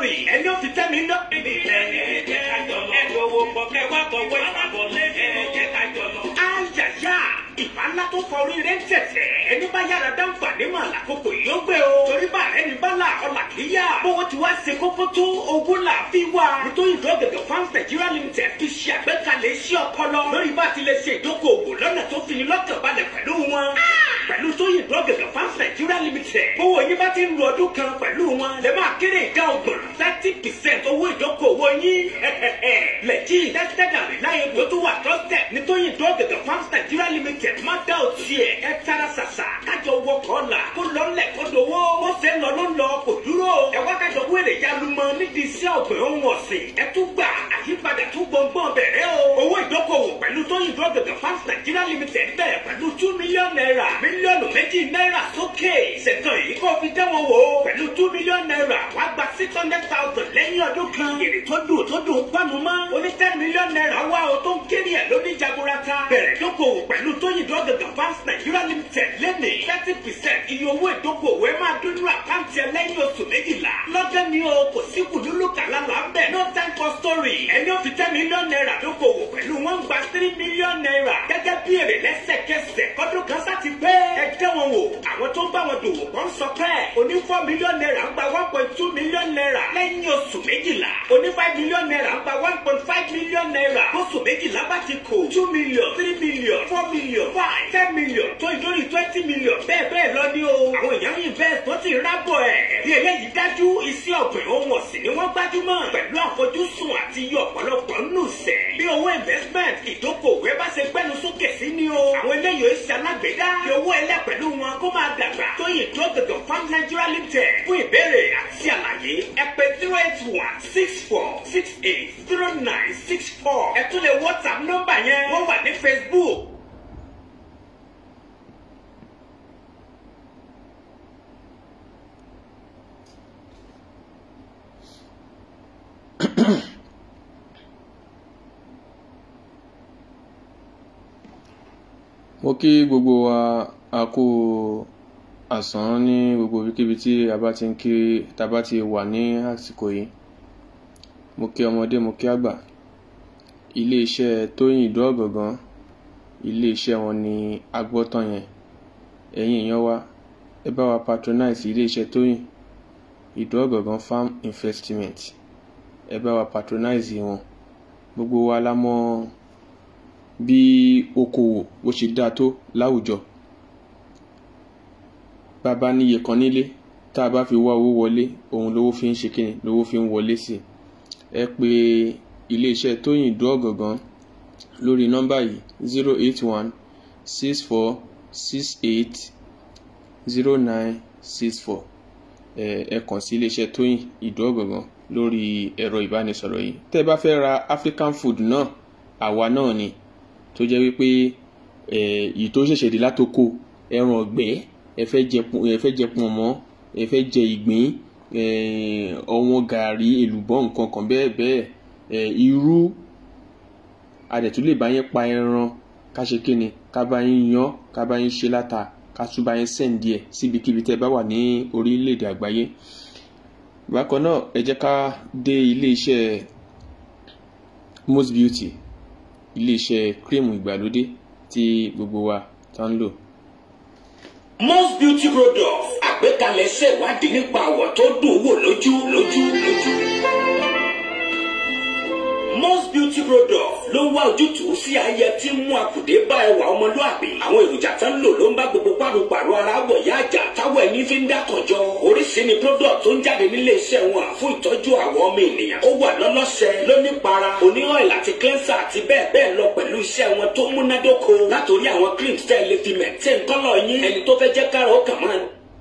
story ẹni ó fi tẹ́ mi lọ. ẹ̀jẹ̀ ká jọ lọ ẹ̀dùn owó pọ̀kẹ́ wá kọ̀wé ìfàbọ̀lẹ̀ ẹ̀jẹ̀ ká jọ lọ. ayàyà ìfà ńlá tó fọ orí rẹ̀ ń tẹ̀tẹ̀ ẹni bá yára dáńfàdé mà lákòókò yóò gbé o. torí bá rẹ̀ ní bálà ọ̀là kìíyà bówó ti wá ṣe kókó tó owó là fi wá. nítorí ìdọ́gẹ̀gẹ̀ Farms Nigeria Limited fi ṣe àgbékalẹ̀ iṣẹ́ ọpọlọ lórí bá ti lè ṣe ìdókòwò lọ́nà tó fi ní lọ́kàn balẹ̀ pẹ̀lú wọn. pẹ̀lú Tóyìn ìdọ́gẹ̀gẹ̀ Farms Nigeria Limited owó yín bá ti ń lo ọdún kan pẹ̀lú wọn lè máa kéré ìdá 30% owó ìdókòwò yín. lẹ́jì tested and reliable ló tún wà trusted ní Tóyìn ìdọ́gẹ̀gẹ̀ Farms Nigeria Limited má dá òtí ẹ̀ ẹ tara ṣàṣà kájọ wọkọ̀ ọ̀la kó lọ́lẹ̀ kó dowó ó ṣe ń lọ ló ń lọ kò dúró ẹ wá kájọ wéèrè yálùmọ́ nídìí iṣẹ́ ọ̀gbìn ohun ọ̀sìn ẹ tún gbà àyípadà tún gbọ̀ngbọ̀n bẹ̀rẹ̀ o. owó ìdókòwò pẹ̀lú Tóyìn ìdọ́gẹ̀gẹ̀ Farms Nigeria Limited bẹ̀rẹ̀ pẹ̀lú 2 million naira mílíọ̀nù 2 náírà sókè ṣètò yìí kó fi dẹ́wọ̀n wò ó pẹ̀lú 2 million naira wá gba 600,000 lẹ́yìn ọdún kan èrè tó dùn pánu mọ́ oní 10 million naira wá o tó ń kéré ẹ̀ lóní jaburata bẹ̀rẹ̀ ìdókòwò pẹ̀lú Tóyìn ìdọ́gẹ̀gẹ̀ Farms Nigeria Limited lẹ́nìí 30% iye owó ìdókòwò ẹ máa dúdú àkáǹtì ẹ lẹ́yìn oṣù 12 lọ́jọ́ ni o kò sí kùdúlù kàlálà ń bẹ̀ no time for story ẹni ó fi 10 million naira dókòwò pẹ̀lú wọn gba 3 million naira gẹ́gẹ́ bí èrè lẹ́sẹ̀kẹsẹ̀ kọ́dún kan sá ti pé ẹ jẹ́ wọn wò àwọn tó ń bá wọn dòwò kan sọ pé oní 4 million naira ń gba 1.2 million naira lẹ́yìn oṣù 12 oní 5 million naira ń gba 1.5 million naira oṣù 12 bá ti kò 2 million 3 million 4 million 5 10 million tó ìdórí 20 million bẹ́ẹ̀ lọ ní o àwọn èèyàn invest tó ti rábọ̀ ẹ̀ bí eléyìí dájú iṣẹ́ ọ̀gbìn ohun ọ̀sìn ni wọ́n gbájúmọ̀ pẹ̀lú àfojúsùn àti iye ọ̀pọ̀lọpọ̀ nù sẹ̀ bí owó investment ìdókòwò ẹ bá ṣe gbẹ́nu sókè sí ni o àwọn eléyìí ó ṣe alágbèédá fi owó ẹlẹ́ pẹ̀lú wọn kó máa dàgbà Tóyìn ìdọ́gẹ̀gẹ̀ Farms Nigeria Limited fún ìbéèrè àti àlàyé ẹ pè 08164680964 ẹ tún lè WhatsApp nọ́mbà yẹn wọ́n wà ní Facebook. mo kí gbogbo wa a kú àsán ní gbogbo ibikíbi tí a bá ti ń kí tá bá ti wà ní àsìkò yìí. mo kí ọmọdé mo kí àgbà. iléeṣẹ́ Tóyìn ìdọ́gẹ̀gẹ̀ iléeṣẹ́ wọn ni agbọ́tàn yẹn. ẹ̀yin èèyàn wa ẹ bá wa patronize iléeṣẹ́ Tóyìn ìdọ́gẹ̀gẹ̀ Farm Investment ẹ bá wa patronize wọn. gbogbo wa la mọ̀ bí okòwò bó ṣe dáa tó láwùjọ. bàbá níye kan nílé tá a bá fi wá owó wọlé òun lówó fi ń ṣe kíni lówó fi ń wọlé sí. ẹ pè iléeṣẹ́ Tóyìn ìdọ́gẹ̀gẹ̀ lórí nọ́mbà yìí 08164680964. ẹ kàn sí iléeṣẹ́ Tóyìn ìdọ́gẹ̀gẹ̀ lórí ẹ̀rọ ìbánisọ̀rọ̀ yìí. tẹ́ bá fẹ́ ra African food náà àwa náà ni tó jẹ́ wípé èyí tó ṣẹ̀ṣẹ̀ dé látoko ẹran ọ̀gbẹ́ ẹ fẹ́ jẹ pọ̀nmọ́ ẹ fẹ́ jẹ ìgbín ọ̀wọ́n gàrí èlùbọ́ nǹkan kan bẹ́ẹ̀ irú adẹ̀tún lè bá yín pa ẹran ká ṣe kíni ká bá yín yan ká bá yín ṣe láta ká tún bá yín sẹ́ǹdì ẹ̀ síbikíbi tẹ́ bá wà ní orílẹ̀-èdè àgbáyé. bákan náà ẹ jẹ́ ká dé ilé-iṣẹ́ Most Beauty ilé-iṣẹ́ kírìmù ìgbàlódé tí gbogbo wa tá ń lò. Most Beauty Products àgbékalẹ̀ iṣẹ́ ìwádìí nípa àwọ̀ tó dùn wò lójú. Most Beauty Products ló ń wá ojútùú sí ayẹ tí ń mú àkùdé bá ẹwà ọmọlúàbí. àwọn èròjà tó ń lò ló ń bá gbogbo pàrọ̀ ara bọ̀ yá àjà táwọn ẹni fi ń dákànjọ. oríṣi ni product tó ń jáde nílé iṣẹ́ wọn fún ìtọ́jú àwọ̀ ọmọ ènìyàn. ó wà lọ́lọ́ṣẹ́ lónípara oní-oil àti cleanser àti bẹ́ẹ̀ lọ pẹ̀lú iṣẹ́ wọn tó múnádóko. látòrí àwọn creams tẹ́ lè fi maintain colour yín ẹni tó fẹ́ jẹ́ kára ó kàn máa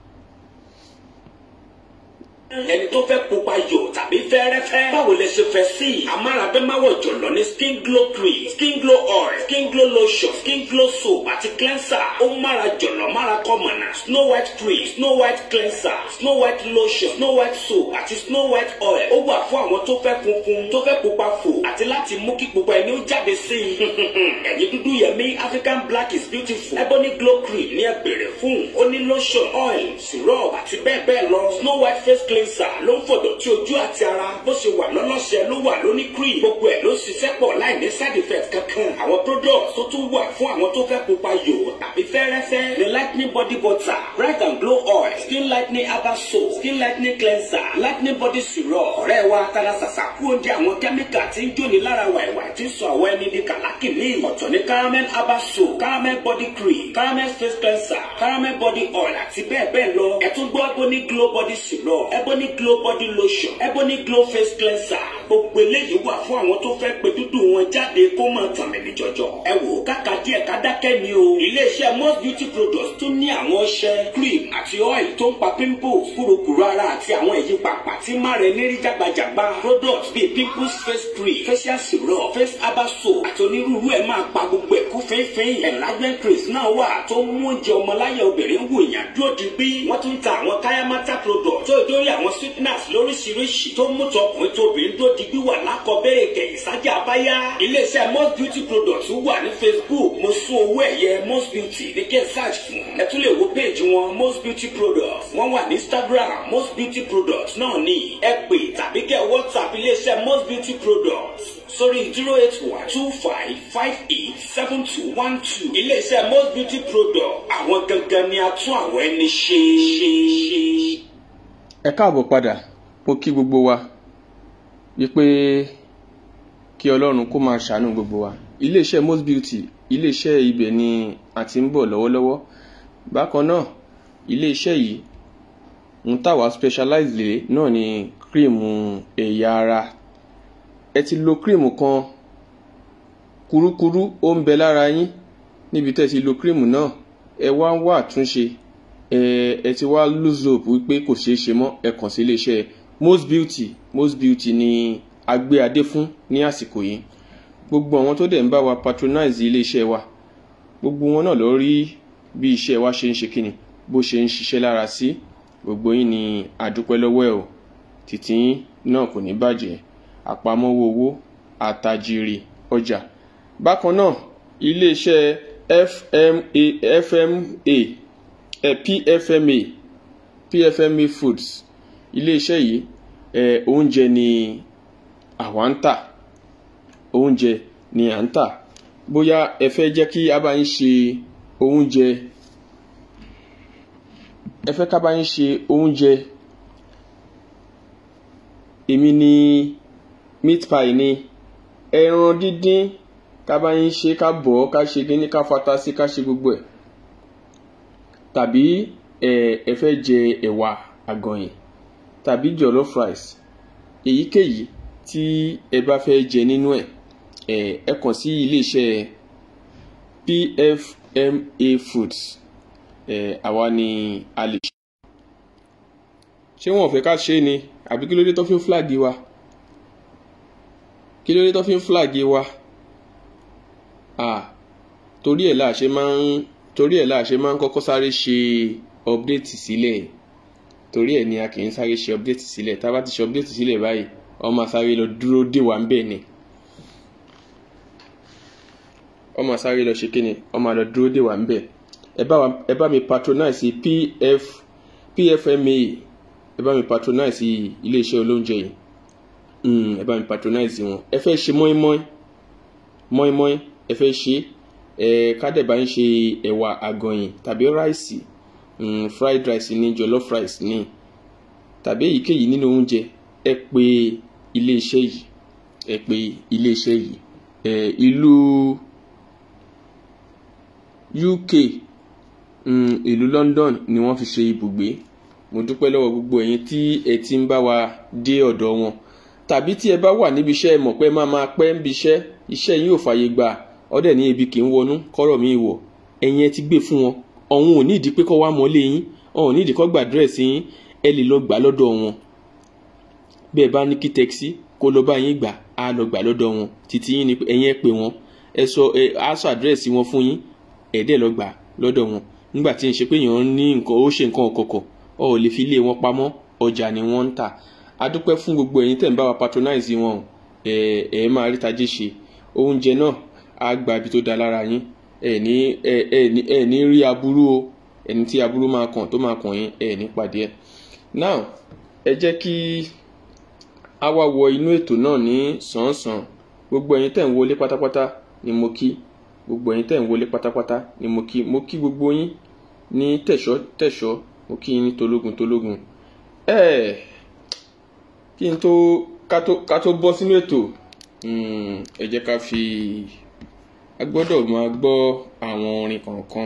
ẹni tó fẹ́ pupa yò tàbí fẹ́rẹ́fẹ́ báwo lẹ ṣe fẹ́ sí i. amáradẹ́máwọ̀ jọ̀lọ́ ní skin glow cream skin glow oil skin glow lotion skin glow soap àti cleanser ó mára jọ̀lọ́ mára kọ́mọ̀nà snow white cream snow white cleanser snow white lotion snow white soap àti snow white oil ó wà fún àwọn tó fẹ́ funfun tó fẹ́ pupa fò àti láti mú kí pupa ẹni ó jáde sí i. ẹ̀yin dúdú yẹmí African black is beautiful ebony glow cream ní ẹgbẹ̀rẹ̀ fún ó ní lotion oil syrup àti bẹ́ẹ̀ lọ snow white face cream cleanser ló ń fọ̀dọ̀ tí ojú àti ara bó ṣe wà lọ́lọ́ṣẹ́ ló wà lóní cream gbogbo ẹ̀ ló ṣiṣẹ́ pọ̀ láì ní side effect kankan àwọn products tó tún wà fún àwọn tó fẹ́ pupa yò tàbí fẹ́rẹ́fẹ́ the lightening body butter bright and glow oil skin lightening herbal soap skin lightening cleanser lightening body syrup ọ̀rẹ́ wa tara ṣàṣà kú oúnjẹ àwọn kẹ́míkà tí ń jóni lára wàìwàì tí ń sọ àwọn ẹni di kàlákìní ọ̀tọ̀ ní caramel herbal soap caramel body cream caramel face cleanser caramel body oil àti bẹ́ẹ̀ bẹ́ẹ̀ lọ ẹ tún gbọ́ ebony glow body syrup ebony glow body lotion ebony glow face cleanser gbogbo eléyìí wà fún àwọn tó fẹ́ pe dúdú wọn jáde kó máa tàn mẹ́lì jọjọ ẹ wò káka díẹ̀ ká dákẹ́ ni o iléeṣẹ́ most beauty products tún ní àwọn ọṣẹ cream àti oil tó ń pa pimples kúrukùru ara àti àwọn ìyípapà tí má rẹ lérí jágbajàgba products bíi pimples face cream facial syrup face herbal soap àti onírúurú ẹ̀ máa pa gbogbo ẹ̀kú fínfín enlargement creams náà wà tó mú oúnjẹ ọmọláyà obìnrin wò yàn dúró di bí wọ́n tún ta àwọn kayamata products tó dórí àwọn sweeteners lóríṣiríṣi tó mú tọkùnrin tóbìnrin tó di bí wà lákọ̀ọ́bẹ̀rẹ̀ kẹ̀yìn sájà báyá iléeṣẹ́ most beauty products wà ní Facebook mo sún owó ẹ̀yẹ most beauty ní kẹ́ search fún ẹ tún lè wo page wọn most beauty products wọ́n wà ní Instagram most beauty products náà ní ẹ pè tàbí kẹ́ WhatsApp iléeṣẹ́ most beauty products sórí 08125587212 iléeṣẹ́ most beauty products àwọn gangan ni a tún àwọn ẹni ṣe. ẹ káàbọ̀ padà mo kí gbogbo wa wípé kí Ọlọ́run kó máa ṣàánú gbogbo wa iléeṣẹ́ most beauty iléeṣẹ́ ibẹ̀ ni a ti ń bọ̀ lọ́wọ́lọ́wọ́ bákan náà iléeṣẹ́ yìí ń tàwa specialize lé náà ni cream ẹ̀yà ara ẹ ti lo cream kan kurukuru ó ń bẹ lára yín níbi tẹ́ ti lo cream náà ẹ wá ń wá àtúnṣe ẹ ti wá lose hope wípé kò ṣeé ṣe mọ́ ẹ kàn sí iléeṣẹ́ most beauty ni a gbé adé fún ní àsìkò yìí gbogbo àwọn tó dẹ̀ ń bá wa patronize iléeṣẹ́ wa gbogbo wọn náà lọ rí bí iṣẹ́ wa ṣe ń ṣe kíni bó ṣe ń ṣiṣẹ́ lára sí gbogbo yín ni àdúpẹ́ lọ́wọ́ ẹ̀ o títí náà kò ní bàjẹ́ àpamọ́wọ́ owó àtàjèrè ọjà bákan náà iléeṣẹ́ PFMA Foods iléeṣẹ́ yìí oúnjẹ ni àwa ń tà oúnjẹ ni à ń tà bóyá ẹ fẹ́ jẹ́ kí a bá ń ṣe oúnjẹ ẹ fẹ́ ká bá ń ṣe oúnjẹ èmi ni meat pie ni ẹran dídín ká bá ń ṣe ká bọ̀ ká ṣe kíní ká fata sí ká ṣe gbogbo ẹ̀ tàbí ẹ fẹ́ jẹ ẹ̀wà àgọ̀yìn tàbí jollof rice èyíkéyìí tí ẹ bá fẹ́ jẹ nínú ẹ̀ ẹ kàn sí iléeṣẹ́ PFMA Foods àwa ni a lè ṣe wọ́n fẹ́ ká ṣe ni àbí kí ló dé tó fi ń flag wa torí ẹ̀ la ṣe máa ń kọ́kọ́ sáré ṣe update sílẹ̀ torí ẹ̀ ni a kì í sáré ṣe update sílẹ̀ tá a bá ti ṣe update sílẹ̀ báyìí ọmọ sáré lọ dúró dè wá ń bẹ̀ ni ọmọ sáré lọ ṣe kíni ọmọ lọ dúró dè wá ń bẹ̀ ẹ bá mi patronize PFMA ẹ bá mi patronize iléeṣẹ́ olóúnjẹ yìí ẹ bá mi patronize wọn ẹ fẹ́ ṣe mọ́ínmọ́ín ẹ fẹ́ ṣe kádẹ̀bá ń ṣe ẹ̀wà àgọ̀yìn tàbí ráìsì fried rice ní jollof rice ní tàbí èyíkéyìí nínú oúnjẹ ẹ pè iléeṣẹ́ yìí ìlú UK ìlú London ni wọ́n fi ṣe ibùgbé mo dúpẹ́ lọ́wọ́ gbogbo ẹ̀yin tí ẹ ti ń bá wa dé ọ̀dọ̀ wọn tàbí tí ẹ bá wà níbi iṣẹ́ mọ̀ pé máa pẹ́ níbi iṣẹ́ yín ò fàyè gbà ọdẹ ní ibi kì í wọnú kọ́rọ̀ mi wọ̀ ẹ̀yin ẹ ti gbé fún wọn ọ̀hún ò ní ìdí pé kọ́ wá mọ́lé yín ọ̀hún ò ní ìdí kọ́ gbà dírẹ́sì yín ẹ lè lọ gbà lọ́dọ̀ wọn bẹ́ẹ̀ bá ní kí tẹ́kisí kó lọ bá yín gbà á lọ gbà lọ́dọ̀ wọn títí yín ni ẹ̀yin ẹ pè wọ́n ẹ sọ àdírẹ́sì wọn fún yín ẹ̀ẹ́dẹ̀ lọ gbà lọ́dọ̀ wọn nígbà tí ń ṣe pé èèyàn ní nǹkan ó ṣe nǹkan ọ̀kọ̀ọ̀kọ̀ ọ ò lè fi lé wọn pamọ́ ọjà ni wọ́n ń tà a dúpẹ́ fún gbogbo ẹ̀yin tẹ̀ ń bá wa patronize wọn máa rí tajé ṣe oúnjẹ náà á gba ibi tó da lára yín ẹ ní rí aburú o ẹni tí aburú máa kàn tó máa kàn yín ẹ ní pàdé ẹ now ẹ jẹ́ kí a wá wọ inú ètò náà ní sàn-án-sàn. Gbogbo ẹ̀yin tẹ́ ń wọlé pátápátá ni mo kí. Gbogbo ẹ̀yin tẹ́ ń wọlé pátápátá ni mo kí. Mo kí gbogbo yín ní tẹ̀ṣọ́ tẹ̀ṣọ́, mo kí yín ní tológun tológun. Kí n tó ká tó bọ́ sínú ètò, ẹ jẹ́ ká fi a gbọ́dọ̀ máa gbọ́ àwọn orin kọ̀ọ̀kan.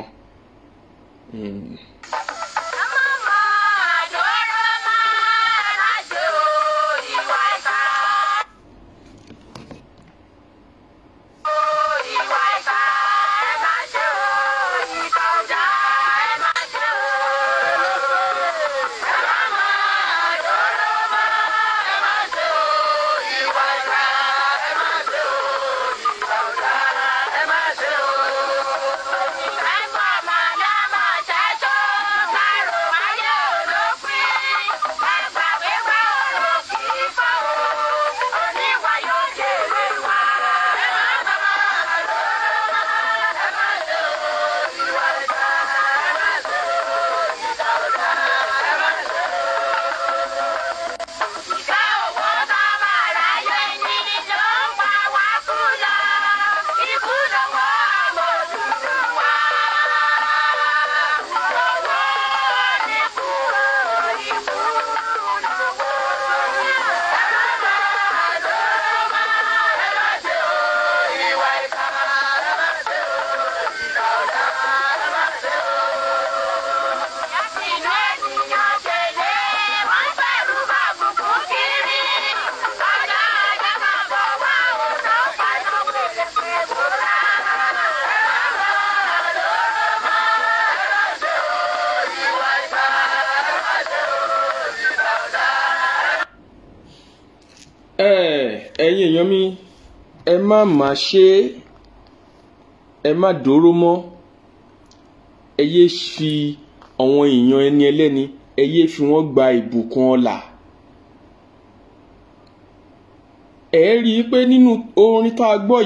Ẹ̀yin èèyàn mi, ẹ má má ṣe, ẹ má dòró mọ́, ẹ yé fi àwọn èèyàn ẹni ẹlẹ́ni, ẹ yé fi wọ́n gba ìbùkún ọlà. Ẹ rí i pé nínú orin tá a gbọ́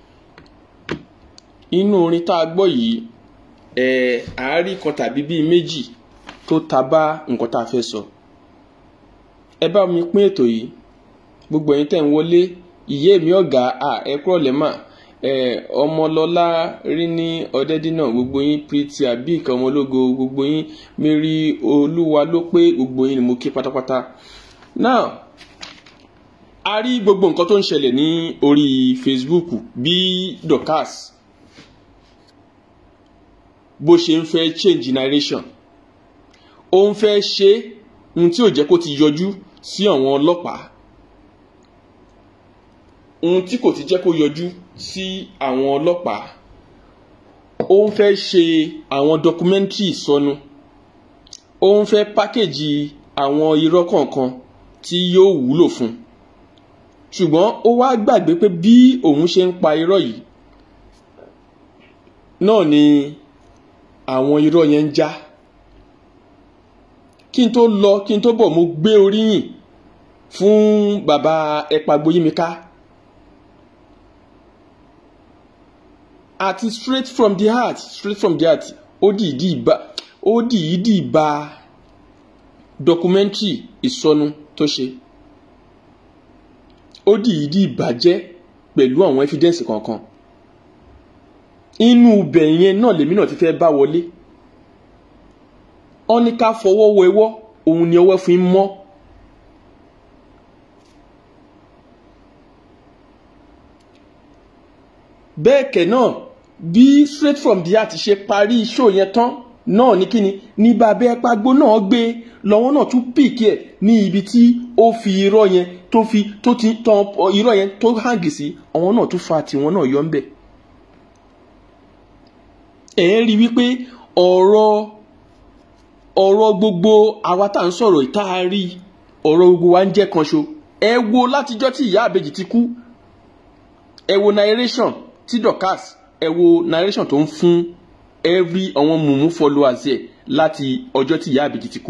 yìí, àárí kan tàbí bíi méjì tó ta bá nǹkan tá a fẹ́ sọ. Ẹ bá mi pín ètò yìí. Gbogbo ẹ̀yin tẹ́ ń wọlé, ìyé mi ọ̀gá ẹ kúrọ̀lẹ́ mà, Ọmọlọ́lá rí ní Ọ̀dẹ́dínà, gbogbo yín Pretty Abik Ọmọlógo, gbogbo yín Mary Olúwa ló pé, gbogbo yín ni mo kí pátápátá. Now, a rí gbogbo nǹkan tó ń ṣẹlẹ̀ ní orí Facebook bí Dorcas bó ṣe ń fẹ́ change narration. Ó ń fẹ́ ṣe ohun tí ò jẹ́ kó ti yọjú sí àwọn ọlọ́pàá, ohun tí kò ti jẹ́ kó yọjú sí àwọn ọlọ́pàá. Ó ń fẹ́ ṣe àwọn documentary sọnù. Ó ń fẹ́ pákéjì àwọn irọ́ kọ̀ọ̀kan tí yóò wúlò fún. Ṣùgbọ́n ó wá gbàgbé pé bí òun ṣe ń pa irọ́ yìí náà ni àwọn irọ́ yẹn ń já. Kí n tó lọ, kí n tó bọ̀, mo gbé oríyìn fún bàbá Ẹ̀pàgbóyímiká. Àti straight from the heart, ó dìídì bá documentary ìsọnù tó ṣe. Ó dìídì bàjẹ́ pẹ̀lú àwọn evidence kankan. Inú ibẹ̀ yẹn náà lèmi náà ti fẹ́ bá wọlé. Ó ní ká fọwọ́ wẹwọ́, òun ni ọwọ́ fi ń mọ́. Bẹ́ẹ̀ kẹ̀ náà, bí straight from the heart ṣe parí show yẹn tán náà ní kíni ní bàbá Ẹ̀pàgbó náà gbé lọ́wọ́ náà tún pìkì ẹ̀ ní ibi tí ó fi irọ́ yẹn tó ti tán irọ́ yẹn tó hàngì sí, àwọn náà tún fa tiwọn náà yọ ń bẹ̀. Ẹ̀ rí wípé ọ̀rọ̀ gbogbo àwa tá à ń sọ̀rọ̀ ìta rí ọ̀rọ̀ gbogbo wa ń jẹ́ kan ṣo. Ẹ wo látijọ́ tí ìyá àbèjì ti kú, ẹ wo narration tí Dorcas, ẹ wo narration tó ń fún every àwọn mumu followers ẹ̀ láti ọjọ́ tí ìyá àbèjì ti kú.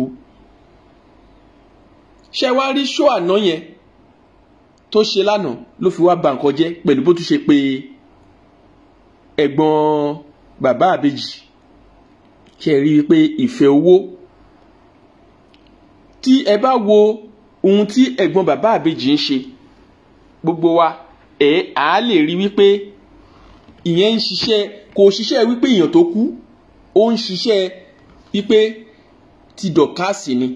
Ṣé wá rí show àná yẹn tó ṣe lánàá ló fi wá ba nǹkan jẹ́ pẹ̀lú bó tún ṣe pé ẹ̀gbọ́n bàbá àbèjì. Ṣé rí i pé ìfẹ́ owó tí ẹ bá wo ohun tí ẹ̀gbọ́n bàbá àbèjì ń ṣe gbogbo wa à lè rí wípé ìyẹn ń ṣiṣẹ́, kò ṣiṣẹ́ wípé èèyàn tó kú, ó ń ṣiṣẹ́ wípé ti dọ̀kásì ni.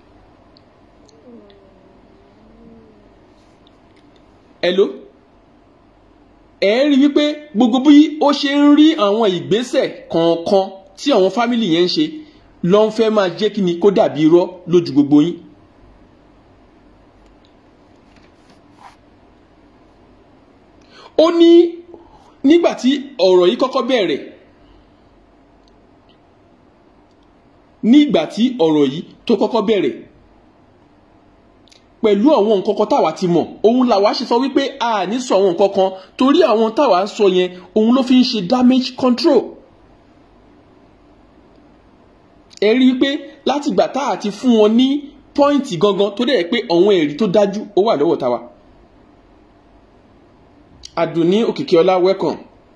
Hello? Rí wípé gbogbo bí ó ṣe ń rí àwọn ìgbésẹ̀ kọ̀ọ̀kan tí àwọn fámìlì yẹn ń ṣe ló ń fẹ́ máa jẹ́ kí ni kó dàbí irọ́ lójú gbogbo yín. Ó ní nígbà tí ọ̀rọ̀ yìí kọ́kọ́ bẹ̀rẹ̀, nígbà tí ọ̀rọ̀ yìí tó kọ́kọ́ bẹ̀rẹ̀ pẹ̀lú àwọn nǹkan kan táwa ti mọ̀, òun làwa ṣe sọ wípé a ní sọ àwọn nǹkan kan torí àwọn táwa ń sọ yẹn òun ló fi ń ṣe damage control. Ẹ rí i pé látìgbà tá a ti fún wọn ní pọ́ìntì gangan tó dẹ̀ pé àwọn ẹ̀rí tó dájú ó wà lọ́wọ́ táwa. Àdùnní Òkìkíọlá, welcome.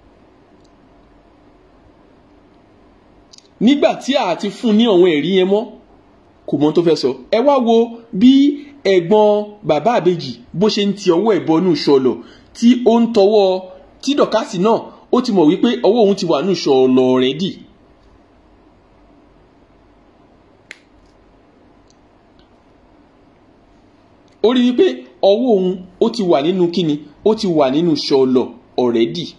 Nígbà tí a ti fún ní àwọn ẹ̀rí yẹn mọ́ kò mọ̀ tó fẹ́ sọ. Ẹ wá wo bí ẹ̀gbọ́n bàbá àbèjì bó ṣe ń ti ọwọ́ ẹ̀ bọnú ṣọlọ̀ tí ó ń tọwọ́ tí dọ̀kásì náà ó ti mọ̀ wípé ọwọ́ òun ti wà nú ṣọlọ̀ already. Ó rí wípé ọwọ́ òun ó ti wà nínú kíni, ó ti wà nínú ṣọlọ̀ already.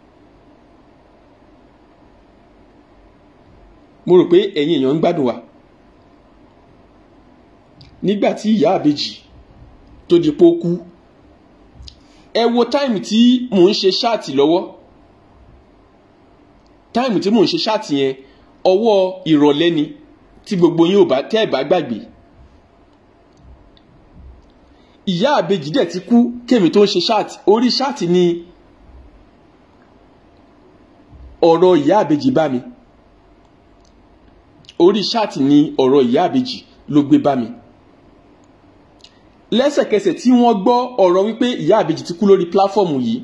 Mo rò pé ẹ̀yin èèyàn ń gbádùn wa. Nígbà tí ìyá àbèjì tó di pé ó kú, ẹ wo táìmù tí mò ń ṣe ṣáàtì lọ́wọ́. Táìmù tí mò ń ṣe ṣáàtì yẹn ọwọ́ ìrọ̀lẹ́ ni tí gbogbo yín ò bá tẹ́ ẹ̀ bá gbàgbé. Ìyá àbèjì dẹ̀ ti kú kémi tó ń ṣe ṣáàtì, orí ṣáàtì ni ọ̀rọ̀ ìyá àbèjì bá mi. Orí ṣáàtì ni ọ̀rọ̀ ìyá àbèjì ló gbé bá mi. Lẹ́sẹ̀kẹsẹ̀ tí wọ́n gbọ́ ọ̀rọ̀ wípé ìyá àbèjì ti kú lórí pláfọ́ọ̀mù yìí,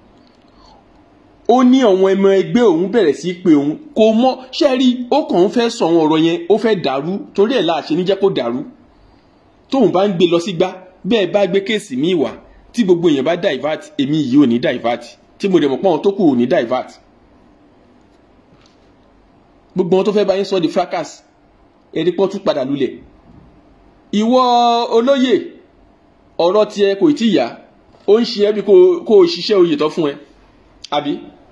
ó ní àwọn ọmọ ẹgbẹ́ òun bẹ̀rẹ̀ sí pé òun kò mọ̀, ṣe rí ó kàn ń fẹ́ sọ àwọn ọ̀rọ̀ yẹn, ó fẹ́ dàrú torí ẹ̀ láàṣẹ ní jẹ́ kó dàrú. Tóun bá ń gbé lọ sígbá, bẹ́ẹ̀ bá gbé kéèsì míì wá tí gbogbo èèyàn bá divert, èmi yìí ò ní divert, tí mo dẹ̀ mọ̀ pé àwọn tó kù ò ní divert. Gbogbo wọn tó fẹ́ bá yín sọ di fracas, ẹ̀rí pọ́n tún padà lulẹ̀. Ìwọ olóyè, ọ̀rọ̀ tiẹ̀ kò tí yá, ó ń ṣe ẹ́ bí kó o ṣiṣẹ́ oyè tán fún ẹ, àbí?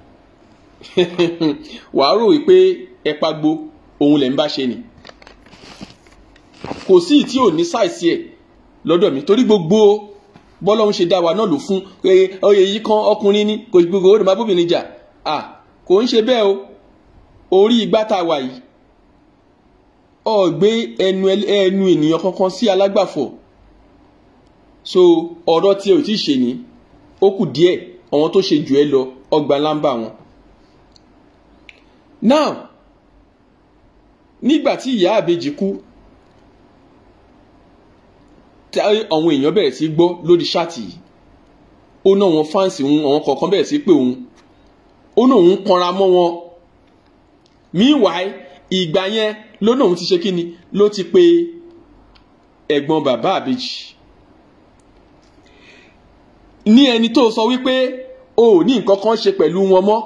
Wàá rò wípé ẹ pagbo òun lẹ̀ ń bá ṣe ni. Kò sí tí ò ní sáìsì ẹ̀ lọ́dọ̀ mi torí gbogbo bọ́lọ́hun ṣe dá wa náà ló fún oyè yìí kan ọkùnrin ní kò gbogbo ó lè má bóbìnrin jà. Kò ń ṣe bẹ́ẹ̀ o, orí igbá tá a wà yìí ó gbé ẹnu ènìyàn kankan sí alágbàfọ̀. So ọ̀rọ̀ tí ò tí ì ṣe ní ó kù díẹ̀, àwọn tó ṣe jù ẹ lọ ọgbà lámbà wọn. Now nígbà tí ìyá àbèjì kú, àwọn èèyàn bẹ̀rẹ̀ sí gbọ́ lórí ṣáàtì yìí, ó ná wọn fáǹsì òun, àwọn kọ̀ọ̀kan bẹ̀rẹ̀ sí pé òun, ó ná òun kanra mọ́ wọn. Meanwhile ìgbà yẹn ló ná òun ti ṣe kíni, ló ti pe ẹ̀gbọ́n bàbá àbèjì ní ẹni tó sọ wípé o ò ní nǹkan kan ṣe pẹ̀lú wọn mọ́.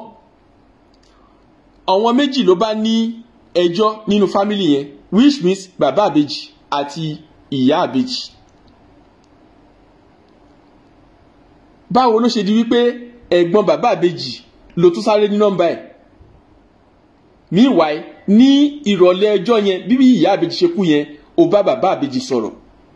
Àwọn méjì ló bá ní ẹjọ́ nínú fámìlì yẹn, which means bàbá àbèjì àti ìyá àbèjì. Báwo ló ṣe di wípé ẹ̀gbọ́n bàbá àbèjì ló tún sáré ní nọ́mbà ẹ̀? Meanwhile ní ìrọ̀lẹ́ ẹjọ́ yẹn bí ìyá àbèjì ṣe kú yẹn, ó bá bàbá àbèjì sọ̀rọ̀.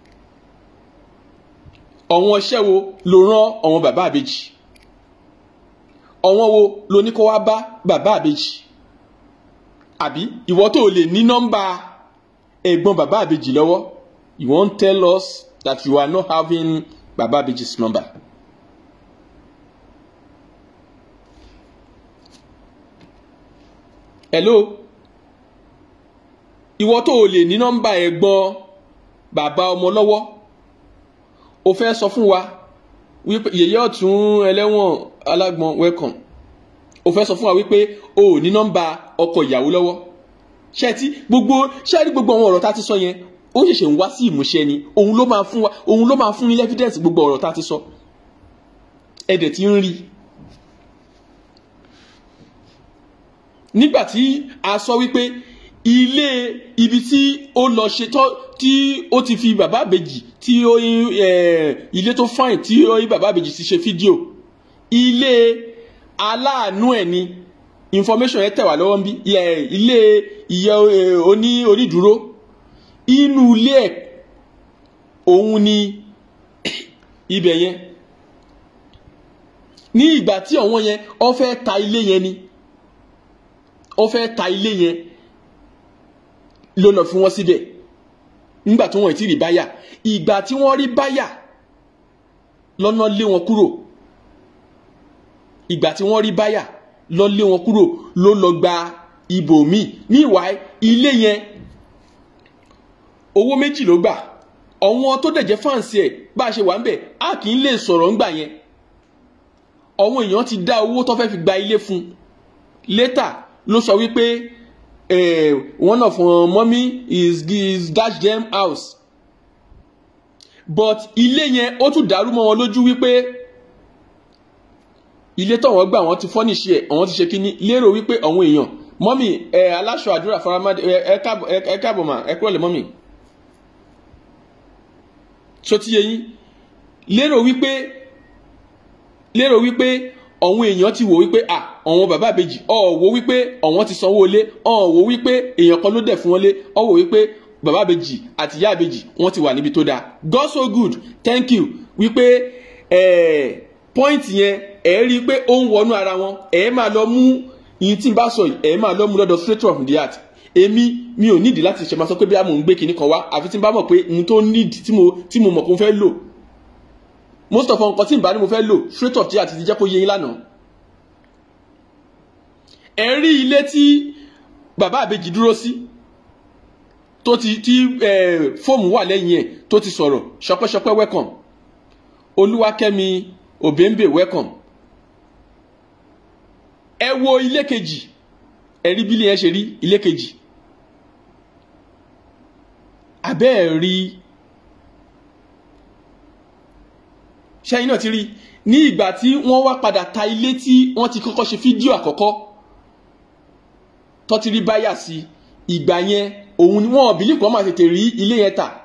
Àwọn iṣẹ́ wo ló rán àwọn bàbá àbèjì? Àwọn wo ló ní kó wá bá bàbá àbèjì? Àbí ìwọ tó lè ní nọ́mbà ẹ̀gbọ́n bàbá àbèjì lọ́wọ́, you won't tell us that you are not having bàbá àbèjì's number. Hello? Ìwọ tó lè ní nọ́mbà ẹ̀gbọ́n bàbá ọmọ lọ́wọ́, ó fẹ́ sọ fún wa wípé yèyé ọ̀tún ẹlẹ́wọ̀n alágbọ̀n welcome, ó fẹ́ sọ fún wa wípé o ò ní nọ́mbà ọkọ ìyàwó lọ́wọ́. Ṣẹ́rí gbogbo àwọn ọ̀rọ̀ tá ti sọ yẹn ó ṣẹ̀ṣẹ̀ ń wá sí ìmúṣẹ ni, òun ló máa fún ní evidence gbogbo ọ̀rọ̀ tá a ti sọ, ẹ̀dẹ̀ tí ń rí. Nígbà tí a sọ wípé ilé ibi tí ó lọ ṣe tí ó ti fi bàbá àbèjì tí ó ilé tó fine tí ó yí bàbá àbèjì ti ṣe fídíò, ilé aláàánú ẹ̀ ni information yẹn tẹ̀ wá lọ́wọ́ ń bí, ilé ìyẹ onídùúró, inú ilé ẹ̀ òun ni ibẹ̀ yẹn. Ní ìgbà tí àwọn yẹn ó fẹ́ ta ilé yẹn ni, ó fẹ́ ta ilé yẹn ló lọ fi wọ́n síbẹ̀ nígbà tí wọ́n ti rí báyà. Ìgbà tí wọ́n rí báyà lọ́nà lé wọn kúrò, ìgbà tí wọ́n rí báyà lọ lé wọn kúrò ló lọ gba ibòmíì. Ní ìwà ilé yẹn owó méjì ló gbà. Àwọn tó dẹ̀ jẹ́ fáǹsì ẹ̀ bá a ṣe wà ń bẹ̀ á kì í lè sọ̀rọ̀ ńgbà yẹn. Àwọn èèyàn ti dá owó tó fẹ́ fi gba ilé fún. Later ló sọ wípé one of mommy is dash them house, but ilé yẹn ó tún dàrú mọ́ wọn lójú wípé ilé tó wọ́n gbà wọ́n ti fọ́nìṣì ẹ̀, àwọn ti ṣe kíní, lérò wípé àwọn èèyàn mọ́mì aláṣọ àdúrà faramade ẹ káàbọ̀ mà ẹ kúrọ̀lẹ́ mọ́mì, so ti yé yín, lérò wípé àwọn èèyàn ti wò wípé àwọn bàbá àbèjì wò wípé àwọn ti sanwó ilé, wò wípé èèyàn kan ló dẹ̀ fún wọn lé, wò wípé bàbá àbèjì àti ìyá àbèjì wọ́n ti wà níbi tó dáa. God so good, thank you. Wípé point yẹn rí i pé ó ń wọnú ara wọn, máa lọ mú ìyìn tí n bá sọ yìí, máa lọ mú lọ́dọ̀ straight from the heart. Mi ò nídìí láti ṣe máa sọ pé bí a mò ń gbé kinní kan wá, àfi tí n bá mọ̀ pé n tó need tí mo mọ̀ kó ń fẹ́ lò. Most of nǹkan tí n bá ní mo fẹ́ lò straight of the heart ti jẹ́ kó yé yín lánàá. Ẹ rí ilé tí bàbá àbèjì dúró sí tó ti fóòmù wà lẹ́yìn ẹ̀ tó ti sọ̀rọ̀, ṣọpẹ́ṣọpẹ́ welcome, Olúwakẹ́mi Òbẹ́ńbè welcome. Ẹ wo ilé kejì, ẹ rí bí ilé yẹn ṣe rí ilé kejì. Abẹ́ ẹ̀ rí, ṣẹ́yìn náà ti rí ní ìgbà tí wọ́n wá padà ta ilé tí wọ́n ti kọ́kọ́ ṣe fídíò àkọ́kọ́ tó ti rí báyà sí, ìgbà yẹn òun ni wọ́n bìlí kan máa tètè rí ilé yẹn tà.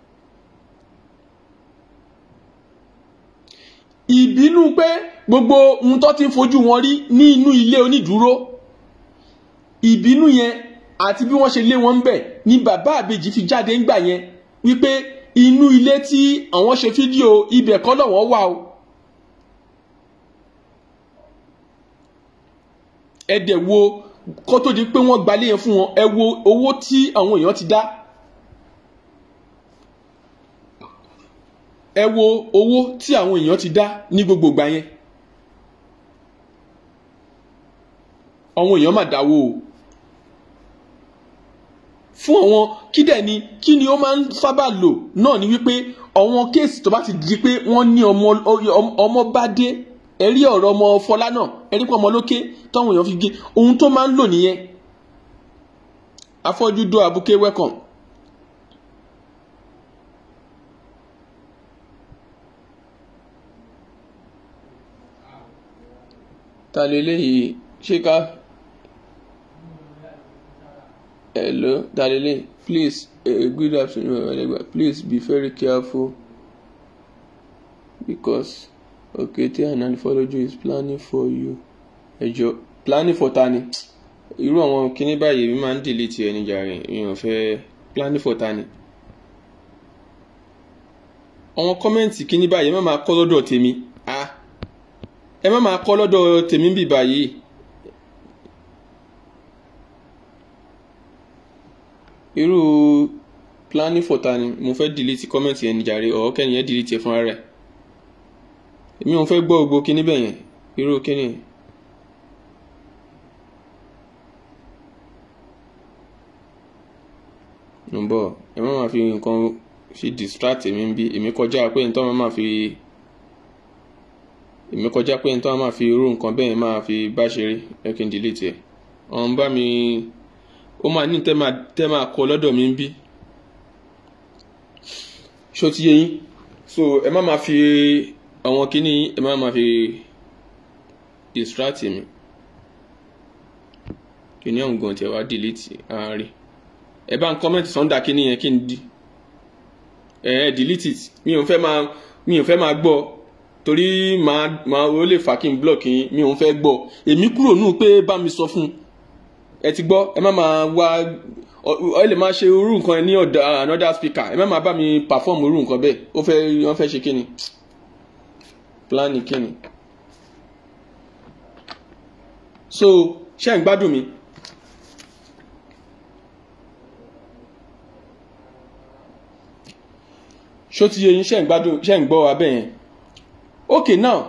Ìbínú pé gbogbo ohun tó ti ń fojú wọn rí ní inú ilé onídùúró, ìbínú yẹn àti bí wọ́n ṣe lé wọn ń bẹ̀ ni bàbá àbèjì fi jáde ńgbà yẹn wípé inú ilé tí àwọn ṣe fídíò ibẹ̀ kọ́ lọ́wọ́ wà o. Ẹ dẹ̀ wo kó tó di pé wọ́n gbalé yẹn fún wọn, ẹ wo owó tí àwọn èèyàn ti dá, ẹ wo owó tí àwọn èèyàn ti dá ní gbogbo ìgbà yẹn. Àwọn èèyàn máa dáwó o fún àwọn kí ni ó máa ń sábà lò náà ni wípé àwọn kéèsì tó bá ti di pé wọ́n ní ọmọ bá dé, ẹ rí ọ̀rọ̀ ọmọ Fọlá náà, ẹ rí pé ọmọ lókè táwọn èèyàn fi gé, ohun tó máa ń lò nìyẹn. Afọ́jú dó abuké welcome. Ta leléyìí ṣé ká hello ta leléyìí please good afternoon, please be very careful because Okete and Anifoloju is planning for you. Ẹjọ́ planning for tani? Irú àwọn kíní báyìí mi máa ń delete ẹni jàre, mi ò fẹ́ planning for tani. Àwọn kọ́mẹ́ǹtì kíní báyìí má máa kọ́ lọ́dọ̀ tèmi. Ẹ má máa kọ́ lọ́dọ̀ tèmi bí báyìí. Irú planning for tani? Mo fẹ́ delete kọ́mẹ́ǹtì ẹni jàre, kẹ́ni yẹn delete ẹ fúnra rẹ̀. Èmi ò fẹ́ gbọ́ gbogbo kíní bẹ́yẹn, irú kíní. Nbọ̀, ẹ má máa fi nǹkan fi distract èmi bí, èmi kọjá pé nítorí máa fi irú nǹkan bẹ́yẹn máa fi bá ṣeré, ẹ kí n delete ẹ̀. Bá mi, ó máa ní tẹ́ máa kọ lọ́dọ̀ mi bí. ṣó ti yé yín. So ẹ má máa fi àwọn kíní ẹ má máa fi distract mi. Kíní ọ̀hún gan tí ẹ wá delete àárín. Ẹ bá ń comment sọ́ndà kíní yẹn kí n di. Delete it. Mi ò fẹ́ máa gbọ́ torí máa ó lè fà kí n block yín. Mi ò fẹ́ gbọ́. Èmi kúrò nù pé bá mi sọ fún. Ẹ ti gbọ́, ẹ má máa wá ẹ lè máa ṣe irú nǹkan ní ọ̀dọ̀ another speaker. Ẹ má máa bá mi perform irú nǹkan bẹ́ẹ̀. Wọ́n fẹ́ ṣe kíni? Plan kíni? So ṣé ń gbádùn mi? Ṣó ti yé yín, ṣé ń gbádùn, ṣé ń gbọ́ wa bẹ́ẹ̀ yẹn? Okay, now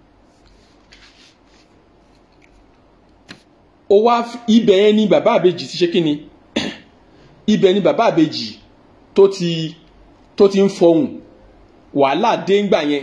ó wá ibẹ̀ yẹn ni bàbá àbèjì ti ṣe kíni? Ibẹ̀ ni bàbá àbèjì tó ti ń fọhùn. Wàhálà dé ńgbà yẹn.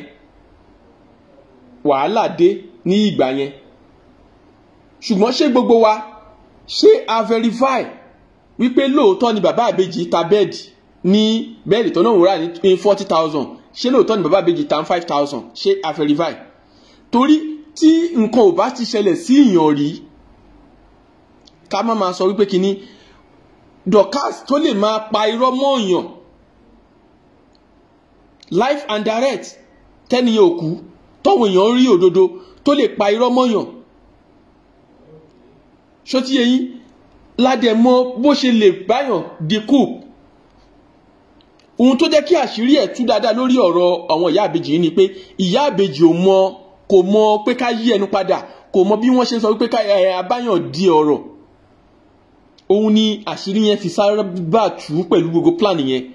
Wàhálà dé ní ìgbà yẹn. Ṣùgbọ́n ṣé gbogbo wa ṣé a verify wípé lóòótọ́ ni bàbá àbèjì ta bẹ́ẹ̀dì ní bẹ́ẹ̀dì tó náà wúrà ní 40,000? Ṣé lóòótọ́ ni bàbá àbèjì ta 5,000? Ṣé a verify? Torí tí nǹkan ò bá ti ṣẹlẹ̀ sí ìyàn rí, ká má máa sọ wípé kíní Dorcas tó lè máa pa irọ́ mọ́ èèyàn life and direct tẹ́niyàn òkú tọ́wọ́ èèyàn rí òdodo tó lè pa irọ́ mọ́ èèyàn. Ṣó ti yé yín? Ládẹ̀ mọ̀ bó ṣe lè báyàn di coup. Ohun tó jẹ́ kí àṣírí ẹ̀ tú dáadáa lórí ọ̀rọ̀ àwọn ìyá àbèjì yìí ni pé ìyá àbèjì kò mọ̀ pé ká yí ẹnu padà, kò mọ̀ bí wọ́n ṣe ń sọ wípé ká abáyàn di ọ̀rọ̀. Òun ni àṣírí yẹn fi sábà tú pẹ̀lú gbogbo plan yẹn.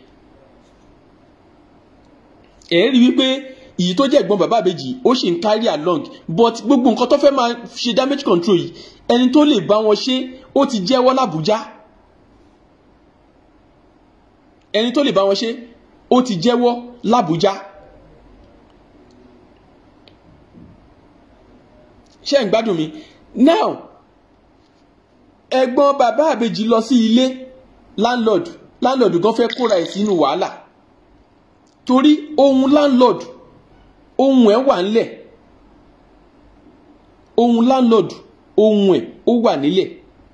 Ẹ rí wípé èyí tó jẹ́ ẹ̀gbọ́n bàbá àbèjì ó sì ń carry along, but gbogbo nǹkan tó fẹ́ máa ṣe damage control yìí ẹni tó lè bá wọn ṣe ó ti jẹ́wọ́ l'Àbújá. Ẹni tó lè bá wọn ṣe ó ti jẹ́wọ́ l'Àbújá. Ṣé ń gbádùn mi? Now ẹ̀gbọ́n bàbá àbèjì lọ sí ilé landlord gan fẹ́ kóra ẹ̀ sínú wàhálà torí ohun landlord ohun ẹ̀ wà nílẹ̀. Ohun landlord ohun ẹ̀ ó wà nílẹ̀.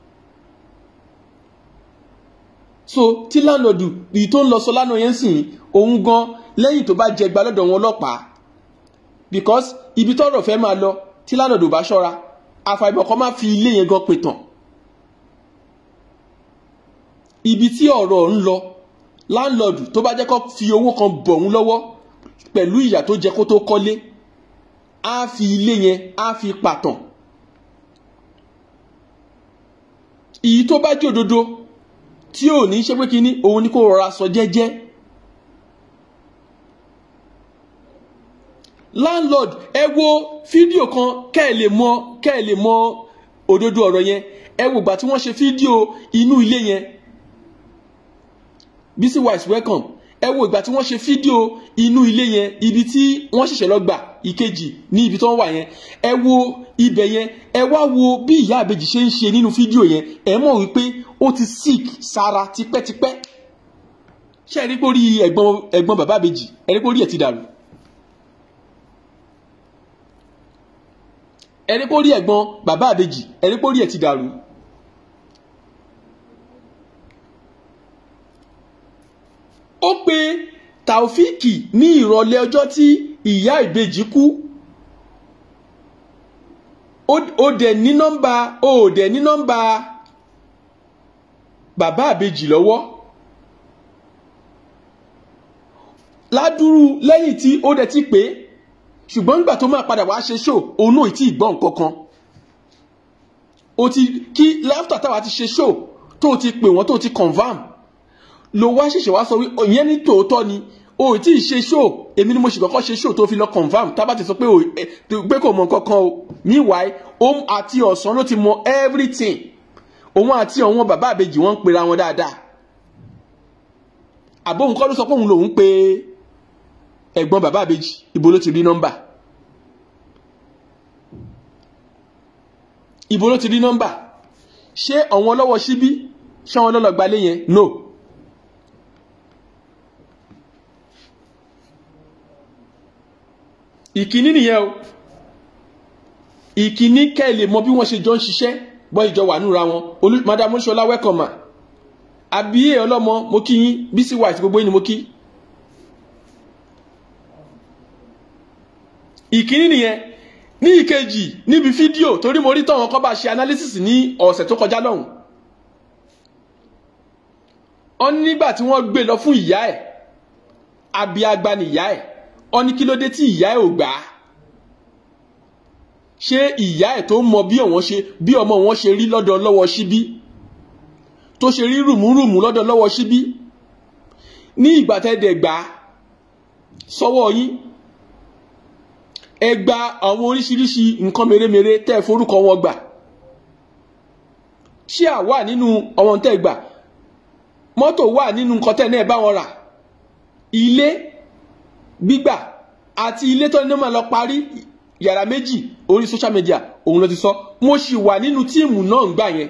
So tí landlord yìí tó ń lọ sọ lánàá yẹn sìn òun gan lẹ́yìn tó bá jẹ gba lọ́dọ̀ wọn ọlọ́pàá, because ibi tọ́rọ̀ fẹ́ máa lọ tí landlord ò bá ṣọ́ra àfàìmọ̀ kan máa fi ilé yẹn gan pè tàn. Ibi tí ọ̀rọ̀ ń lọ landlord tó bá jẹ́ kó fi owó kan bọ̀ òun lọ́wọ́ pẹ̀lú ìyà tó jẹ kó tó kọ́lé, á fi ilé yẹn á fi pàtàn. Èyí tó bá jẹ́ òdodo tí ò ní ṣe pé kíní òun ni kó rọra sọ jẹ́jẹ́. Landlord ẹ wo fídíò kan kẹ́ ẹ lè mọ̀ òdodo ọ̀rọ̀ yẹn. Ẹ wo ìgbà tí wọ́n ṣe fídíò inú ilé yẹn, Bisi Wise welcome. Ẹ wo ìgbà tí wọ́n ṣe fídíò inú ilé yẹn, ibi tí wọ́n ṣẹ̀ṣẹ̀ lọ gbà ìkejì ní ibi tó wà yẹn. Ẹ wo ibẹ̀ yẹn, ẹ wá wo bí ìyá àbèjì ṣe ń ṣe nínú fídíò yẹn. Ẹ mọ̀ wípé ó ti sick sára tipẹ́tipẹ́. Ṣé ẹ rí pé orí ẹ̀gbọ́n bàbá àbèjì, ẹ rí pé orí ẹ̀ ti dàrú? Ẹ rí pé orí ẹ̀gbọ́n bàbá àbèjì, ẹ rí pé orí ẹ̀ ti dàrú? Ó pe Taofiki ní ìrọ̀lẹ́ ọjọ́ tí ìyá ìbejì kú. Ó dẹ̀ ní nọ́mbà bàbá àbèjì lọ́wọ́. Ládùrú lẹ́yìn tí ó dẹ̀ ti pé, ṣùgbọ́n nígbà tó máa padà wá ṣe show òun náà tí ìgbọ́n kankan. Ó ti kí láfítà táwa ti ṣe show tó ti pè wọ́n tó ti confirm ló wá ṣẹ̀ṣẹ̀ wá sọ wípé ìyẹn ní tòótọ́ ni o tí ì ṣe show, èmi ni mo sì kọ́kọ́ ṣe show tó fi lọ confirm tábà ti sọ pé kò mọ kankan o. Meanwhile òun àti ọ̀sán ló ti mọ everything. Òun àti àwọn bàbá àbèjì wọ́n ń pera wọn dáadáa. Àbóhun kọ́ ló sọ pé òun lòun pé ẹ̀gbọ́n bàbá àbèjì, ibo ló ti rí nọ́mbà? Ibo ló ti rí nọ́mbà? Ṣé àwọn ọlọ́wọ́ síbí ṣé àwọn ọlọ́lọ́ gbalé yẹn? No. ìkíní nìyẹn o. Ìkíní kẹ́ lè mọ bí wọ́n ṣe jọ ń ṣiṣẹ́ bọ́ ìjọ wà núra wọn. Madam Olúṣọlá welcome ma. Àbíyè ọlọ́mọ mo kí yín, Bísí White gbogbo yín ni mo kí. Ìkíní nìyẹn. Ní ìkejì níbi fídíò torí mo rí tọ́wọ́n kọ́ bá ṣe analysis ní ọ̀sẹ̀ tó kọjá lọ́hùn. Ó ní nígbà tí wọ́n gbé lọ fún ìyá ẹ̀, abiagba ni ìyá ẹ̀, ó ní kí ló dé tí ìyá ẹ̀ ò gbà á. Ṣé ìyá ẹ̀ tó mọ bí ọmọ wọn ṣe rí lọ́dọ̀ lọ́wọ́ síbí, tó ṣe rí rùmúrùmú lọ́dọ̀ lọ́wọ́ síbí, ní ìgbà tẹ́ẹ̀dẹ̀ gbà sọ́wọ́ yín, ẹ gba àwọn oríṣiríṣi nǹkan mèremère tẹ́ forúkọ wọn gbà. Ṣé à wà nínú ọmọ tẹ́ gbà, mọ́tò wà nínú nǹkan tẹ́ náà bá wọn rà, ilé gbígbà àti ilé tó ní máa lọ parí yàrá méjì orí social media òun ló ti sọ. Mo sì wà nínú tíìmù náà ń gbà yẹn.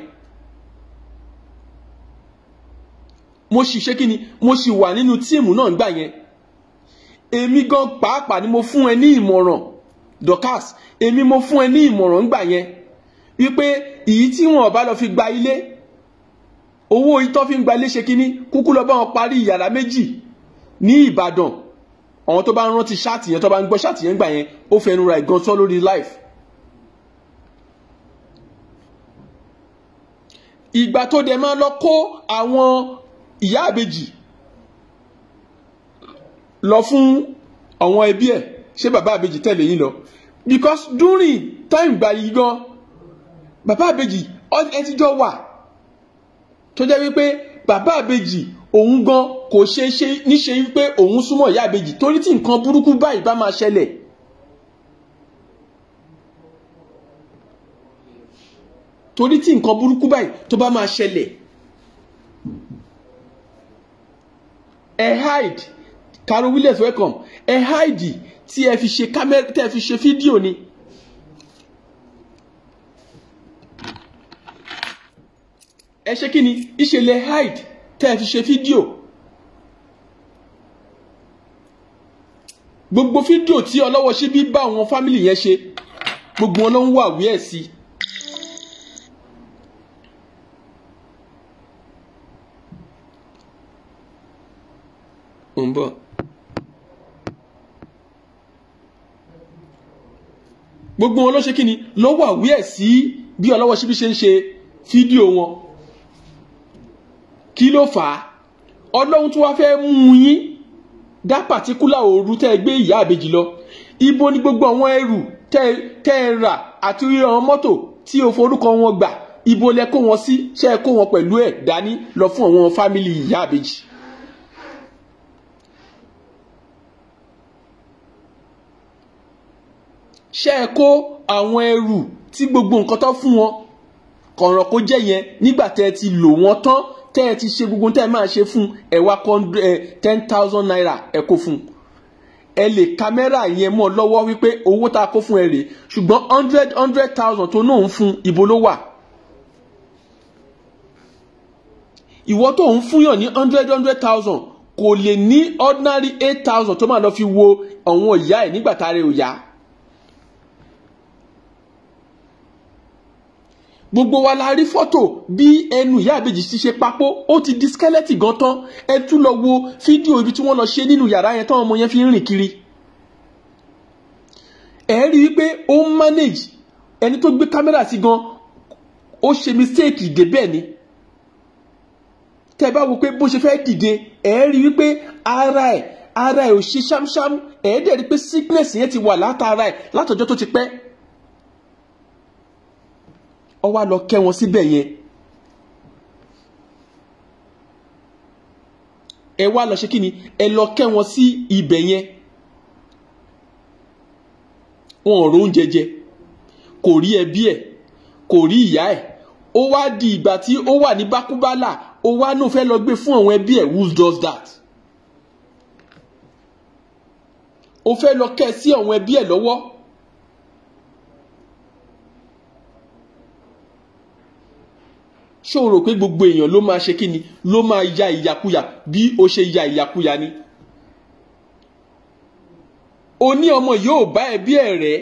Mo sì ṣe kí ni, mo sì wà nínú tíìmù náà ń gbà yẹn. Èmi gan pàápàá ni mo fún ẹ ní ìmọ̀ràn, Dorcas, èmi mo fún ẹ ní ìmọ̀ràn ń gbà yẹn wípé èyí tí wọn bá lọ fi gba ilé, owó ìtọ́ fi ń gba ilé ṣe kí ni, kúkú lọ bá wọn parí yàrá méjì ní Ìbàdàn. Àwọn tó bá ń rántí ṣáàtì yẹn, tó bá ń gbọ́ ṣáàtì yẹn gbà yẹn, ó fẹnu ra ìgan sọ lórí live. Ìgbà tó dẹ̀ máa lọ kó àwọn ìyá àbèjì lọ fún àwọn ẹbí ẹ̀, ṣé bàbá àbèjì tẹ̀lé yín lọ? Because during time gbà yìí gan, bàbá àbèjì ẹ ti jọ wà tó jẹ́ wípé bàbá àbèjì òun gan kò ṣe níṣe wípé òun súnmọ́ ìyá àbèjì torí tí nǹkan burúkú báyìí bá máa ṣẹlẹ̀. Torí tí nǹkan burúkú báyìí tó bá máa ṣẹlẹ̀, ẹ hide. Carol Williams welcome. Ẹ hide tí ẹ fi ṣe kámẹ́rà, tí ẹ fi ṣe fídíò ni. Ẹ ṣe kí ni, ìṣẹ̀lẹ̀ hide tí ẹ fi ṣe fídíò. Gbogbo fídíò tí ọlọ́wọ́ síbí bá àwọn fámìlì yẹn ṣe, gbogbo wọn ló ń wà wí ẹ̀ sí. Bọ̀. Gbogbo wọn ló ṣe kí ni, ló wà wí ẹ̀ sí bí ọlọ́wọ́ síbí ṣe ń ṣe fídíò wọn. Kí ló fà á? Ọlọ́run tó wá fẹ́ mú yín dá pàtíkúlà òru tẹ́ gbé ìyá àbèjì lọ. Ibo ni gbogbo àwọn ẹrù tẹ́ rà àti àwọn mọ́tò tí o forúkọ wọn gbà, ibo lẹ kó wọn sí? Ṣé ẹ kó wọn pẹ̀lú ẹ̀ dání lọ fún àwọn fámìlì ìyá àbèjì? Ṣé ẹ kó àwọn ẹrù tí gbogbo nǹkan tó fún wọn kọ̀rọ̀ kó jẹ́ yẹn nígbà tẹ́ ti lò wọ́n tán, tẹ́ ti ṣe gbogbo tẹ́ máa ṣe fún ẹ wá 10,000 naira ẹ kó fún? Ẹ lè kámẹ́rà yẹn mọ́ lọ́wọ́ wípé owó tá a kó fún ẹ rèé, ṣùgbọ́n 100,000 tó náà ń fún ibo ló wà? Ìwọ tó ń fúnyàn ní 100,000 kò lè ní ordinary 8,000 tó máa lọ fi wo àwọn ìyá ẹ̀ nígbà tá a rẹ̀ ò yá. Gbogbo wa la rí fọ́tò bí ẹnu ìyá àbèjì ti ṣe papò, ó ti di skeleton gan tán. Ẹ tún lọ wo fídíò ibi tí wọ́n lọ ṣe nínú yàrá yẹn táwọn ọmọ yẹn fi ń rìn kiri. Ẹ rí i pé ó ń manage, ẹni tó gbé kámẹ́rà sí gan ó ṣe mistake débẹ̀ ni. Tẹ́ bá wo pé bó ṣe fẹ́ dìde, ẹ rí i pé ara ẹ̀ ò ṣe ṣámṣám. Ẹ dẹ̀ rí i pé sickness yẹn ti wà látara ẹ̀ látọjọ́ tó ti pẹ́. Ó wá lọ kẹ́ wọn síbẹ̀ yẹn. Ẹ wá lọ ṣe kí ni, ẹ lọ kẹ́ wọn sí ibẹ̀ yẹn. Wọn ò róúnjẹ jẹ, kò rí ẹbí ẹ̀, kò rí ìyá ẹ̀. Ó wá di ìgbà tí ó wà ní bákúbálà, ó wá náà fẹ́ lọ gbé fún àwọn ẹbí ẹ̀. Who does that? Ó fẹ́ lọ kẹ́ sí àwọn ẹbí ẹ̀ lọ́wọ́. Ṣé o rò pé gbogbo èèyàn ló máa ṣe kí ni, ló máa ya ìyàkuyà bí ó ṣe ya ìyàkuyà ni? o ní ọmọ yóò bá ẹbí ẹ̀ rẹ́,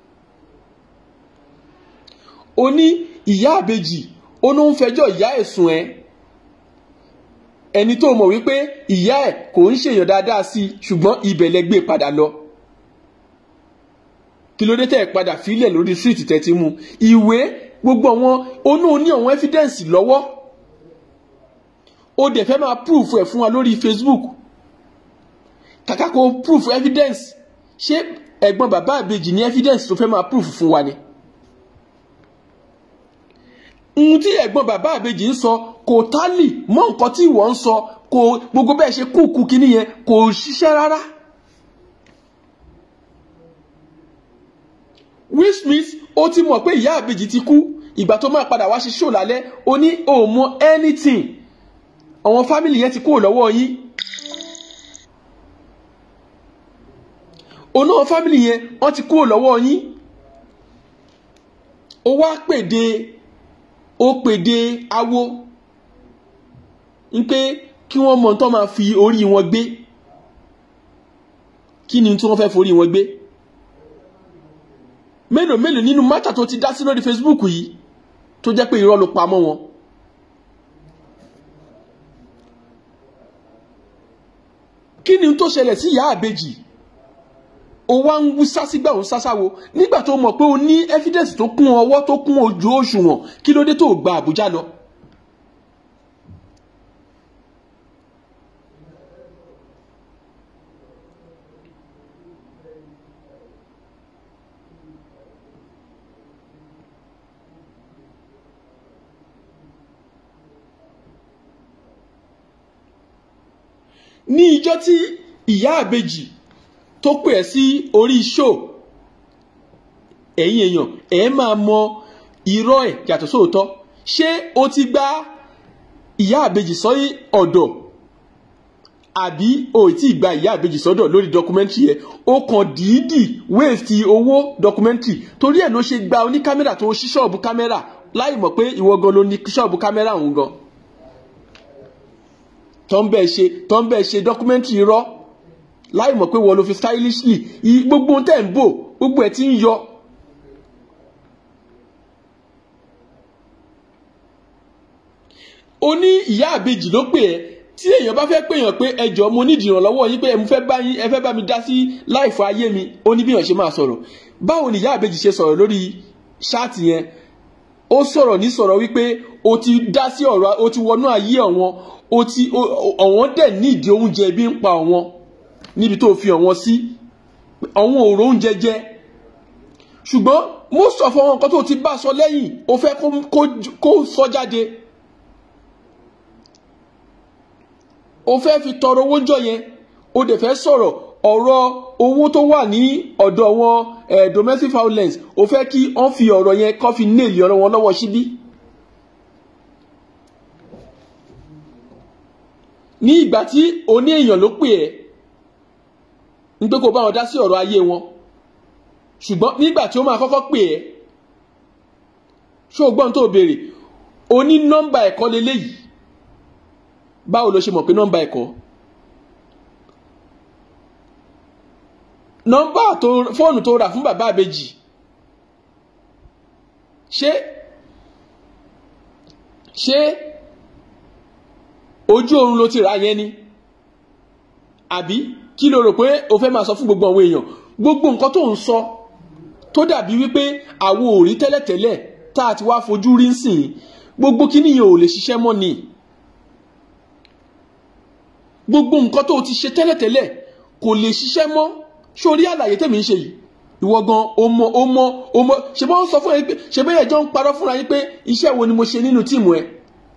o ní ìyá àbejì ó ní ń fẹjọ́ ìyá ẹ̀ sùn ẹ́, ẹni tó mọ̀ wípé ìyá ẹ̀ kò ń ṣèyàn dáadáa sí ṣùgbọ́n ibẹ̀ lẹ gbé padà lọ. Kí ló dé tẹ́ ẹ̀ padà fílẹ̀ lórí street tẹ́ ti mú ìwé gbogbo àwọn onú ní àwọn evidence lọ́wọ́, ó dẹ̀ fẹ́ máa proof ẹ̀ fún wa lórí Facebook. Kàkà kó proof evidence, ṣé ẹ̀gbọ́n bàbá àbejì ní evidence tó fẹ́ máa proof fún wa ni? Ohun tí ẹ̀gbọ́n bàbá àbejì ń sọ kò tálì mọ́ nǹkan tí ìwọ ń sọ, kò gbogbo bẹ́ẹ̀ ṣe kúkú kíní yẹn kò ṣiṣẹ́ rárá. Will Smith ó ti mọ̀ pé ìyá àbejì ti kú, ìgbà tó máa padà wá ṣe show lálẹ́ ó ní ó mọ anything, àwọn family yẹn ti kúrò lọ́wọ́ yín. Ó náà family yẹn wọ́n ti kúrò lọ́wọ́ yín. Ó wá pèdè awo ń pé kí wọ́n mọ̀ tó máa fi orí wọn gbé. Kí ni tí wọ́n fẹ́ forí wọn gbé? Mélòó nínú mátà tó ti dá sí lórí Facebook yìí tó jẹ́ pé irọ́ ló pa mọ́ wọn. Kí ni tó ṣẹlẹ̀ sí ìyá àbejì? Ó wá ń wú sásígbà òun sásáwo nígbà tó mọ̀ pé o ní evidence tó kún ọwọ́ tó kún ojú òṣùwọ̀n, kí ló dé tó gba Àbújá lọ? Ní ìjọ́ tí ìyá àbejì tó pè ẹ́ sí orí show, ẹ̀yin èèyàn ẹ máa mọ irọ́ ẹ̀ yàtọ̀ sóòótọ́. Ṣé o ti gba ìyá àbejì sọ́yí ọ̀dọ̀ àbí o ti gba ìyá àbejì sọ́dọ̀ lórí documentary ẹ̀? O kàn dídì waste owó documentary, torí ẹ̀ ló ṣe gba oníkámẹ́rà tó ṣí ṣọ́ọ̀bù kámẹ́rà láì mọ̀ pé ìwọ gan ló ní ṣọ́ọ̀bù kámẹ́rà òun gan. Tó ń bẹ́ẹ̀ ṣe documentary rọ́ láì mọ̀ pé wọ́n ló fi stylishly gbogbo tẹ́ ń bò gbogbo ẹ̀ tí ń yọ. O ní ìyá àbejì ló pè ẹ́, tí èèyàn bá fẹ́ pèèyàn pé ẹjọ́ mo nídìí ìrànlọ́wọ́ yín pé ẹ fẹ́ bá mi dá sí láìfọ ayé mi, ó ní bí èèyàn ṣe máa sọ̀rọ̀. Báwo ni ìyá àbejì ṣe sọ̀rọ̀ lórí ṣáàtì yẹn? Ó sọ̀rọ̀ ní sọ̀rọ̀ wípé o ti dá sí ọ̀rọ̀, o ti wọnú ayé ọ̀wọ́n, ọ̀wọ́n dẹ̀ ní ìdí oúnjẹ bí ń pa ọ̀wọ́n níbi tó fi ọ̀wọ́n sí, ọ̀wọ́n òrò oúnjẹ jẹ. Ṣùgbọ́n most of àwọn nǹkan tó ti bá sọ lẹ́yìn o fẹ́ kó sọ jáde, o fẹ́ fi tọrọ owó jọ yẹn, o dẹ̀ fẹ́ sọ̀rọ̀ ọ̀rọ̀ owó tó wà ní ọ̀dọ̀ wọn domestic violence, o fẹ́ kí wọ́n fi ọ̀rọ̀ yẹn kọ́ fi nail ọ̀rọ̀ wọn lọ́wọ́ síbí. Ní ìgbà tí o ní èèyàn ló pè ẹ́ ń pé kó bá wọn dá sí ọ̀rọ̀ ayé wọn, ṣùgbọ́n nígbà tí ó máa kọ́kọ́ pè ẹ́, ṣó gbọ́n tó béèrè, o ní nọ́mbà ẹ̀kọ́ leléyìí. Báwo ló ṣe mọ̀ pé nọ́mbà ẹ̀kọ́? Nọ́mbà fóònù tó rà fún bàbá àbejì, ṣé ojú oorun ló ti rà yẹn ni? Àbí kí ló rò pé o fẹ́ máa sọ fún gbogbo àwọn èèyàn? Gbogbo nǹkan tó ń sọ tó dàbí wípé àwo ò rí tẹ́lẹ̀tẹ́lẹ̀ tá a ti wá fojú rí nsìn, gbogbo kíní yẹn ò lè ṣiṣẹ́ mọ́ ni. Gbogbo nǹkan tó ti ṣe tẹ́lẹ̀tẹ́lẹ̀ kò lè ṣiṣẹ́ mọ́. Sórí àlàyé tèmi ń ṣe yìí, ìwọ gan o mọ̀ ṣe bọ́ sọ fún ẹ pé ṣe bẹ́ẹ̀ jọ ń parọ́ fúnra yín pé iṣẹ́ wo ni mo ṣe nínú tíìmù ẹ.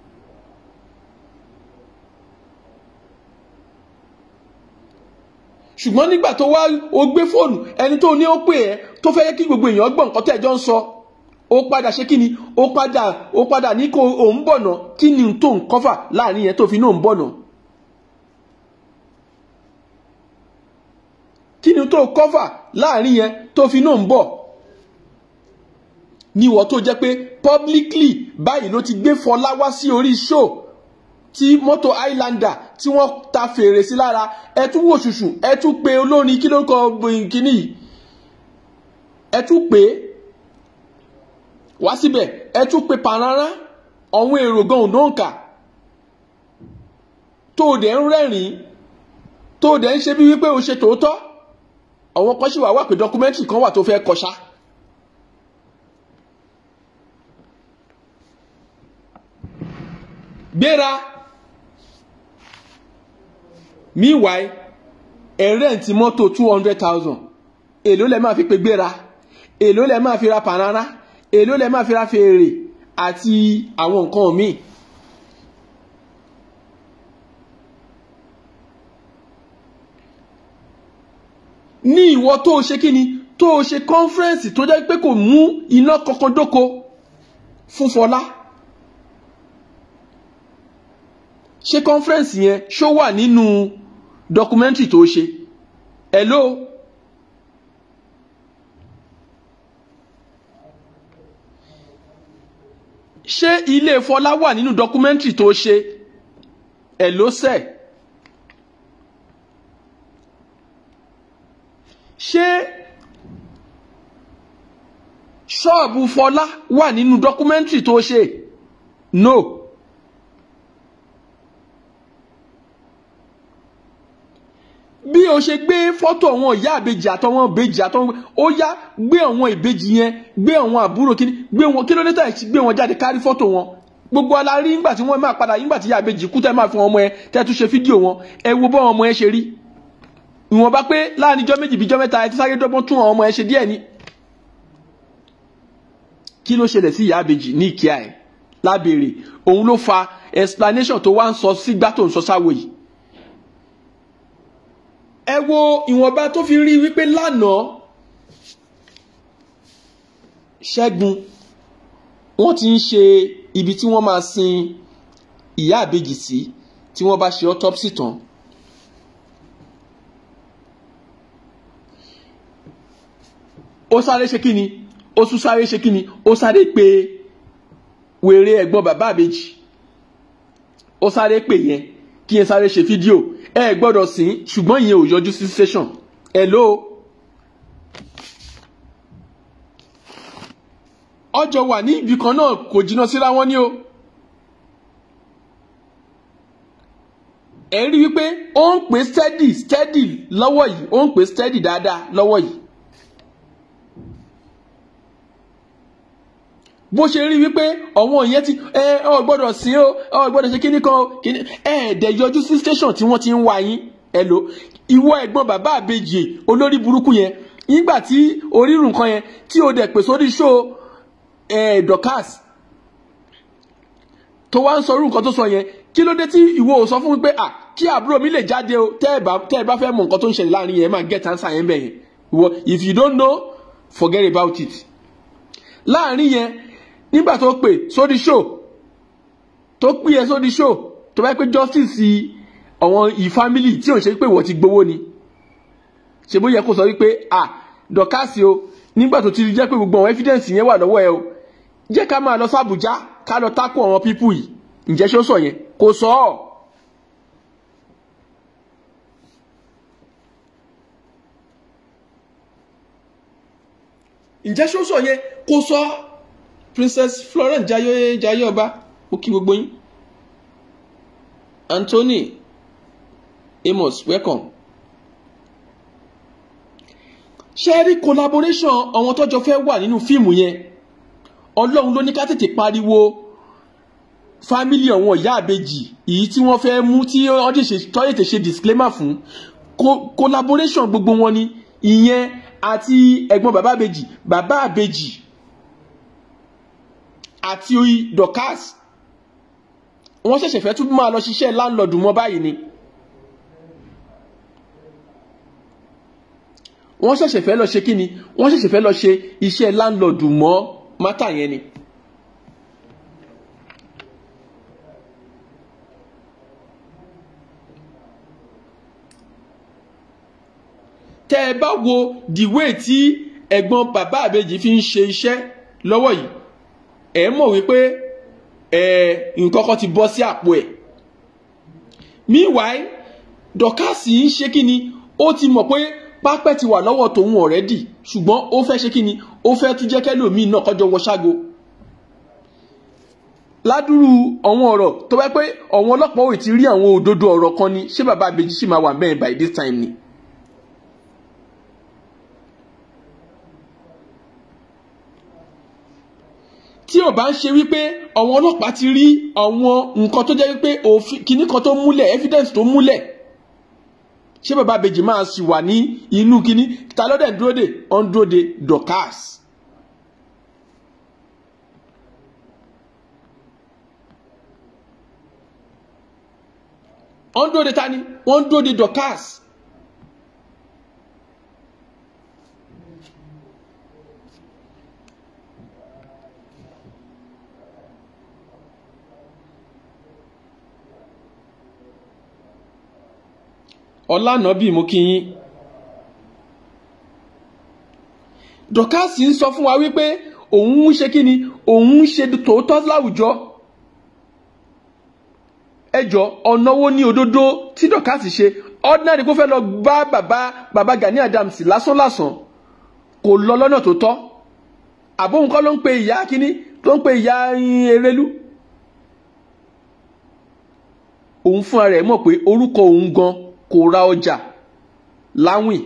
Ṣùgbọ́n nígbà tó wá o gbé fóònù, ẹni tó ní ó pè ẹ́ tó fẹ́ kí gbogbo èèyàn gbọ́ nǹkan tẹ́jọ́ ń sọ, ó padà ṣe kí ni? Ó padà ní kó o ń bọ̀nà. Kí ni tó ń kọ́fà láàrin yẹn tó fi náà ń bọ̀nà? Kí ni tó kọ́fà láàrin yẹn tó fi náà ń bọ̀? Níwọ̀ tó jẹ́ pé publicly báyìí ló ti gbé Fọlá wá sí orí show tí mọ́tò Highlander tí wọ́n ta fèrè sí lára, ẹ tún wò ṣùṣù, ẹ tún pe olórin kí ló kọ kíní yìí, ẹ tún pe wá síbẹ̀, ẹ tún pe Pàràrà, àwọn èrò gan òǹdóǹkà tó dẹ̀ ń rẹ́rìn-ín, tó dẹ̀ ń ṣe bí wípé o ṣe tòótọ́. Àwọn kan sì wà pé dọkumẹ́ntì kan wà tó fẹ́ kọṣá. Gbéra. Meanwhile, ẹ rẹ́ǹtì mọ́tò 200,000. Èló lẹ máa fi pe Gbéra, èló lẹ máa fi ra Pàràrà, èló lẹ máa fi ra fèrè àti àwọn nǹkan míì. Ní ìwọ tó ṣe kíni, tó ṣe conference tó jẹ́ pé kò mú iná kankan dóko fún Fọlá. Ṣé conference yẹn ṣó wà nínú documentary tó ṣe? Hello. Ṣé ilé Fọlá wà nínú documentary tó ṣe? Hello sẹ́. Ṣé ṣọ́ọ̀bù Fọlá wà nínú documentary tó ṣe? No. Bí o ṣe gbé fọ́tò àwọn ìyá ìbejì àtọwọn ìbejì àtọwọn, ó yá gbé àwọn ìbejì yẹn, gbé àwọn àbúrò kíní, gbé wọn, kí ló dé tẹ̀ gbé wọn jáde kárí fọ́tò wọn. Gbogbo alárí nígbà tí wọ́n máa padà, nígbà tí ìyá ìbejì kú tẹ́ máa fún ọmọ ẹ tẹ́ tún ṣe fídíò wọn, ẹ wo bọ́ ọmọ ẹ ṣe rí. Ìwọ̀n bá pé láàrin ijọ́ méjì bíjọ́ mẹ́ta ẹ ti sáré dọ́gbọ́n tún ọmọ ẹ ṣe díẹ̀ ni. Kí ló ṣẹlẹ̀ sí ìyá ìbejì ní ìkíà ẹ̀ lábèrè? Òun ló fa explanation tó wá ń sọ sígbà tó ń sọ sáwò yìí. Ẹ wo ìwọ̀nba tó fi rí wípé lánàá Ṣẹ́gun wọ́n ti ń ṣe ibi tí wọ́n máa sin ìyá ìbejì sí tí wọ́n bá ṣe autopsy tán. Ó sáré ṣe kíni, ó tún sáré ṣe kíni, ó sáré pé wèrè ẹ̀gbọ́n bàbá ìbejì, ó sáré pè yẹn kí yẹn sáré ṣe fídíò. Ẹ gbọ́dọ̀ sìn, ṣùgbọ́n ìyẹn ò yọjú sí station. Hello. Ọjọ́ wà ní ibì kan náà, kò jìnnà síra wọn ní o. Ẹ rí wípé ó ń pè steady lọ́wọ́ yìí, ó ń pè steady dáadáa lọ́wọ́ yìí. Bó ṣe rí wípé ọ̀wọ́n yẹn ti ọ gbọ́dọ̀ sìn o, ọ gbọ́dọ̀ ṣe kíní kan o, kíní dẹ̀ yọjú sí station tí wọ́n ti ń wá yín. Hello. Ìwọ ẹ̀gbọ́n bàbá àbejì olórí burúkú yẹn, nígbà tí orírun kan yẹn tí o dẹ̀ pè sórí show Dorcas tó wá ń sọ irú nǹkan tó sọ yẹn, kí ló dé tí ìwọ ò sọ fún mi pé kí àbúrò mi lè jáde o, tẹ́ ẹ bá fẹ́ mọ nǹkan tó ń ṣẹlẹ̀ láàrin yẹn máa get answer yẹn bẹ̀ yẹn. Ìwọ, if you don't know, forget about it. Láàrin yẹn nígbà tó pè sórí show, tó pè ẹ sórí show, tó bá pé justice àwọn family tí ò ń ṣe pé wọ́n ti gbowó ni, ṣe bó yẹ kó sọ wípé Dorcas o, nígbà tó ti jẹ́ pé gbogbo àwọn evidence yẹn wà lọ́wọ́ ẹ o, jẹ́ ká máa lọ sí Àbújá ká lọ tákù àwọn people yìí. Ǹjẹ́ ṣó sọ yẹn? Kò sọ ọ́. Ǹjẹ́ ṣó sọ yẹn? Kò sọ. Princess Florence Jayé Ọba, ó kí gbogbo yín. Anthony Amos, welcome. Ṣé rí collaboration àwọn tọ́jọ́ fẹ́ wà nínú fíìmù yẹn? Ọlọ́run ló ní ká tètè pariwo family àwọn ìyá àbejì èyí tí wọ́n fẹ́ mú tí wọ́n tètè ṣe disclaimer fún. Collaboration gbogbo wọn ni ìyẹn àti ẹ̀gbọ́n bàbá àbejì àti Dorcas. Wọ́n ṣẹ̀ṣẹ̀ fẹ́ tún máa lọ ṣiṣẹ́ landlord mọ́ báyìí ni. Wọ́n ṣẹ̀ṣẹ̀ fẹ́ lọ ṣe kíni? Wọ́n ṣẹ̀ṣẹ̀ fẹ́ lọ ṣe iṣẹ́ landlord mọ́ mátà yẹn ni. Tẹ́ ẹ bá wo the way tí ẹ̀gbọ́n bàbá àbejì fi ń ṣe iṣẹ́ lọ́wọ́ yìí, ẹ mọ̀ wípé nǹkan kan ti bọ́ sí àpò ẹ̀. meanwhile Dorcas ń ṣe kí ni ó ti mọ̀ pé pápẹ́ ti wà lọ́wọ́ tòun already ṣùgbọ́n ó fẹ́ ṣe kí ni ó fẹ́ tún jẹ́ kẹ́lòmíì náà kọjọ wọ ṣágo ládùúrú àwọn ọ̀rọ̀ tó bá pé àwọn ọlọ́pàá ò ti rí àwọn òdodo ọ̀rọ̀ kan ni ṣé bàbá Ìbejì sì máa wà bẹ́ẹ̀ by this time ni. tí ò bá ń ṣe wípé àwọn ọlọ́pàá ti rí àwọn nǹkan tó jẹ́ wípé òfin kìíní kan tó múlẹ̀ evidence tó múlẹ̀ ṣé bàbá Ìbejì máa sì wà ní inú kìíní ta ló dẹ̀ dúró dè ó ń dúró dè Dorcas. ó ń dúró dè ta ni wọ́n ń dúró dè Dorcas. Ọlánàbí mo kí yín. Dorcas ń sọ fún wa wípé òun ń ṣe kí ni òun ń ṣe tòótọ́ láwùjọ. ẹjọ́ ọ̀nà wo ní òdodo tí Dorcas ṣe ordinary kó fẹ́ lọ bá bàbá Gani Adams lásán kò lọ lọ́nà tó tọ́ àbóhun kọ́ ló ń pe ìyá kíní tó ń pe ìyá Erelu. òun fúnra rẹ̀ mọ̀ pé orúkọ òun gan kò ra ọjà láwìn.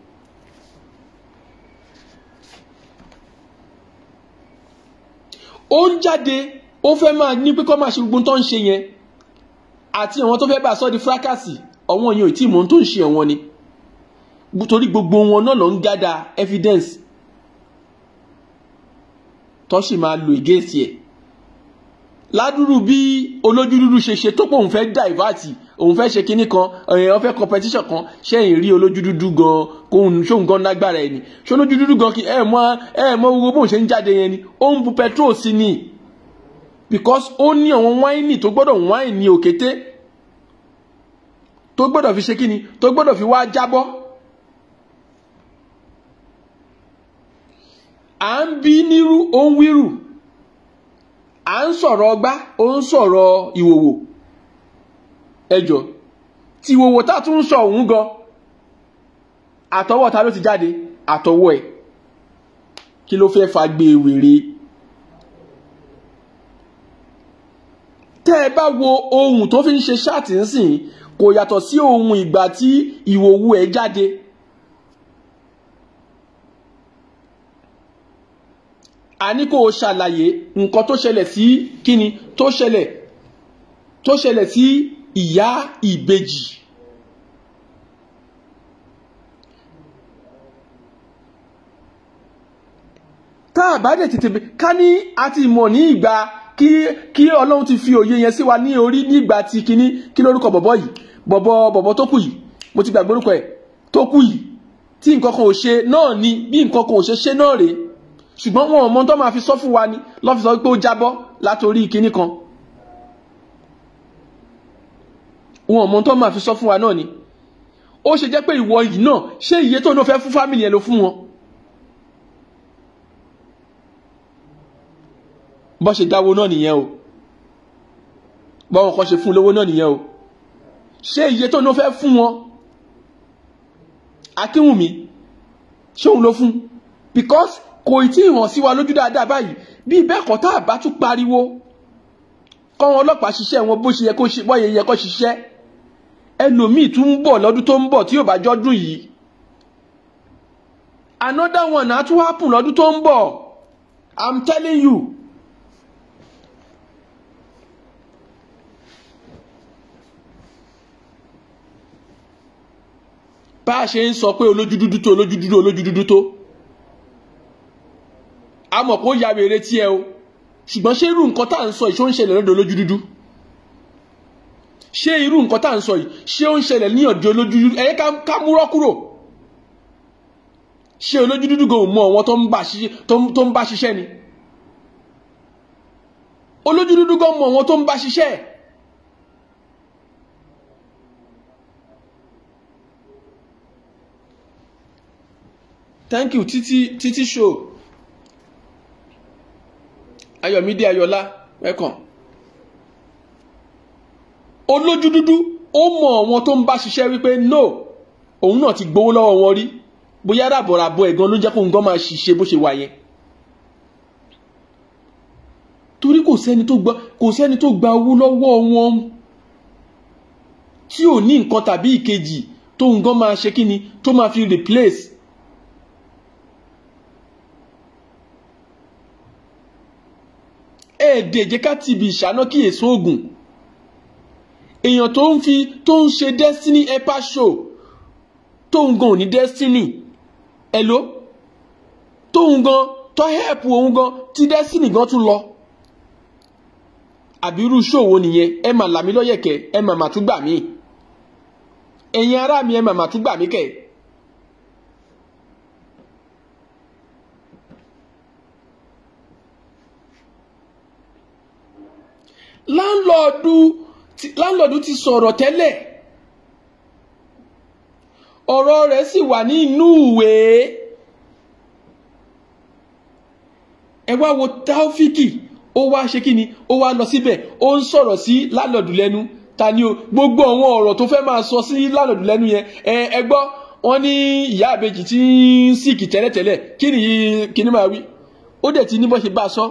ó ń jáde ó fẹ́ máa ní pé kó máa ṣe gbogbo tó ń ṣe yẹn àti àwọn tó fẹ́ bá sọ di fracasi àwọn yẹn ò tí mọ̀ tó ń ṣe ẹ̀wọ̀n ni torí gbogbo wọn náà ló ń gádà evidence tó sì máa lo against ẹ̀ ládùúrú bí olójú dúdú ṣe tó pé òun fẹ́ divert òun fẹ́ ṣe kinní kan ó fẹ́ competition kan ṣẹ́yìn rí olójú dúdú gan kóhun ṣóhun gan lágbára ẹni ṣó olójú dúdú gan kí mọ gbogbo bóun ṣe ń jáde yẹn ni ó ń bu petrol sí ni because ó ní àwọn wáìnì tó gbọ́dọ̀ wáìnì òkété tó gbọ́dọ̀ fi ṣe kinní tó gbọ́dọ̀ fi wá jábọ́. à ń bí nírú ó ń wírù à ń sọ̀rọ̀ ọgbá ó ń sọ̀rọ̀ ìwòwò ẹjọ́ tí ìwòwò tá tún ń sọ òun gan àtọwọ́ ta ló ti jáde àtọwọ́ ẹ̀ kí ló fẹ́ fa gbé wèrè. tẹ́ ẹ bá wo ohun tó fi ń ṣe ṣáàtì ńsìn kò yàtọ̀ sí ohun ìgbà tí ìwòwò ẹ̀ jáde. a ní kó o ṣàlàyé nǹkan tó ṣẹlẹ̀ sí kíni tó ṣẹlẹ̀ sí ìyá ìbejì. tá a bá dẹ̀ tètè ká ní àti ìmọ̀ ní ìgbà kí Ọlọ́run ti fi òye yẹn sí wa ní orí ní ìgbà tí kíní kí lórúkọ bọ̀bọ̀ yìí bọ̀bọ̀ tó kù yìí mo ti gbàgbé orúkọ ẹ̀ tó kù yìí tí nǹkan kan ò ṣe náà ni bí nǹkan kan ò ṣe náà rèé ṣùgbọ́n wọn ò mọ tó máa fi sọ fún wa ni lọ́ fi sọ pé ó jábọ́ látorí kinní kan wọn ò mọ tó máa fi sọ fún wa náà ni ó ṣe jẹ́ pé ìwọ yìí náà ṣé iye tó náà fẹ́ fún fámìlì ẹ̀ ló fún wọn bọ́ ṣe dáwó náà nìyẹn o bọ́wọn kan ṣe fún lówó náà nìyẹn o ṣé iye tó náà fẹ́ fún wọn Akínwùmí ṣé òun ló fún because kò tí ì hàn sí wa lójú dáadáa báyìí bí bẹ́ẹ̀ kọ́ tá a bá tún pariwo kọ́ wọn ọlọ́pàá ṣiṣẹ́ wọn bó ṣe yẹ kó ṣe bọ́yẹ yẹ kó ṣiṣẹ́ ẹlòmíì tún ń bọ̀ lọ́dún tó ń bọ̀ tí yóò bá jọ́dún yìí another one á tún happen lọ́dún tó ń bọ̀ I'm telling you. bá a ṣe ń sọ pé olójú dúdú tó a mọ̀ pé ó ya wèrè tí ẹ o ṣùgbọ́n ṣé irú nǹkan tá à ń sọ yìí ṣé ó ń ṣẹlẹ̀ lọ́dọ̀ olójú dúdú ṣé irú nǹkan tá à ń sọ yìí ṣé ó ń ṣẹlẹ̀ ní ọ̀dọ̀ olójú dúdú ẹ̀yẹ́ ká múrọ́ kúrò ṣé olójú dúdú gan mọ àwọn tó ń bá ṣiṣẹ́ ni olójú dúdú gan mọ àwọn tó ń bá ṣiṣẹ́. Thank you títí show. Ayọ̀mídé Ayọ̀lá welcome. Olójú dúdú ó mọ àwọn tó ń bá ṣiṣẹ́ wípé no òun náà ti gbowó lọ́wọ́ wọn rí bóyá ràbọ̀ràbọ̀ ẹ̀gan ló jẹ́ kó ń gan máa ṣiṣẹ́ bó ṣe wà yẹn. torí kò sẹ́ni tó gba owó lọ́wọ́ wọn tí ò ní nǹkan tàbí ìkejì tó ń gan máa ṣe kíni tó máa fi replace. ẹ̀ẹ́dẹ̀ jẹ́ ká tìbí ìṣáná kí èso oògùn èèyàn tó ń ṣe destiny epa show tó ń gan ò ní destiny hello tó ń gan tó help òun gan tí destiny gan tún lọ àbí irú ṣòwò nìyẹn ẹ mà là mí lọ́yẹ̀kẹ́ ẹ mà mà tún gbà mí ẹ̀yin ará mi ẹ mà mà tún gbà mí kẹ́. láńlọ́ọ̀dù ti sọ̀rọ̀ tẹ́lẹ̀ ọ̀rọ̀ rẹ̀ sì wà ní inú ìwé. ẹ wá wo Taofiki ó wá ṣe kí ni ó wá lọ síbẹ̀ ó ń sọ̀rọ̀ sí láńlọ́ọ̀dù lẹ́nu ta ni o gbogbo àwọn ọ̀rọ̀ tó fẹ́ máa sọ sí láńlọ́ọ̀dù lẹ́nu yẹn ẹ gbọ́ wọ́n ní ìyá àbèjì tí ń sìkì tẹ́lẹ̀tẹ́lẹ̀ kí ni máa wí ó dẹ̀ ti ní bọ́ ṣe bá a sọ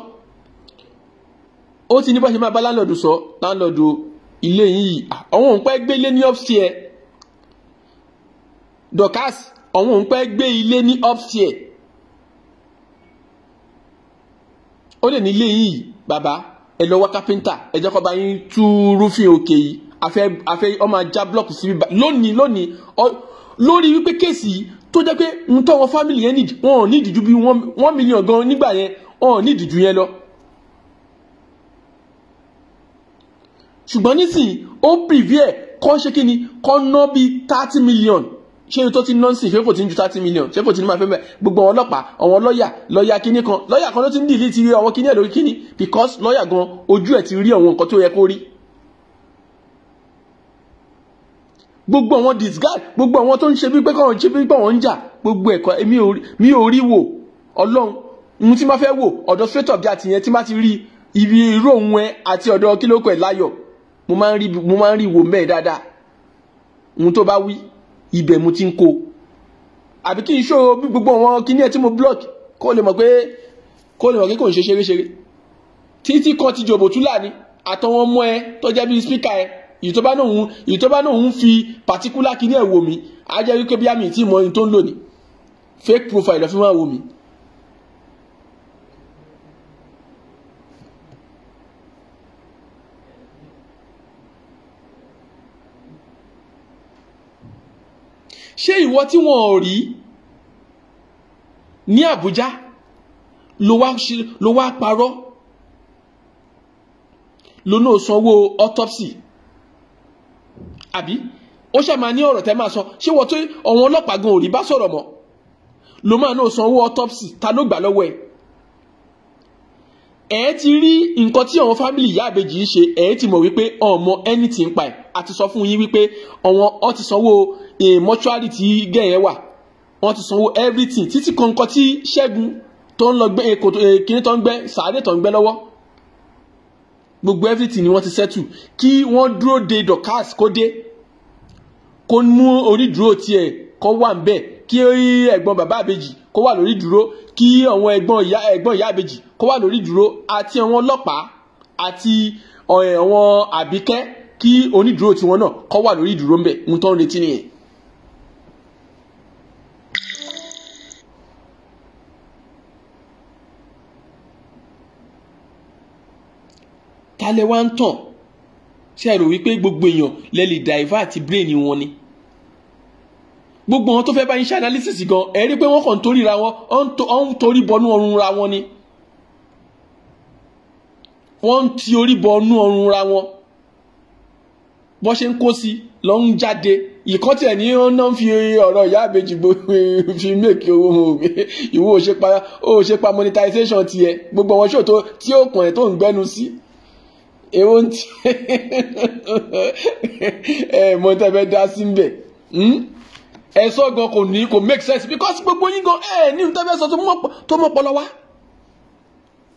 ó ti ní bọ́ ṣe máa bá láńlọ́ọ̀dù sọ láńlọ́ọ̀dù ilé yìí àwọn òun pẹ́ gbé ilé ní upstairs Dorcas àwọn òun pẹ́ gbé ilé ní upstairs ó lè ní ilé yìí bàbá ẹ lọ wá kápẹ́ńtà ẹ jẹ́ kó bá yín tú rúfin òkè yìí afẹ́ ọmọ ajá blọọkù síbí lónìí lórí wípé kéèsì yìí tó jẹ́ pé ń tọ́ wọn fámìlì yẹn nìdí wọn ò ní ìdíjú bí 1 million gan nígbà yẹn wọn ò ní ìdíjú yẹn lọ. ṣùgbọ́n nísìnyí ó preview kọ́ ṣe kí ni kọ́ ná bíi 30 million ṣé tó ti nọ́ọ̀sì ṣé kò ti ń ju 30 million ṣé kò ti ní máa fẹ́ bẹ́ẹ̀ gbogbo àwọn ọlọ́pàá àwọn lọ́ọ̀yà kíní kan lọ́ọ̀yà kan ló ti ń dìlí ti rí àwọn kíní ẹ̀ lórí kíní because lọ́ọ̀yà gan ojú ẹ̀ ti rí àwọn nǹkan tó yẹ kó rí. gbogbo àwọn disguise gbogbo àwọn tó ń ṣe wípé kọ́ ṣe wípé wọ́n ń jà gbogbo ẹ̀kọ́ mi ò rí wò ọlọ́run ohun tí máa fẹ́ wò ọ̀dọ̀ straight up àti yẹn tí máa ti rí ibi irú òun ẹ àti ọ̀dọ̀ kílókò ẹ̀ láyọ̀ mo máa ń rí wò mẹ́ẹ̀ dáadáa ohun tó bá wí ibẹ̀ mo ti ń kó àbí kí n ṣó bí gbogbo àwọn kíní ẹ̀ tí mo block kó lè mọ̀ pé kò ń ṣe ṣeréṣeré títí kan ti jòbò túlà ní àtọwọn ọmọ ẹ tó jẹ́ bí speaker ẹ ìyí tó bá náà ń fi particular kíní ẹ̀ wò mí á jẹ́ wípé bí àmì tí mo ní tó ń lò ní fake profile lọ fi máa wò mí. ṣé ìwọ tí wọn ò rí ní Àbújá ló wá parọ́ ló náà sanwó autopsy àbí ó ṣàmà ní ọ̀rọ̀ tẹ́ máa sọ ṣé wọ́n tó àwọn ọlọ́pàá gan ò rí bá sọ̀rọ̀ mọ́ ló máa náà sanwó autopsy ta ló gbà lọ́wọ́ ẹ̀ ti rí nǹkan tí àwọn fámìlì ìyá àbèjì ń ṣe ẹ̀ ti mọ̀ wípé ọmọ anything pa ẹ̀ àti sọ fún yín wípé ọ ti sanwó mọ́ṣúárì tí gẹ̀yẹ́ wà wọ́n ti sanwó everything títí kankan tí Ṣẹ́gun tó ń lọ gbé kíní tó ń gbẹ́ sàárè tó ń gbẹ́ lọ́wọ́ gbogbo everything ni wọ́n ti settle kí wọ́n dúró de Dorcas kó dé kó mú orí dúró tiẹ̀ kó wà ń bẹ̀ kí ẹ̀gbọ́n bàbá àbèjì kó wà lórí dúró kí àwọn ẹ̀gbọ́n ìyá àbèjì kó wà lórí dúró àti àwọn ọlọ́pàá àti àwọn Àbíkẹ́ kí onídúró tiwọn náà kó wà lórí dúró ń bẹ̀ ń tó ń retí nìyẹn. tálẹ̀ wá ń tàn ṣe rò wípé gbogbo èèyàn lè lè divert brain wọn ni gbogbo wọn tó fẹ́ bá yín ṣe analysis gan ẹ rí pé wọ́n kàn ń torí ra wọn ọ̀ ń torí bọnú ọrùn ra wọn ni wọ́n ń ti orí bọnú ọrùn ra wọn bọ́ ṣe ń kó sí lọ ń jáde ìkọ́tì ẹ̀ ní wọ́n náà ń fi ọ̀rọ̀ ìyá àbèjì fi make owó ìwọ ò ṣe pa monetization tiẹ̀ gbogbo àwọn ṣòó tí ó kàn ẹ̀ tó ń gbẹ́nu sí èwo ń tí mo tẹ́ fẹ́ dá sí mbẹ̀ ẹ̀sọ́ gan kò make sense because gbogbo yín gan ní tẹ́ fẹ́ sọ tó mọ̀ pọlọ wá.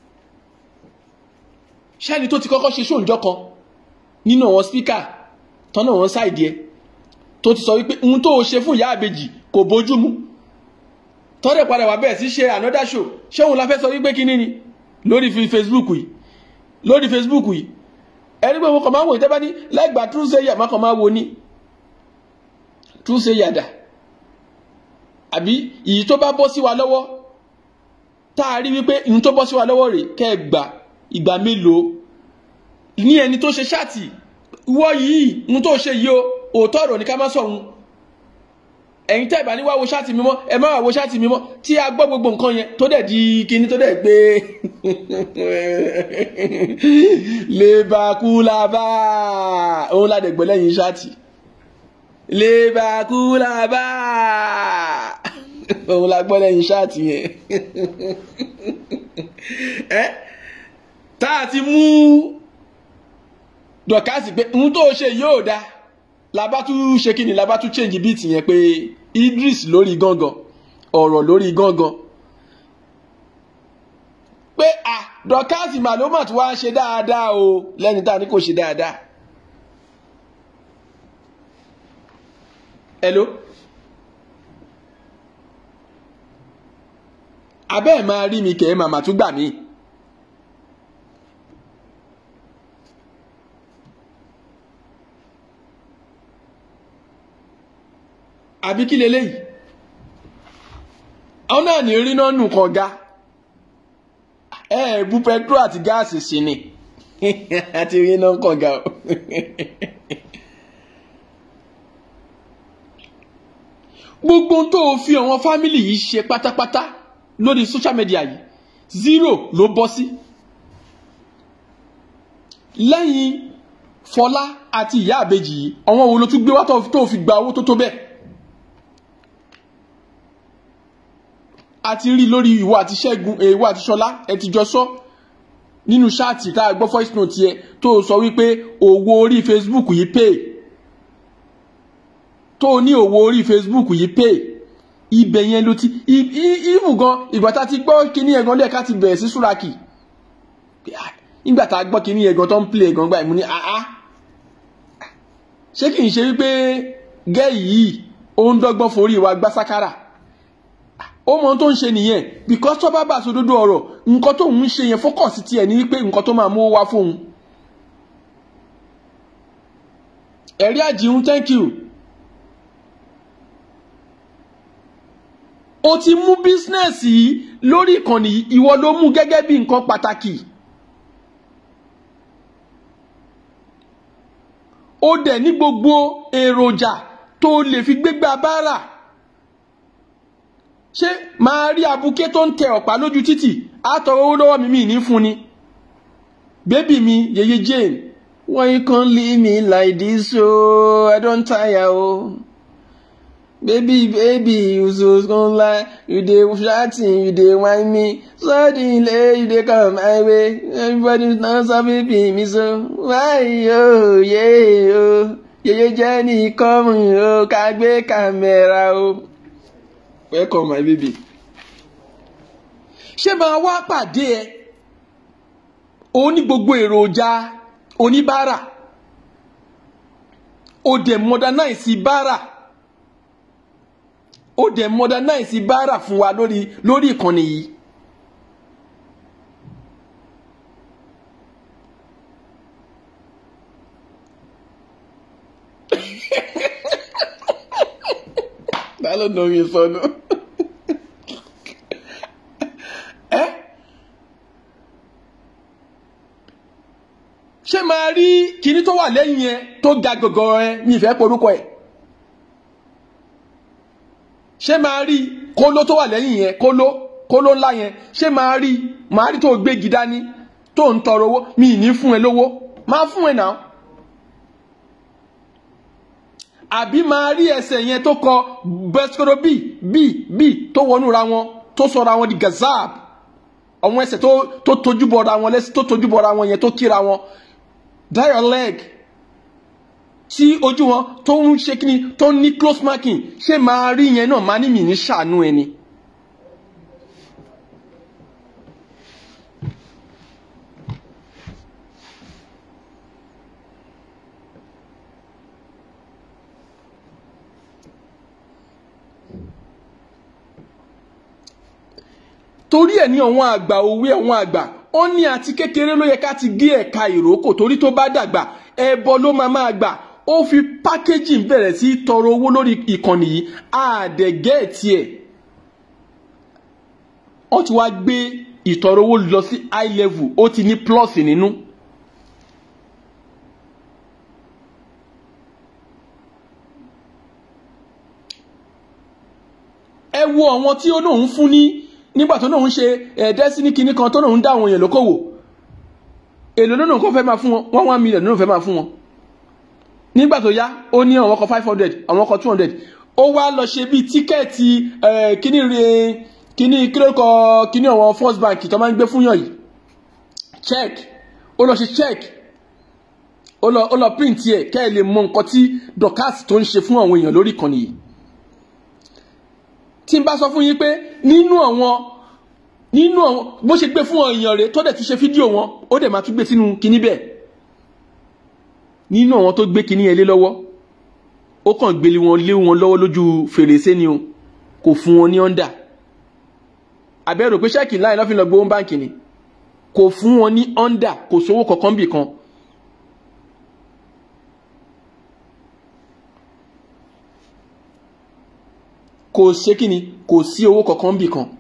ṣẹ́ni tó ti kọ́kọ́ ṣe ṣóǹjọ́ kan nínú àwọn speaker tọ́nà wọn ṣáìdì ẹ tó ti sọ wípé ohun tó o ṣe fún ìyá àbèjì kò bójú mu tọ́dẹ̀ padà wà bẹ́ẹ̀ sí ṣe another show ṣé òun la fẹ́ sọ wípé kíní ni lórí Facebook yìí ẹni pé mo kàn máa wò ìtẹ́bá ní lẹ́gbàá tún ṣe yà má kàn máa wò ní tún ṣe yàdà àbí ìyí tó bá bọ́ sí wa lọ́wọ́ tá a rí wípé ìyí tó bọ́ sí wa lọ́wọ́ rẹ̀ kẹ́ẹ̀gbà ìgbà mélòó ní ẹni tó ṣe ṣáàtì wọ́ yìí ohun tó ṣe yìí o òótọ́ ọ̀rọ̀ ní ká má sọ̀hún ẹ̀yin tẹ́ ìbá ní wá wo ṣáàtì mímọ́ ẹ má wá wo ṣáàtì mímọ́ tí a gbọ́ gbogbo nǹkan yẹn tó dẹ̀ di kíní tó dẹ̀ gbé lébàkúlàbà òun ládẹ̀ gbọ́ lẹ́yìn ṣáàtì lébàkúlàbà òun la gbọ́ lẹ́yìn ṣáàtì yẹn tá a ti mú dọ̀kásì pé ohun tó ṣe yóò dá labá tún ṣe kí ni labá tún change beat yẹn pé Idris lórí gángan ọ̀rọ̀ lórí gángan pé dọ̀kásì màlúmọ̀ tí wàá ṣe dáadáa o lẹ́ni tá a ní kò ṣe dáadáa. Hello abẹ́ ẹ̀ máa rí mi kẹ́ ẹ̀ màmá tún gbà mí. àbí kí leléyìí àwọn náà ní rí náà nù kànga bú petrol àti gáàsì sí ni àti rí náà kànga o gbogbo tó fi àwọn fámìlì yìí ṣe pátápátá lórí social media yìí 0 ló bọ́ sí lẹ́yìn Fọlá àti ìyá àbèjì yìí àwọn wo ló tún gbé wá tó fi gba owó tó bẹ́ẹ̀. àti rí lórí ìwọ àti Ṣẹ́gun ìwọ àti Ṣọlá ẹ ti jọ sọ nínú ṣáàtì tá a gbọ́ voice note yẹ tó sọ wípé owó orí Facebook yìí pay tó ní owó orí Facebook yìí pay ibẹ̀ yẹn ló ti ìmù gan ìgbà tá a ti gbọ́ kíní ẹ̀gàn lẹ́ẹ̀ká ti bẹ̀rẹ̀ sí súraki nígbà tá a gbọ́ kíní ẹ̀gàn tó ń play ẹ̀gàn gbà mú ní ṣé kì í ṣe wípé gẹ́ẹ̀ yìí ó ń dọ́gbọ́n forí wa gbá sákàrà ó mọ tó ń ṣe nìyẹn because tó bá bá sódódó ọ̀rọ̀ nǹkan tó ń ṣe yẹn fókọ̀sì tiẹ̀ ní wípé nǹkan tó máa mú wá fóun. ẹ̀rí àjíhun thank you. o ti mú bísínẹ́sì yìí lórí ìkànnì ìwọ ló mú gẹ́gẹ́ bí nǹkan pàtàkì. ó dẹ̀ ní gbogbo èròjà tó lè fi gbégbá báárà. ṣé máa rí abuké tó ń tẹ ọ̀pá lójú títì àtọ̀rọ̀ owó lọ́wọ́ mi ní fún ni bébì mi yeye Jane why you can't leave me like this o I don't tire o baby you so come like you dey shouting you dey whine me suddenly you dey come my way everybody now sabi be me so why yo yeye Jane come o ká gbé kámẹ́rà o. Welcome my baby. ṣé máa wá pàdé ẹ o ní gbogbo èròjà oníbàárà o dẹ̀ modernize bàárà fún wa lórí ìkànnì yìí. I don't know your son. ṣé máa rí kíní tó wà lẹ́yìn yẹn tó ga gọ̀gọ̀ ẹ ní ìfẹ́ porúkọ ẹ̀. ṣé máa rí kóló tó wà lẹ́yìn yẹn kóló ńlá yẹn ṣé máa rí tó gbé gidá ní tó ń tọrọ owó mi ní fún ẹ lówó máa fún ẹ náà. àbí máa rí ẹsẹ̀ yẹn tó kọ bẹ́sikọ́rọ́ bí tó wọnú ra wọn tó sọra wọn di gazab àwọn ẹsẹ̀ tó tójú bọ̀ra wọn lẹ́sẹ̀ tó tójú bọ̀ra wọn yẹn tó kíra wọn dial leg tí ojú wọn tó ń ṣe kíni tó ní close marking ṣé máa rí yẹn náà máa ní mi ní ṣàánú ẹni. torí ẹ̀ ní àwọn àgbà òwe àwọn àgbà ó ní àti kékeré ló yẹ ká ti gé ẹ̀ka ìrókò torí tó bá dàgbà ẹbọ ló máa gbà. Ó fi packaging bẹ̀rẹ̀ sí tọrọ owó lórí ìkànnì yìí àdẹ̀gẹ́ tiẹ̀. Ó ti wá gbé ìtọrọ owó lọ sí high level, ó ti ní plus nínú. Ẹ wo àwọn tí ó lóun fún ní nígbà tó lóun ṣe destiny kinní kan tó lóun dá àwọn èèyàn lókòwò. Èlò lónà kó fẹ́ máa fún wọn 1 million lónà fẹ́ máa fún wọn. Nígbà tó yá ó ní àwọn kan 500 àwọn kan 200 ó wá lọ ṣe bí tíkẹ́ẹ̀tì kíní kílókọ kíní àwọn First Bank tó máa ń gbé fún yàn yìí check ó lọ ṣe check ó lọ print ẹ̀ kẹ́ ẹ lè mọ nǹkan tí Dorcas tó ń ṣe fún àwọn èèyàn lórí ìkànnì yìí. Tí n bá sọ fún yín pé nínú àwọn bó ṣe gbé fún èèyàn rẹ̀ tó dẹ̀ tún ṣe fídíò wọn ó dẹ̀ máa tún gbé sínú kíní bẹ́ẹ̀. Nínú àwọn tó gbé kíní ẹ lé lọ́wọ́ ó kàn gbé lé wọn lọ́wọ́ lójú fèrèsé ni o, kò fún wọn ní under. Àbẹ́rò pé ṣẹ́ẹ̀kì láì lọ́fìn lọ gbówó báǹkì ni, kò fún wọn ní under, kò sówó kankan bì kan. Kò ṣe kíni, kò sí owó kankan bì kan.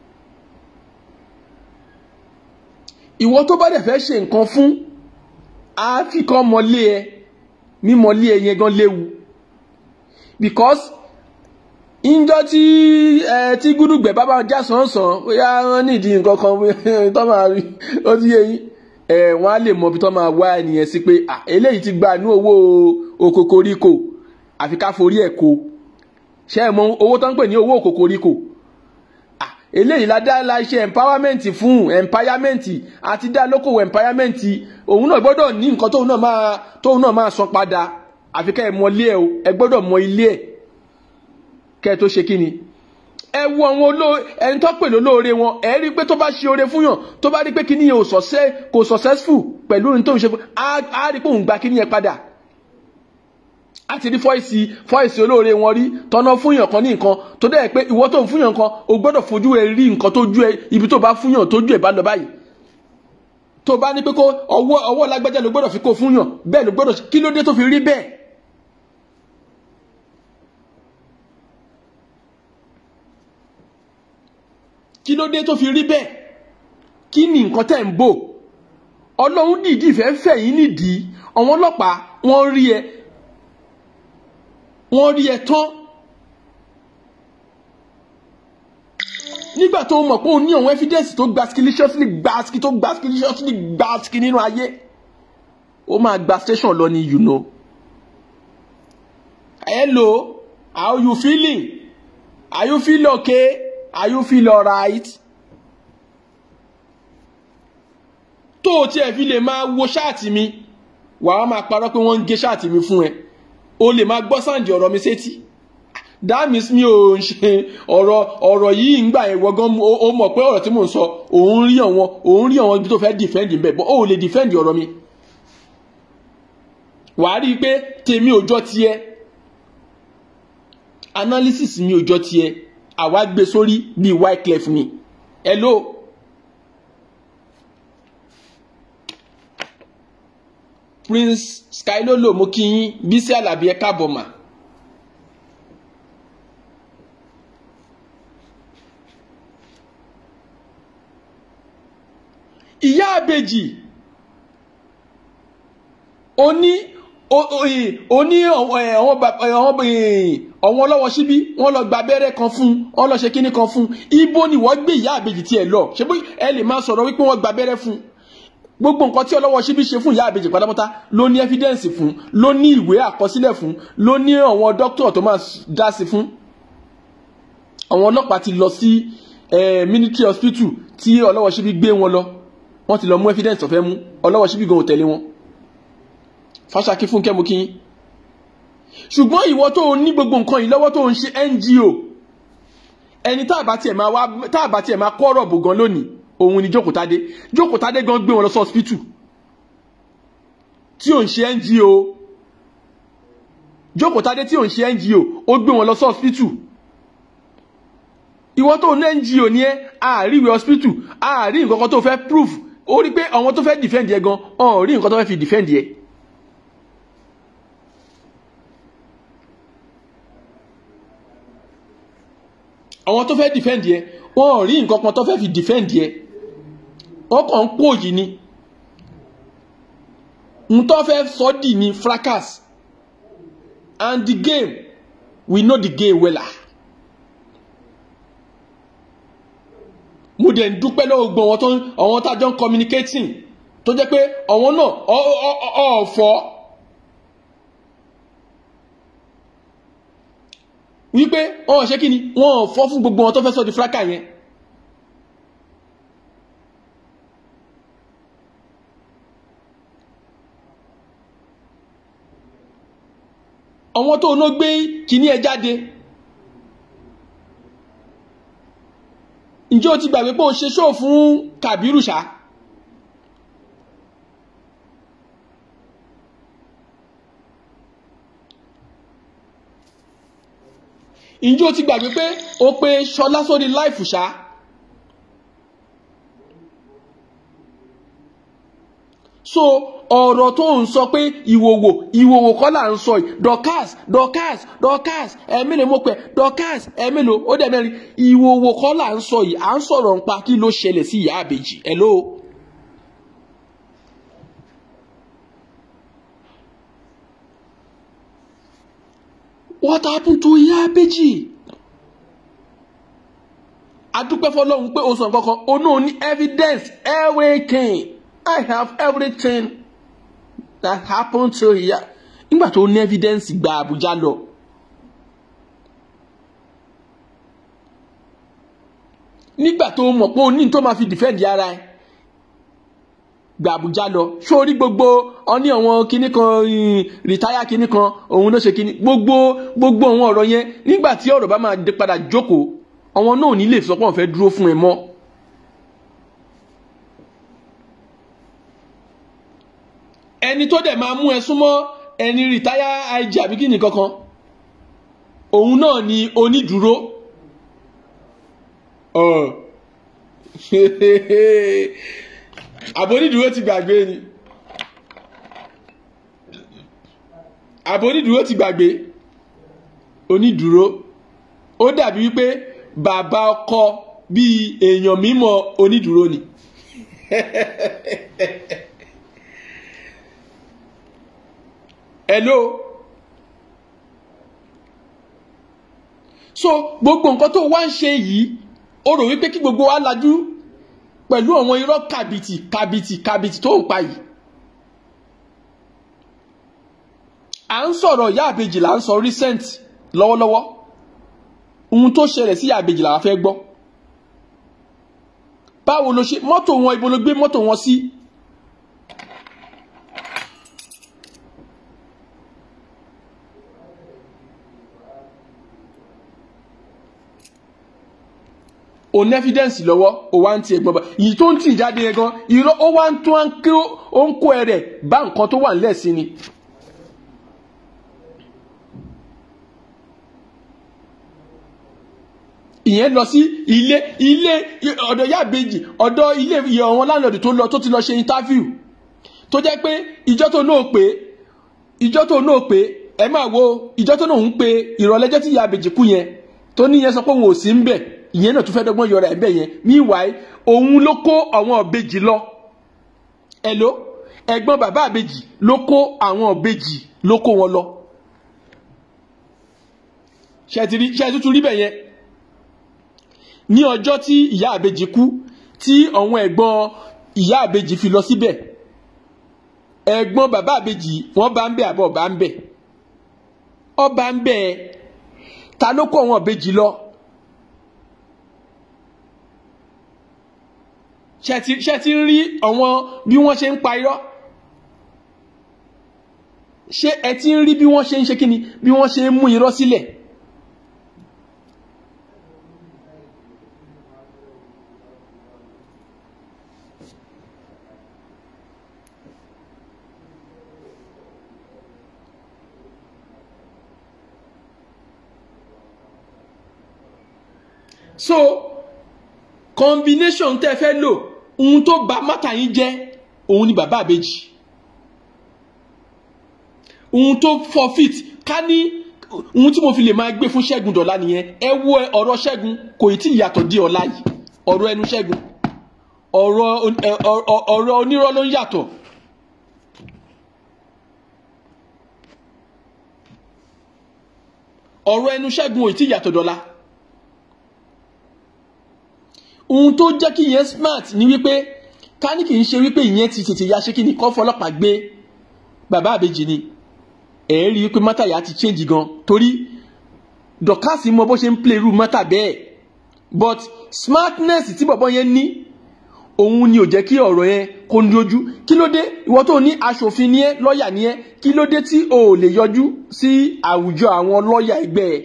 Ìwọ tó bá dẹ̀ fẹ́ ṣe nǹkan fún àfikọ́ mọ́lé ẹ, mímọ́lé ẹ yẹn gan léwu. Because ìjọ tí gúdùgbẹ̀ bá já sánsan bóyá wọ́n nídìí nǹkan kan tó máa rí ó ti yé yín wọ́n á lè mọ bí tó máa wá ènìyàn sí pé eléyìí ti gba inú owó òkòkòríkò àfi ká forí ẹ̀ kó. Ṣé ẹ mọ owó tó ń pè ní owó òkòkòríkò? Eléyìí la dá la ṣe empowerment fún empowerment àti dá lókòwò empowerment òun náà gbọ́dọ̀ ní nǹkan tóun náà máa san padà àfi ká ẹ mọ ilé ẹ o, ẹ gbọ́dọ̀ mọ ilé ẹ kẹ́ tó ṣe kíni. Ẹ wo àwọn ẹni tó pè lólóore wọn, ẹ rí pé tó bá ṣe oore fún yàn tó bá rí pé kíni yẹn kò successful pẹ̀lú ohun tó ń ṣe fún á rí pé òun gba kíni yẹn padà. A ti rí fọ́ìsì olóore wọn rí tọ́nà fún yàn kan ní nǹkan tó dẹ̀ pé ìwọ tó ń fún yàn kan o gbọ́dọ̀ fojú ẹ rí nǹkan tó jú ẹ ibi tó bá fún yàn tó jú ẹ bá lọ báyìí. Tó bá ní pé kó ọwọ́ lágbájá ló gbọ́dọ̀ fi kó fún yàn bẹ́ẹ̀ ló gbọ́dọ̀ kí ló dé tó fi rí bẹ́ẹ̀. Kí ló dé tó fi rí bẹ́ẹ̀? Kí ni nǹkan tẹ́ ń bò? Ọlọ́run dìídì fẹ́ fẹ́ yín nídìí àwọn ọlọ́pàá wọ́n rí ẹ tán. Nígbà tó mọ̀ pé ó ní àwọn evidence tó gbaskiliciously nínú ayé ó máa gba station lọ ni you know. Hello, how you feeling? Are you feel okay? Are you feel alright? Tó tí ẹ fi lè máa wo ṣáàtì mi wàá máa parọ́ pé wọ́n ń gé ṣáàtì mi fún ẹ o lè máa gbọ́ sáǹdì ọ̀rọ̀ mi sétí. That means mi ò ń ṣe ọ̀rọ̀ yìí ń gbà yẹn wọ́gán ó mọ̀ pé ọ̀rọ̀ tí mò ń sọ òun rí àwọn ibi tó fẹ́ defend mbẹ̀ but ó lè defend ọ̀rọ̀ mi. Wàá rí i pé tèmi ò jọ tiẹ̀ analysis mi ò jọ tiẹ̀ àwa gbé sórí bíi Wyclef ni. Hello. Prince Skylolo mo kí yín Bísí Àlàbí ẹ káàbọ̀ mà. Ìyá àbèjì àwọn ọlọ́wọ́ síbí wọ́n lọ gba abẹ́rẹ́ kan fún wọ́n lọ ṣe kíní kan fún ibo ni wọ́n gbé ìyá àbèjì tí ẹ lọ ṣe bó ẹ lè máa sọ̀rọ̀ wípé wọ́n gba abẹ́rẹ́ fún gbogbo nǹkan tí ọlọ́wọ́ síbí ṣe fún ìyá àbèjì pátápátá ló ní evidence fún ló ní ìwé àkọsílẹ̀ fún ló ní àwọn dókítà tó máa dá sí fún. Àwọn ọlọ́pàá ti lọ sí military hospital tí ọlọ́wọ́ síbí gbé wọn lọ wọ́n ti lọ mú evidence tó fẹ́ mú ọlọ́wọ́ síbí gan ò tẹ̀lé wọn. Fáṣákí fún kẹ́mu kí yín. Ṣùgbọ́n ìwọ tó ní gbogbo nǹkan yìí lọ́wọ́ tó ń ṣe NGO ẹni tá àbá tiẹ̀ máa kọ́ ọ̀rọ̀ bò gan lónìí òun ni Jókòtádé gan gbé wọn lọ sí hospital tí ò ń ṣe NGO. Jókòtádé tí ò ń ṣe NGO ó gbé wọn lọ sí hospital ìwọ tó ní NGO ní ẹ àríwé hospital àrí nǹkan kan tó fẹ́ proof ó rí pé àwọn tó fẹ́ defend yẹ gan ọ̀n rí nǹkan tó fẹ́ fi defend yẹ. àwọn tó fẹ́ defend yẹ wọ́n rí nǹkan kan tó fẹ́ fi defend yẹ wọ́n kàn ń pò yìí ni n tó fẹ́ sọ dì ní fracas and the game we know the game wella. mo dẹ̀ ń dúpẹ́ lọ́wọ́ gbọ́n àwọn tájọ́ ń communicating tó jẹ́ pé àwọn náà ọ̀fọ́ wípé wọ́n ṣe kí ni wọ́n fọ́ fún gbogbo wọn tó fẹ́ sọ di fracas yẹn. àwọn tó ná gbé kíní ẹ jáde ǹjẹ́ o ti gbàgbé pé o ṣe ṣó fún Kàbírù ṣá ǹjẹ́ o ti gbàgbé pé o pe Ṣọlá sórí láìfù ṣá so ọ̀rọ̀ tó ń sọ pé ìwòwò kọ́ là ń sọ yìí Dorcas ẹ̀mélòó mo pẹ̀ Dorcas ẹ̀mélòó ó dẹ̀ mẹ́rin ìwòwò kọ́ là ń sọ yìí à ń sọ̀rọ̀ nípa kí ló ṣẹlẹ̀ sí Ìyá Ìbejì. Hello. What happened to Ìyá Ìbejì? adúpẹ́ fọlọ́run pé o sọ nǹkan kan o náà ní evidence everything. I have everything that happened to Ìyá. Nígbà tó ní evidence gba Àbújá lọ. Nígbà tó mọ̀ pé o ní tó máa fi defend ara ẹ̀ gba Àbújá lọ. Sórí gbogbo ọní àwọn kinní kan retire kinní kan òun ló ṣe kinní gbogbo àwọn ọ̀rọ̀ yẹn nígbà tí ọ̀rọ̀ bá máa padà jókòó àwọn náà ò ní lè sọ pé wọ́n fẹ́ dúró fún ẹ mọ́. ẹni tó dẹ̀ máa mú ẹ súnmọ́ ẹni retire IG àbí kí ni kankan òun náà ni onídùúró. Àbónídùúró ti gbàgbé ni àbónídùúró ti gbàgbé onídùúró ó dàbí wípé bàbá ọkọ bíi èèyàn mímọ́ onídùúró ni. Hello. So gbogbo nǹkan tó wá ń ṣe yìí ó rò wípé kí gbogbo wa lajú pẹ̀lú àwọn irọ́ kàbìtì tó ń pa yìí. À ń sọ̀rọ̀ Ìyá Ìbejì là ń sọ recent lọ́wọ́lọ́wọ́ ohun tó ṣẹlẹ̀ sí Ìyá Ìbejì là wá fẹ́ gbọ́. Báwo ló ṣe mọ́tò wọn ibo ló gbé mọ́tò wọn sí? o ní evidence lọ́wọ́ o wá ń ti ẹ̀gbọ́n bá yìí tó ń tì jáde yẹn gan irọ́ ó wá ń tún ó ń kó ẹrẹ̀ bá nǹkan tó wà nílẹ̀ sí ni. ìyẹn lọ sí ilé ọ̀dọ̀ Ìyá Ìbejì ọ̀dọ̀ ilé ìyẹ̀ àwọn láńlọ́ọ̀dù tó ti lọ ṣe interview tó jẹ́ pé ìjọ́ tó náà pé ẹ máa wo ìjọ́ tó náà ń pe ìrọ̀lẹ́jọ́ tí Ìyá Ìbejì kú yẹn tó ní yẹn sọ pé òun ò sí ń bẹ̀ ìyẹn náà tún fẹ́ dọ́gbọ́n yọra ẹ̀bẹ̀ yẹn meanwhile òun ló kó àwọn ìbejì lọ. Hello ẹ̀gbọ́n bàbá ìbejì ló kó àwọn ìbejì ló kó wọn lọ. ṣe tuntun rí bẹ̀ yẹn ní ọjọ́ tí Ìyá Ìbejì kú tí àwọn ẹ̀gbọ́n Ìyá Ìbejì fi lọ síbẹ̀ ẹ̀gbọ́n bàbá ìbejì wọ́n bá ń bẹ̀ àbọ̀ bá ń bẹ̀ ọba ń bẹ̀ ta ló kó àwọn ìbejì lọ. ṣe ti rí àwọn bí wọ́n ṣe ń pa irọ́ ṣé ẹ ti ń rí bí wọ́n ṣe ń ṣe kíni bí wọ́n ṣe ń mú irọ́ sílẹ̀. so combination tẹ́ fẹ́ lò ohun tó bà mátà yín jẹ́ òun ni bàbá àbèjì, ohun tó forfeit ká ní ohun tí mo fi lè máa gbé fún Ṣẹ́gun dọ̀la nìyẹn. ẹ wo ọ̀rọ̀ Ṣẹ́gun kò tí ì yàtọ̀ di ọ̀la yìí, ọ̀rọ̀ ẹnu Ṣẹ́gun ọ̀rọ̀ onírọ́ ló ń yàtọ̀. ọ̀rọ̀ ẹnu Ṣẹ́gun ò tí ì yàtọ̀ dọ̀la. ohun tó jẹ́ kí ìyẹn smart ni wípé ká ní kì í ṣe wípé ìyẹn ti tètè ya ṣe kí ni kọ́ fọlọ́pàá gbé bàbá àbèjì ni rí wípé mátà yà ti change gan, torí Dorcas mọ bó ṣe ń play irú mátà bẹ́ẹ̀, but smartness tí bọ̀bọ̀ yẹn ní òun ni ò jẹ́ kí ọ̀rọ̀ yẹn kó ní ojú. kí ló dé ìwọ tó ní aṣòfin ni ẹ́, lọ́ọ̀yà ni ẹ́, kí ló dé tí o ò lè yọjú sí àwùjọ àwọn lọ́ọ̀yà ẹgbẹ́ ẹ̀?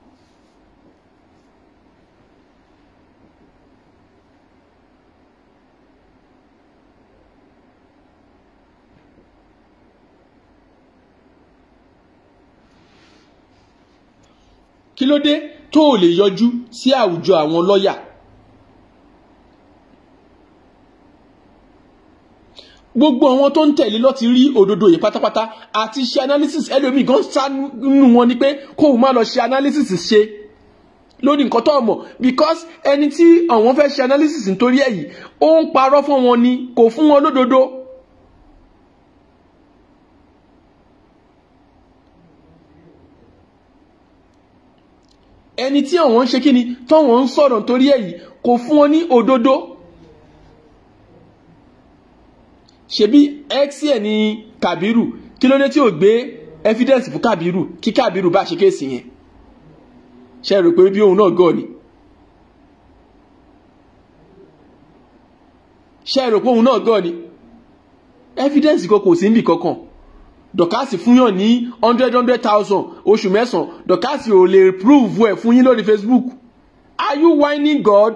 kí ló dé tó ò lè yọjú sí àwùjọ àwọn lọ́ọ̀yà? gbogbo àwọn tó ń tẹ̀lé lọ ti rí òdodo yìí pátápátá àti ṣe analysis. ẹlòmíì gan sánú wọn ni pé kóun má lọ ṣe analysis ṣe lórí nǹkan tó mọ̀, because ẹni tí àwọn fẹ́ ṣe analysis nítorí èyí ó ń parọ́ fún wọn ni, kò fún wọn lódodo. ẹni tí àwọn ń ṣe kí ni tọ́wọ́n ń sọ̀rọ̀ nítorí èyí kò fún wọn ní òdodo. ṣebí x ẹ̀ ní Kàbírù, kí ló dé tí ò gbé evidence fún Kàbírù kí Kàbírù bá ṣe kéèsì yẹn? ṣe rò pé bí òun náà gọ̀ ni? ṣe rò pé òun náà gọ̀ ni? evidence kò sí níbì kankan. Dorcas fún yàn ní 100,000 oṣù mẹ́sàn-án, Dorcas ò lè prove ẹ̀ fún yín lórí Facebook. Are you whining God?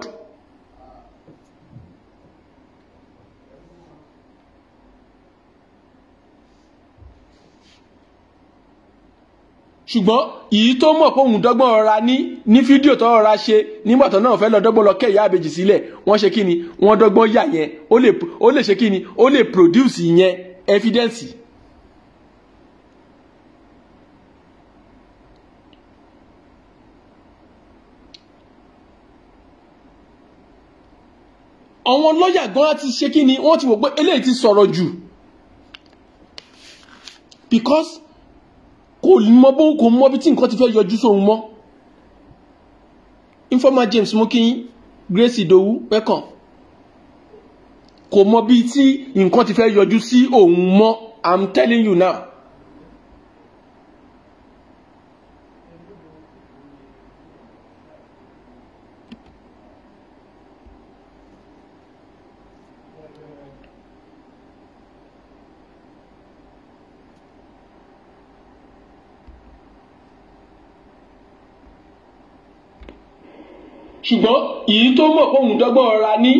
ṣùgbọ́n èyí tó mọ̀ pé òun dọ́gbọ́n ọ̀ra ní fídíò tó ọ̀ra ṣe nígbàtọ̀ náà fẹ́ lọ dọ́gbọ́n lọ kẹ́ ìyá àbèjì sílẹ̀, wọ́n ṣe kí ni wọ́n dọ́gbọ́n yà yẹn, ó lè ṣe kí ni ó lè produce yẹn evidence. àwọn lọ́yà gan ti ṣe kí ni wọ́n ti wò pé eléyìí ti sọ̀rọ̀ jù, because kò mọ bí tí nǹkan ti fẹ́ yọjú sóhun mọ́. Informer James Mokin, Grace Idowu welcome. Kò mọ bí tí nǹkan ti fẹ́ yọjú sí òun mọ́, I'm telling you now. ṣùgbọ́n èyí tó mọ̀ pé òun dọ́gbọ́n ọ̀ra ní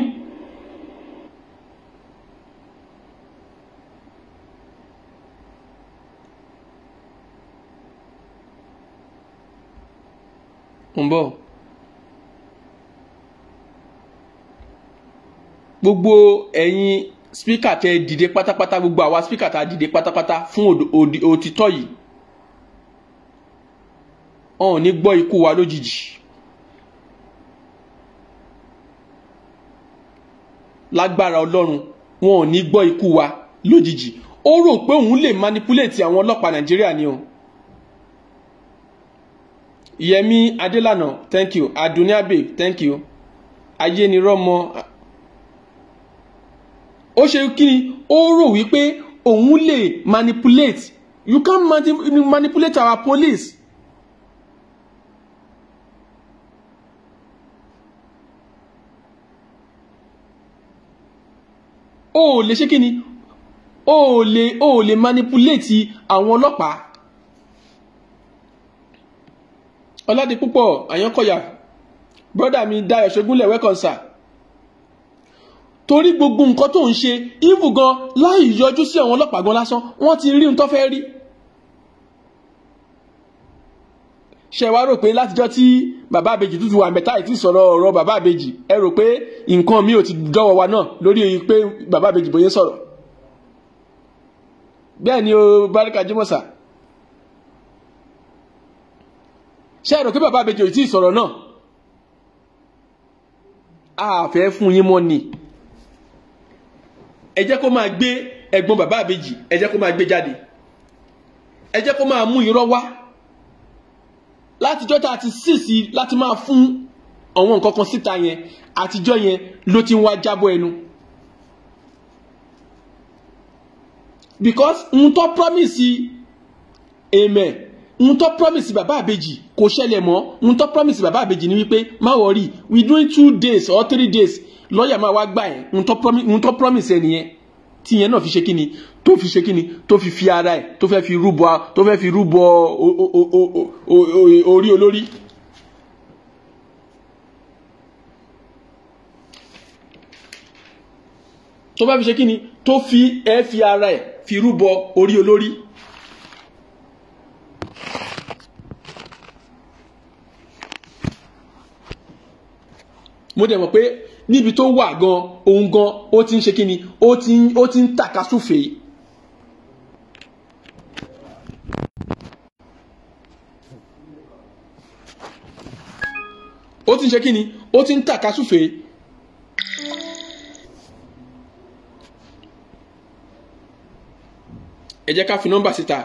ń bọ̀. gbogbo ẹ̀yin spíkà tẹ dìde pátápátá, gbogbo àwa spíkà tá dìde pátápátá fún òtítọ́ yìí, ọ̀n ní gbọ́ ikú wa lójijì. lágbára Ọlọ́run wọn ò ní gbọ́ ikú wa lójijì. ó rò pé òun lè manipulate àwọn ọlọ́pàá Nàìjíríà ni o. Yẹmi Adélànà thank you, Aduniabe thank you, Ayénirọ́mọ. ó ṣe kí ni ó rò wípé òun lè manipulate. You can't manipulate our police. ó lè ṣe kí ni ó lè manipulate àwọn ọlọ́pàá. Ọládipúpọ̀ Àyánkọ́yà brother mi Dayọ̀ Ṣógúnlẹ̀ welcome sir. torí gbogbo nǹkan tó ń ṣe even gan láì yọjú sí àwọn ọlọ́pàá gan lásán wọ́n ti rí ohun tó fẹ́ rí. ṣe wá rò pé látijọ́ tí bàbá àbèjì tuntun wà mẹ́ta ìtì sọ̀rọ̀ ọ̀rọ̀ bàbá àbèjì ẹ rò pé nǹkan mi ò ti dọ́wọ́ wa náà lórí pé bàbá àbèjì bóyá sọ̀rọ̀ bẹ́ẹ̀ ni o Barika Jimosa ṣe rò pé bàbá àbèjì ò tí ì sọ̀rọ̀ náà a fẹ́ fún yín mọ́ ni ẹ jẹ́ kó máa gbé ẹ̀gbọ́n bàbá àbèjì ẹ jẹ́ kó máa gbé jáde ẹ jẹ́ kó máa mú irọ́ wá látijọ́ tá a ti sísì láti máa fún àwọn nǹkan kan síta yẹn àtijọ́ yẹn ló ti ń wá jábọ́ ẹnu because n tó promise amen n tó promise bàbá àbèjì kò ṣẹlẹ̀ mọ́ n tó promise bàbá àbèjì ni wípé má worry we doing 2 days or 3 days lọ́ọ̀yà máa wá gbà ẹ̀ n tó promise ẹ nìyẹn tí yẹn náà fi ṣe kíni tó fi ṣe kíni tó fi ara ẹ̀ tó fẹ́ fi rúbọ orí olórí. tó bá fi ṣe kíni tó fi ara ẹ̀ fi rúbọ orí olórí. mo dẹ̀ mọ̀ pé níbi tó wà gan òun gan ó ti ń ṣe kíni ó ti ń tàkasúfèé. ó ti ń ṣe kíni ó ti ń tàkasúfèé. ẹ jẹ́ ká fi nọ́mbà síta.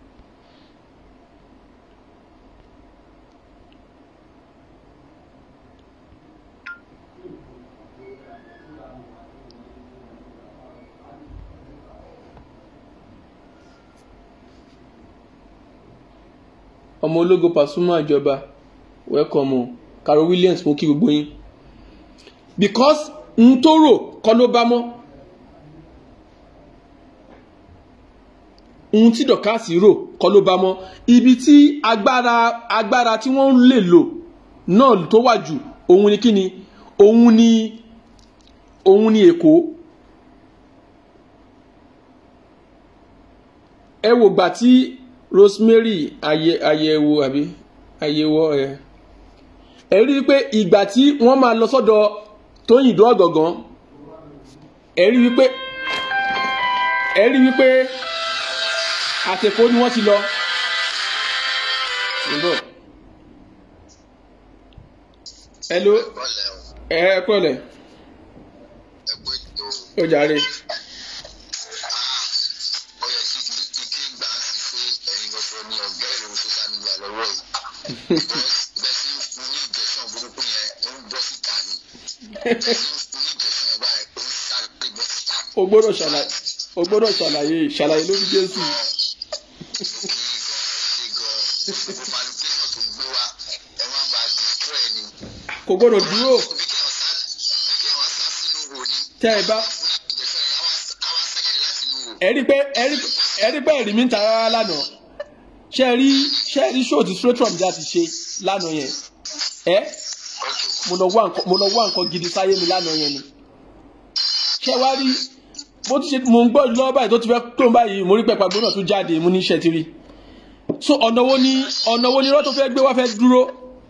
ọmọ ológo Pasuma ìjọba welcome o Caro Williams mo kí gbogbo yín because n tó rò kọ́ ló bá mọ́ ohun tí dọ̀kásì rò kọ́ ló bá mọ́ ibi tí agbára tí wọ́n lè lò náà tó wà jù òun ni kíni òun ni Èkó. ẹ wò gbà tí Rosemary àyẹ̀wò ẹ rí i pé ìgbà tí wọ́n máa lọ sọ́dọ̀ Tóyìn Ìdó Ọ̀gàngán ẹ rí wípé àtẹ̀kọ́ ni wọ́n ti lọ. hello ẹ pẹ̀lẹ́ ó jàre. o gbọ́dọ̀ ṣàlàyé lórí Jésù. kò gbọ́dọ̀ dúró tẹ́ ẹ bá ẹ̀rí pé ẹ̀rí mi ń ta rárá lánàá ṣe rí ṣóò tí straight from jà ti ṣe lánàá yẹn mo lọ wá nǹkan gidi sáyé mi lánàá yẹn ni ṣe wá rí bó ti ṣe mo ń gbọ́ lọ́wọ́ báyìí tó ti fẹ́ tó ń báyìí mo rí pẹ̀pà gbóná tó jáde mo ní iṣẹ́ ti rí so ọ̀nà wo ni irọ́ tó fẹ́ gbé wá fẹ́ dúró.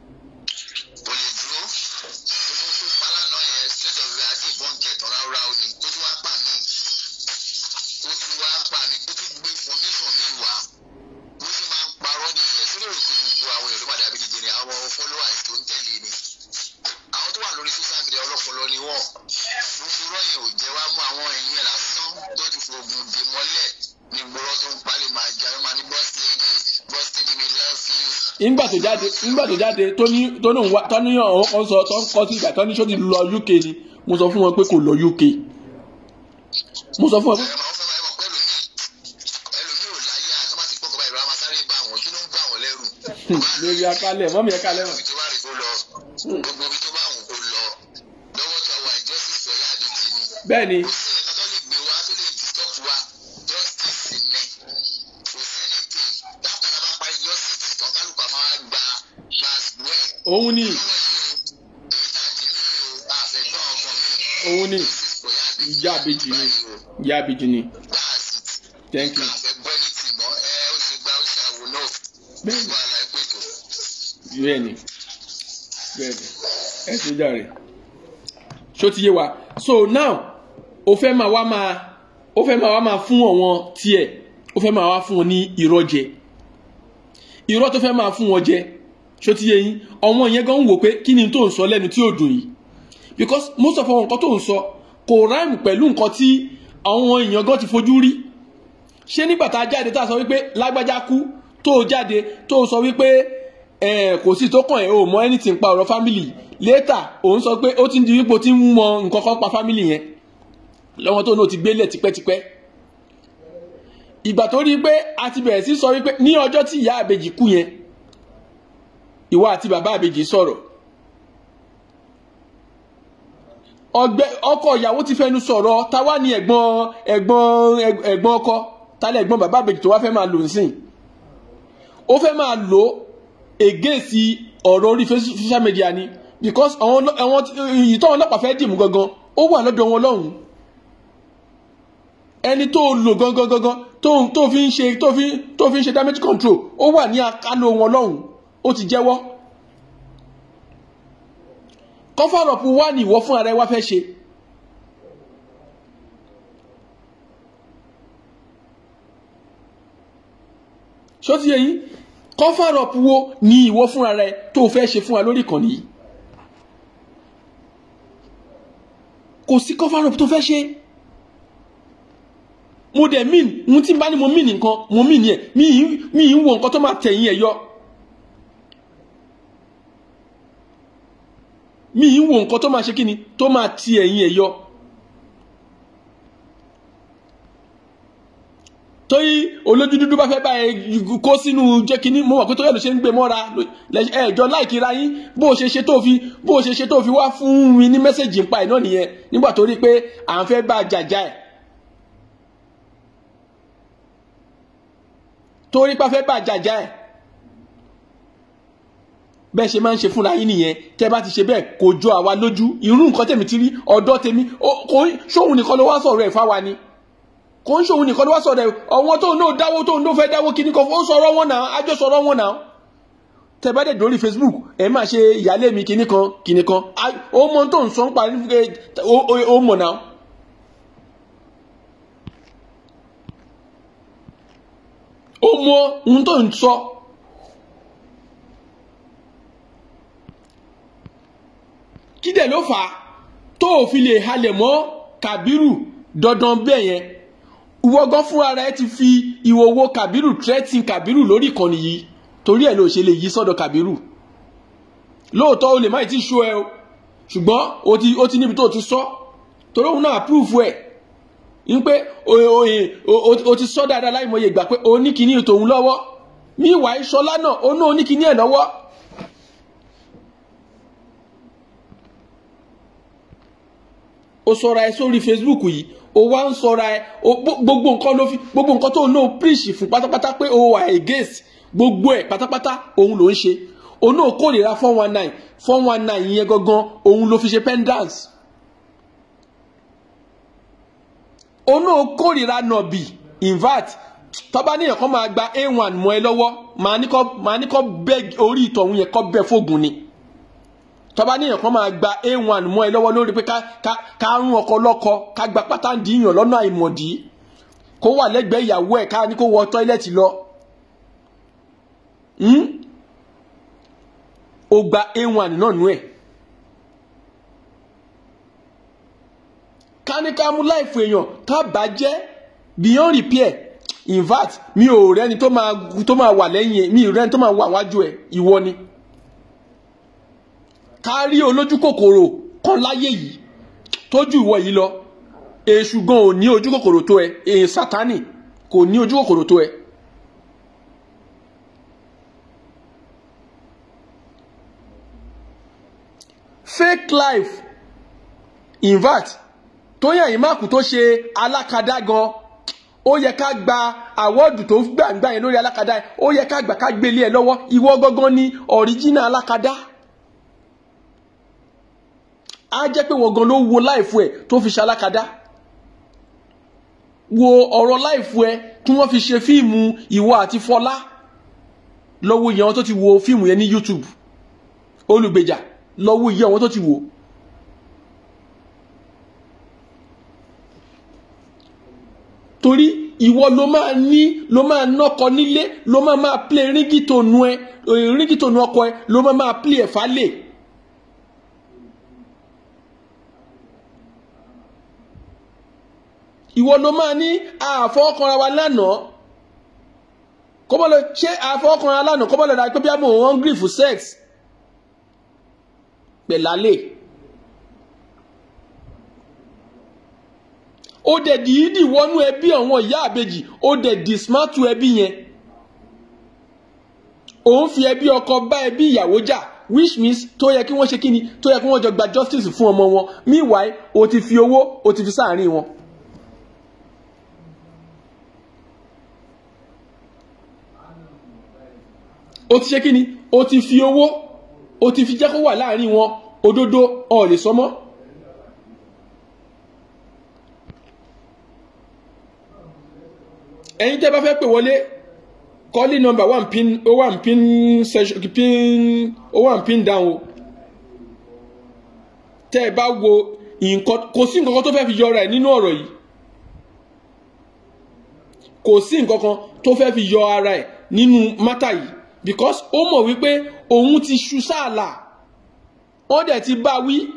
nígbà tó jáde tó ní ọ̀hún sọ tó ń kọ́ sí ìgbà tó ní ṣó ti lọ UK ni mo sọ fún wọn pé kò lọ UK mo sọ fún wọn pé. lórí akálẹ̀ mọ́mí ẹ̀ka lẹ́wọ̀n. bẹ́ẹ̀ ni. òun ni ìyá àbèjì ni thank you. bẹ́ẹ̀ni ẹ ṣe jàre ṣó ti yé wa. So now ó fẹ́ máa wá máa fún àwọn tiẹ̀, ó fẹ́ máa wá fún wọn ní irọ́ jẹ, irọ́ tó fẹ́ máa fún wọn jẹ, ṣó ti yé yín. ọmọ yẹn gan wò pé kí ni tó ń sọ lẹ́nu tí ò dùn yìí, because most of àwọn nǹkan tó ń sọ kò ráìmù pẹ̀lú nǹkan tí àwọn èèyàn gan ti fojú rí. ṣé nígbà tá a jáde tá a sọ wípé lágbájá kú, tó jáde tó sọ wípé kò sí tó kàn ẹ́ ò mọ anything pa ọ̀rọ̀ family, later òun sọ pé ó ti ń di wípé ó ti ń mọ nǹkan kan pa family yẹn lọ́wọ́ tó náà ti gbélé tipẹ́tipẹ́. ìgbà tó rí pé a ti bẹ̀rẹ̀ sí sọ wípé ní ọjọ́ tí ìyá àbèjì kú yẹn ìwọ àti bàbá àbèjì sọ̀rọ̀, ọkọ ìyàwó ti fẹnu sọ̀rọ̀, ta wá ní ẹ̀gbọ́n ọkọ, tálẹ̀ ẹ̀gbọ́n bàbá àbèjì tó wá fẹ́ máa lò nísìn, ó fẹ́ máa lò against ọ̀rọ̀ orí social media ni, because àwọn ìtọ́ ọlọ́pàá fẹ́ dìmú gangan ó wà lọ́dọ̀ wọn lọ́hùn. ẹni tó lò gangan tó fi ń ṣe damage control ó wà ní àkálò wọn lọ́hùn, ó ti jẹ́wọ́. cover up wà ní ìwọ fún ara ẹ wá fẹ́ ṣe. ṣó ti yé yín, cover up wo ní ìwọ fún ara ẹ tó fẹ́ ṣe fún wa lórí ìkànnì yìí. kò sí cover up tó fẹ́ ṣe. mo dẹ̀ mean mo ti bá ní mo mean nǹkan mo mean yẹn mi ń wo nǹkan tó máa tẹ̀yìn ẹ̀ yọ. mi ń wo nǹkan tó máa ṣe kíni tó máa ti ẹ̀yìn ẹ̀ yọ. tóyí olójú dúdú bá fẹ́ bá ẹ kó sínú jẹ́ kíní mo mọ̀ pé tó yẹ ló ṣe ń gbé mọ́ra ẹ̀jọ́ láìkí ra yín bó ṣe ṣe tó fi wá fún mi ní mẹ́sẹ̀jì ń pa ẹ̀ náà nìyẹn nígbà tó rí pé à ń fẹ́ bá jàjà ẹ̀. torí pé a fẹ́ bá jàjà ẹ̀ bẹ́ẹ̀ ṣe máa ń ṣe fúnra yín nìyẹn. tẹ́ bá ti ṣe bẹ́ẹ̀ kò jọ àwa lójú. irú nǹkan tèmi ti rí ọ̀dọ̀ tèmi kò ṣóhun nìkan ló wá sọ̀rọ̀ ẹ̀ fáwa ni, kò ń ṣòwò nìkan ló wá sọ̀rọ̀ ẹ̀. ọ̀wọ́n tó náà dáwó tó náà fẹ́ dáwó kíní kan ó sọ̀rọ̀ wọn náà, ájọ́ sọ̀rọ̀ wọn náà. tẹ́ bá dẹ̀ dórí Facebook ẹ máa ṣe ìyálé mi kíní kan ó mọ tó ń sọ ń parí ó mọ̀ náà. ó mọ ohun tó ń sọ. kí dẹ̀ ló fà á tó ò fi lè halẹ̀ mọ́ Kàbírù dandan bẹ́ẹ̀ yẹn. ìwọ́gán fúnra rẹ̀ ti fi ìwòwò Kàbírù threatening Kàbírù lórí ìkànnì yìí torí ẹ̀ ló ṣe lè yí sọ́dọ̀ Kàbírù. lóòótọ́ o lè má ti ṣó ẹ o ṣùgbọ́n o ti níbi tó ti sọ torí òun náà approve ẹ̀ ń pé o ti sọ dáadáa láì mọye ìgbà pé o ní kíní tòun lọ́wọ́. ní ìwà ìṣọlá náà o náà ní kíní ẹ̀ lọ́wọ́. o sọra ẹ sórí Facebook yìí o wá ń sọra ẹ gbogbo nǹkan tó náà preach fún pátápátá pé o wà against gbogbo ẹ pátápátá òun ló ń ṣe. o náà kórìíra 419 yẹn gangan òun ló fi ṣe pendants. o náà kórìíra nọ̀bì invert tọ́ba níyàn kan máa gba A1 mọ́ ẹ lọ́wọ́ màá ní kọ́ bẹ́ orí ìtọ̀hún yẹn kọ́ bẹ́ fógun ni. tọ́ba níyàn kan máa gba A1 mọ́ ẹ lọ́wọ́ lórí pé ká rún ọkọ lọ́kọ ká gba pátánì yàn lọ́nà àìmọ̀dí kó wà lẹ́gbẹ̀ẹ́ ìyàwó ẹ̀ ká ní kó wọ tọ́ílẹ̀tì lọ. ó gba A1 náà nú ẹ̀. káníkàmú láìfò èèyàn ká bàjẹ́ beyond repair. in fact mi ò rẹ́ni tó máa wà lẹ́yìn ẹ̀ mi ò rẹ́ni tó máa wà wájú ẹ̀ ìwọ ni. ká rí olójú kòkòrò kan láyé yìí tójú ìwọ yìí lọ èṣù gan ò ní ojú kòkòrò tó ẹ èyí Sátánì kò ní ojú kòkòrò tó ẹ. fake life in fact Tóyìn Ìmáàkù tó ṣe alákadá gan ó yẹ ká gba àwọ́ọ̀dù tó gbàǹgbà yẹn lórí alákadá yẹn ó yẹ ká gbà ká gbélé ẹ lọ́wọ́ ìwọ gangan ní ọ̀ríjínà alákadá. á jẹ́ pé wọ́n gan ló wo láìfù ẹ̀ tó fi ṣe alákadá. wo ọ̀rọ̀ láìfù ẹ̀ tí wọ́n fi ṣe fíìmù ìwọ àti Fọlá. lọ́wọ́ iye àwọn tó ti wo fíìmù yẹn ní YouTube. Olùgbèjà lọ́wọ́ iye àwọn tó ti wò. Torí ìwọ ló máa nọ́kọ nílé, ló máa play ríngìtònù ọkọ ẹ, ló máa play ẹ̀fà lè. Ìwọ ló máa ní àfọwọ́kanra wa lánàá. Kọ́bọ̀ lọ ṣe àfọwọ́kanra lánàá, kọ́bọ̀ lọ dá pé bí a mọ̀ hungry for sex. Pẹ̀lálẹ̀. Ó dẹ̀ dìídì wọnú ẹbí àwọn ìyá àbejì, ó dẹ̀ dismantle ẹbí yẹn. Òun fi ẹbí ọkọ bá ẹbí ìyàwó jà, which means tó yẹ kí wọ́n ṣe kíni, tó yẹ kí wọ́n jọ gba justice fún ọmọ wọn. Meanwhile, ó ti fi owó, ó ti fi sáàárín wọn. Ó ti ṣe kíni, ó ti fi owó, ó ti fi jẹ́ kó wà láàárín wọn. Òdodo ò lè sọ mọ́. Ẹ̀yin tẹ́ bá fẹ́ pè wọlé, calling number 1 pin, ó wà pin session, ó wà pin down o. Tẹ́ bá wo nǹkan, kò sí nǹkan kan tó fẹ́ fi yọra ẹ̀ nínú ọ̀rọ̀ yìí. Kò sí nǹkan kan tó fẹ́ fi yọ ara ẹ̀ nínú mátà yìí, because ó mọ̀ wípé òun ti ṣu sáàlà, wọ́n dẹ̀ ti bá wí.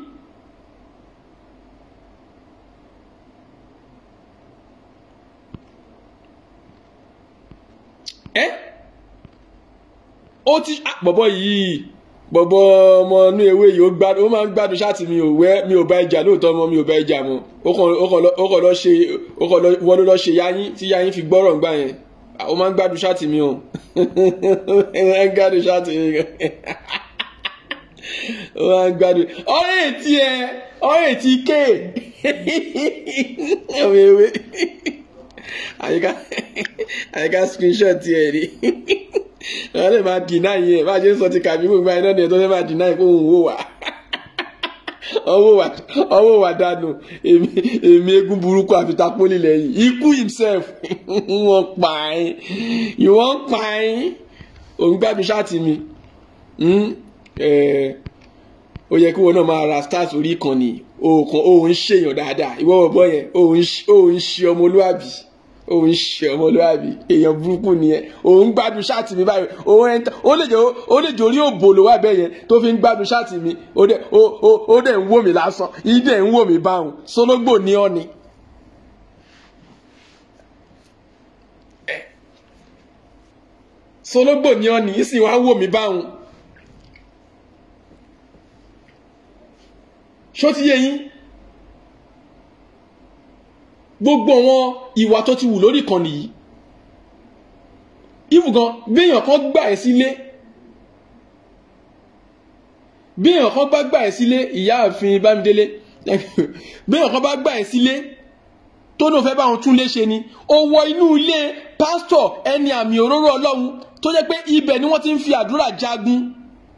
Ó ti bọ̀bọ̀ yìí, bọ̀bọ̀ ọmọ inú ewé yìí ó máa ń gbádùn ṣáàtì mi ò bá ẹjà lóòótọ́ mọ́, mi ò bá ẹjà mọ́. Ó kàn lọ ṣe, wọ́n ló lọ ṣe yáyín tí yáyín fi gbọ́rọ̀ ńgbà yẹn. Ó máa ń gbádùn ṣáàtì mi o. Ó máa ń gbádùn ṣáàtì mi. Ó máa ń gbádùn. Ọ̀rẹ́ ti ké. Ọmọ ewé. Àyíká screenshot tiẹ̀ rí. Wọ́n lè máa deny yẹn, bá a ṣe ń sọ ti kàbí gbogbo iná ni ẹ̀ tó fẹ́ máa deny pé òun wò wá. Ọwọ́ wà dànù, èmi eégún burúkú àfitá pólì lẹ́yìn. Ikú himself, wọ́n pa ẹ́. Òun gbádùn ṣáàtì mi. Ó yẹ kí wọn náà máa ra stars orí ìkànnì. Òun ṣèyàn dáadáa. Ìwọ ọ̀bọ yẹn, òun ṣe ọmọlúwàbí. Èèyàn burúkú ni ẹ. Òun gbádùn ṣáàtì mi báyìí. Ó lè jẹ́ orí òbò ló wà bẹ́ẹ̀ yẹn tó fi ń gbádùn ṣáàtì mi. Ó dẹ̀ ń wò mí lásán. Ìdẹ̀ ń wò mí báhùn. Sólógbò ní ọ́ ni. Sólógbò ní ọ́ ni, ìsìn wá wò mí báhùn. Ṣó ti yé yín? Gbogbo wọn ìwà tó ti wù lórí ìkànnì yìí. Ìfùgàn béèyàn kan gbà ẹ́ sílé, ìyáàfin Bámidélé. Béèyàn kan bá gbà ẹ́ sílé tó náà fẹ́ bá wọn tún lé ṣe ni. Ó wọ inú ilé pásítọ̀ ẹni àmì òróró Ọlọ́run tó jẹ́ pé ibẹ̀ ni wọ́n ti ń fi àdúrà jagun.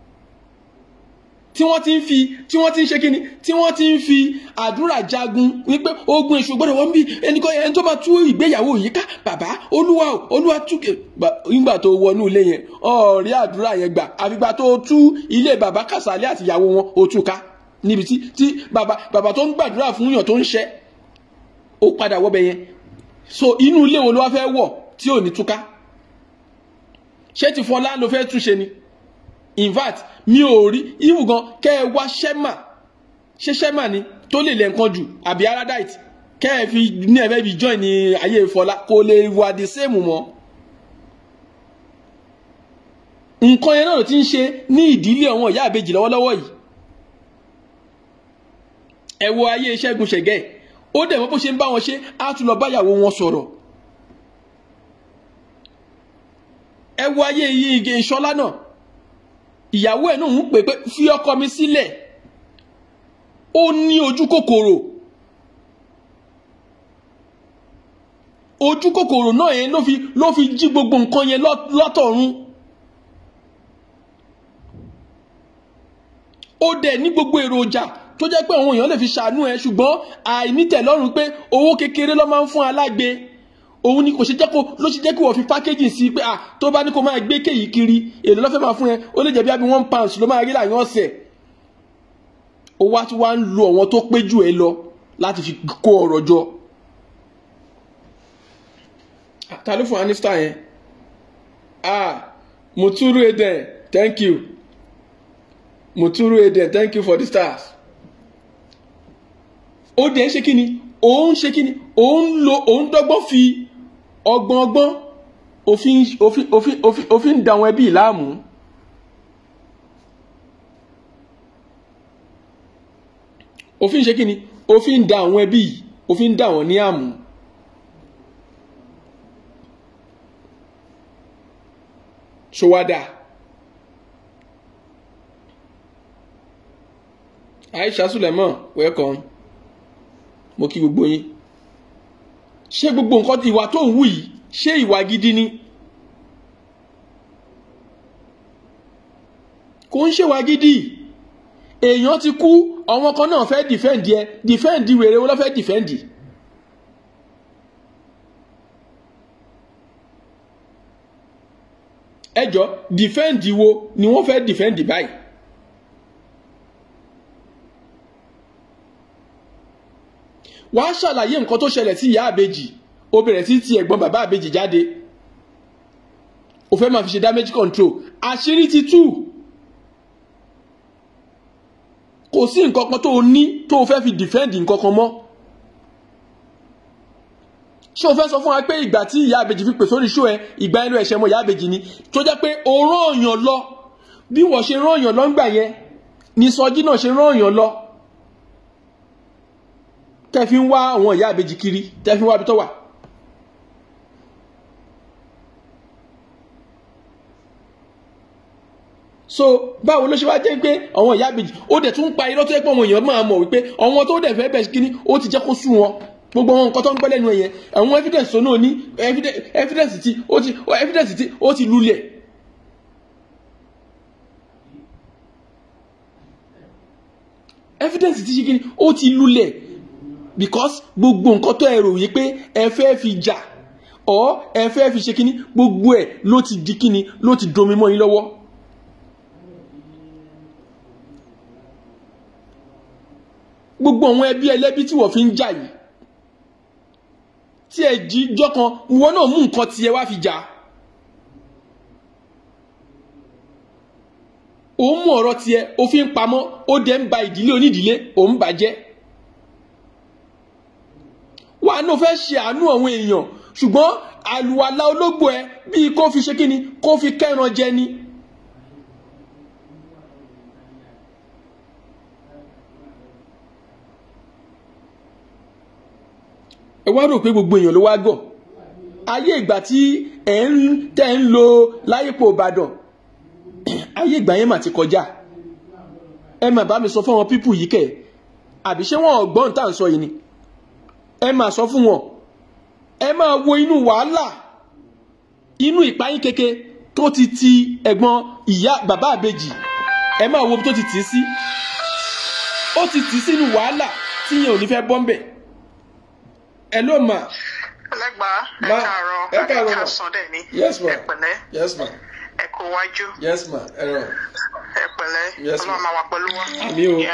Tí wọ́n ti ń fi àdúrà jagun wípé ogun èṣù gbọ́dọ̀ wọ́n bí ẹni tó bá tú ìgbéyàwó yìí ká, bàbá olúwa túkè. Nígbà tó wọnú ilé yẹn, ó rí àdúrà yẹn gbà, àfìgbà tó tú ilé bàbá Kàsálí àti ìyàwó wọn ó tú ká. Níbi tí bàbá tó ń gbàdúrà fún yàn tó ń ṣẹ́, ó padà wọ́bẹ̀ yẹn. So inú ilé wo ló wá fẹ́ wọ̀ tí ò ní túká? Ṣé ti Fọlá ló fẹ́ túnṣe ni? In fact, mi ò rí ìwù gan kẹ́ ẹ wá ṣẹ́mà ni tó lè lẹ̀ nǹkan jù àbí Aradite kẹ́ ẹ fi ní ẹ̀fẹ́ bí join ní ayé Fọlá kò lè wà the same mọ́. Nǹkan yẹn náà ló ti ń ṣe ní ìdílé àwọn ìyá àbejì lọ́wọ́lọ́wọ́ yìí. Ẹ wo ayé Ṣẹ́gun Ṣẹ̀gẹ́, ó dẹ̀ mọ́ bó ṣe ń bá wọn ṣe, á tún lọ báyàwó wọn sọ̀rọ̀. Ẹ wo ayé Ige Ìṣọlá náà, ìyàwó ẹ̀ náà ń pè pé fi ọkọ mi sílẹ̀. Ó ní ojú kòkòrò náà yẹn ló fi jí gbogbo nǹkan yẹn lọ́tọ̀run. Ó dẹ̀ ní gbogbo èròjà tó jẹ́ pé àwọn èèyàn lè fi ṣàánú ẹ, ṣùgbọ́n àìnítẹ̀lọ́rùn pé owó kékeré ló máa ń fún alágbe. òun ni kò ṣe jẹ́ kó ló ṣe jẹ́ kí wọ́n fi pákéjì sí pé tó bá ní kó máa gbé kéyìí kiri èlò lọ́fẹ́ máa fún ẹ ó lè jẹ́ bí i £1 ló máa rí láàrin ọ̀sẹ̀ ó wá tí wá ń lo àwọn tó pé jù ẹ lọ láti fi kó ọ̀rọ̀ jọ. Ta ló fún wa ní star yẹn? Muturu Eden, thank you. Muturu Eden, thank you for the stars. Ó dẹ̀ ṣe kí ni? Òun ṣe kí ni? Òun dọ́gbọ́n fi ọgbọ́n òfin dà àwọn ẹbí láàmú. Òfin ṣe kí ni? Òfin dà àwọn ẹbí, òfin dà wọ́n ní àmú. Ṣòwádà. Aisha Suleiman, welcome. Mo kí gbogbo yín. Ṣé gbogbo nǹkan tí ìwà tó ń wù yìí ṣé ìwà gidi ni? Kò ń ṣe ìwà gidi. Èèyàn ti kú, àwọn kan náà fẹ́ defend wèrè wo ló fẹ́ defend. Ẹjọ́ defend wo ni wọ́n fẹ́ defend báyìí? Wàá ṣàlàyé nǹkan tó ṣẹlẹ̀ sí ìyá àbèjì, ó bẹ̀rẹ̀ sí ti ẹ̀gbọ́n bàbá àbèjì jáde, ó fẹ́ máa fi ṣe damage control, àṣírí ti tú. Kò sí nǹkan kan tó ní tó fẹ́ fi defend nǹkan kan mọ́. Ṣé o fẹ́ sọ fún wa pé ìgbà tí ìyá àbèjì fi pè sórí ṣó ẹ ìgbà inú ẹ̀ṣẹ̀ mọ́ ìyá àbèjì ni tó jẹ́ pé o rán èèyàn lọ bí wọ́n ṣe rán èèyàn lọ ńgbà yẹn ni Sọjí náà ṣe rán èèyàn lọ tẹ́ fi ń wá àwọn ìyá àbèjì kiri tẹ́ fi ń wá ibi tó wà. So báwo ló ṣe wá jẹ́ pé àwọn ìyá àbèjì ó dẹ̀ tún pa irọ́ tó yẹ pé àwọn èèyàn máa mọ̀ wípé àwọn tó dẹ̀ fẹ́ bẹ̀ kíní ó ti jẹ́ kó sú wọn gbogbo wọn nǹkan tó ń gbọ́ lẹ́nu ẹ̀yẹn àwọn evidence tó náà ní evidence tí ó ti lulẹ̀. Evidence tí ṣe kíní ó ti lulẹ̀ because gbogbo nǹkan tó ẹ̀rọ yìí pé ẹ fẹ́ fi jà ọ́ ẹ fẹ́ fi ṣe kíní gbogbo ẹ̀ ló ti di kíní ló ti domi mọ́ yín lọ́wọ́. Gbogbo àwọn ẹbí ẹlẹ́bí tí wọ́n fi ń jà yìí tí ẹ jí jọ́kan wọ́n náà mú nǹkan tí ẹ wá fi jà. Ó mú ọ̀rọ̀ tí ẹ ó fi ń pamọ́ ó dẹ̀ ń ba ìdílé onídìílé ó ń bàjẹ́. Wà náà fẹ́ ṣe àánú àwọn èèyàn ṣùgbọ́n àlùwàlá ológbò ẹ bíi kó fi ṣe kíni kó fi kẹ́ran jẹ ni. Ẹ wá rò pé gbogbo èèyàn ló wá gọ̀. Ayé ìgbà tí tẹ́ ń lo láyépò Ìbàdàn ayé ìgbà yẹn mà ti kọjá. Ẹ mà bá mi sọ fún àwọn pípù yìí kẹ̀ àbí ṣé wọn ọ̀gbọ́n tá à ń sọ yìí ni. Ẹ mà sọ fún wọn. Ẹ máa wo inú wàhálà inú ìpáyín keke tó ti ẹ̀gbọ́n ìyá bàbá àbèjì. Ẹ máa wo bí tó ti tì í sí. Ó ti tì í sínú wàhálà tí yẹn ò ní fẹ́ bọ́m̀bẹ̀. Hello ma. Ẹlẹ́gbàá ẹ káàárọ̀ Sunday ni. Yes ma. Ẹ pẹ̀lẹ́. Yes ma. Ẹ kú wájú. Yes ma. Ẹ pẹ̀lẹ́. Yes ma. Ọlọ́run máa wà pẹ̀lú wa. Àmín o.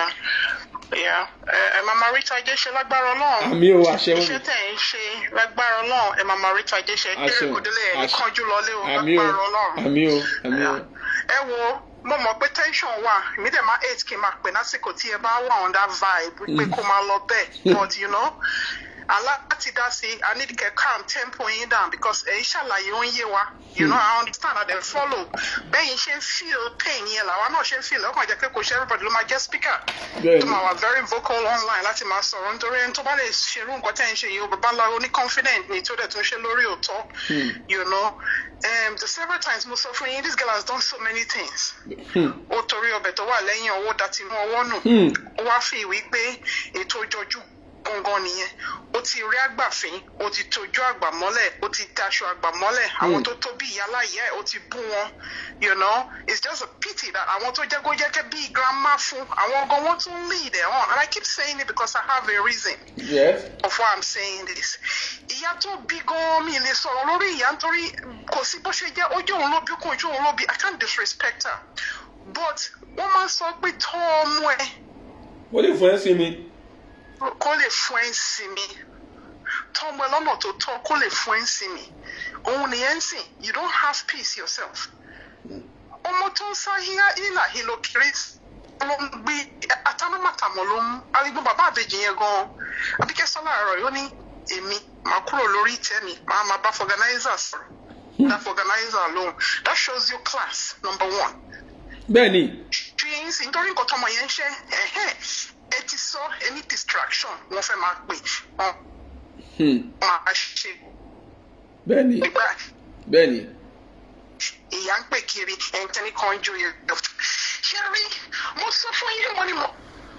Ẹ máa máa rí tajé ṣe lágbára Ọlọ́run. Àmín o àṣẹ wọn. Iṣẹ́ tẹ̀ ń ṣe lágbára Ọlọ́run ẹ máa máa rí tajé ṣe. Kéré kò délé ẹ̀ ní kánjú lọlé o lágbára Ọlọ́run. Àmín o. Àmín o. Ẹ wo mo mọ̀ pé tension wà èmi dẹ̀ máa hate kí n máa pè lásìkò tí ẹ bá wà on that vibe pé kó máa lọ bẹ́ẹ̀ but you know. Aláti dá sí I need to calm tempo yín down because ẹ̀yin ṣàlàyé ó ń yé wa you know I understand and then follow bẹ́yìn ṣe ń feel pain yẹn làwa náà ṣe ń feel ọkàn jẹ́ pé kò ṣe everybody ló máa jẹ́ speaker tó máa wà very vocal online láti máa sọ̀rọ̀ nítorí ẹni tó bá lè ṣerú nǹkan tẹ́ ń ṣe yìí ó bàbá ńlá oní confident ni tó dẹ̀ tún ṣe lórí òótọ́ you know the several times mo sọ fún yín this girl has done so many things ó torí ọbẹ̀ tó wà lẹ́yìn ọwọ́ dàtí mú ọwọ́ nù ó wá fi ìwé pé ètò ìjọjú gangan nìyẹn ó ti rí àgbàfín ó ti tójú àgbà mọ́lẹ̀ ó ti daṣọ àgbà mọ́lẹ̀ àwọn tó tó bí ìyálà ìyá ẹ̀ ó ti bú wọn you know it's just a pity that àwọn tó jẹ́ kó jẹ́ kẹ́ bí grandma fún àwọn gan wọ́n tún lead ẹ̀ on and I keep saying it because I have a reason of why I'm saying this. Ìyá tó bí gan mi lè sọ̀rọ̀ lórí ìyá nítorí kò sí bó ṣe jẹ́ ojú òun ló bí kún ojú òun ló bí I can't disrespect her but wọ́n máa sọ pé tọ́ ọmọ ẹ̀. Ó lè fún ẹ sí mi. Kó lè fún ẹ sí mi tọ́ ọmọ ẹ lọ́nà tó tọ́ kó lè fún ẹ sí mi òun nìyẹn ń sìn you don't have peace yourself. Ọmọ tó ń sá hílà hílò kiri ló ń gbé atánúmọ̀tàmọ̀ ló mú arígbó bàbá àbèjì yẹn gan-an Àbíkẹ́ sọ́lá àárọ̀ yóò ní èmi màá kúrò lórí ìtẹ́ mi màá bá fọganáísà sọ̀rọ̀ that fọganáísà alone that shows you class number one. Bẹ́ẹ̀ni. Ṣé yín sì nítorí nǹkan tọmọ yẹn ń ṣe ẹ ti sọ any distraction wọ́n fẹ́ máa pè wọ́n máa ṣe. Bẹ́ẹ̀ni. Bẹ́ẹ̀ni. Ìyá ń pè kiri ẹ̀ńtẹ́ni kan jó yẹn. Ṣé rí mo sọ fún yín mo ní mo.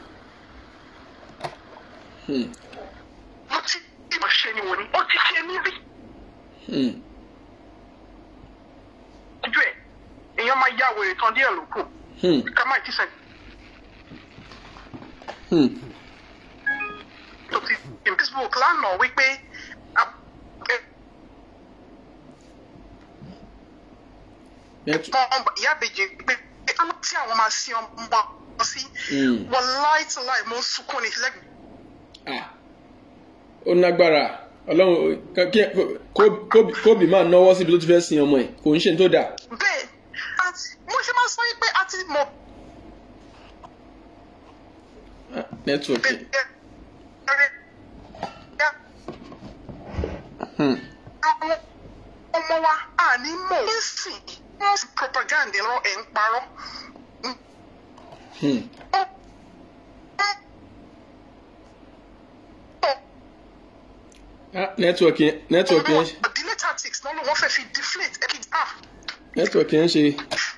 Mo ti ìbò ṣe ni wò ni ó ti ṣe mí rí. Ojú ẹ̀ èèyàn máa yá wèrè tán díẹ̀ ló kù. Ká má ti sẹ́yìn. Tó ti in Facebook lánàá wípé ìyá àbèjì pé tí àwọn máa sin ọmọ sí wọ́n láì mo ń sunkún ní lẹ́gbẹ̀ẹ́. Ó nágbára Ọlọ́run kóbì máa náwó síbi tó ti fẹ́ sin ọmọ ẹ̀ kò ń ṣe tó dáa. Bẹ́ẹ̀ mo ṣe máa sọ pé a ti mọ̀. Nẹ́tíwọ̀kì. Àwọn ọmọ wa à ní mọ̀ ń sìn wọ́n sì propaganda lọ ẹ̀ ń parọ́. Nẹ́tíwọ̀kì yẹn. Delay tactics náà ló wọ́n fẹ́ fi deflate ẹ̀ kí nẹ́tíwọ̀kì yẹn ṣe.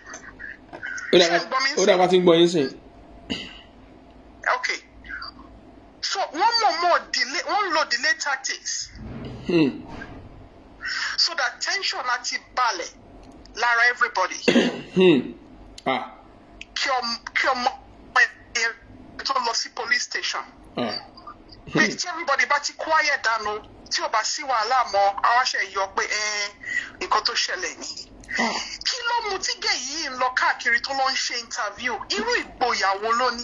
Ó dàgbà tí ń gbọ́ yín sìn. Okay. So wọ́n lo delay tactics. So that tension àti balẹ̀ lára everybody. Kí ọmọ ẹ̀ tó lọ sí police station. Pé tí everybody bá ti quiet dànù tí ò bá sí wàhálà mọ́ àwọn aṣẹ yọ pé nǹkan tó ṣẹlẹ̀ nìyí. Kí ló mú tí gẹ̀ yìí ń lọ káàkiri tó lọ ń ṣe interview irú ìgboyà wo ló ní?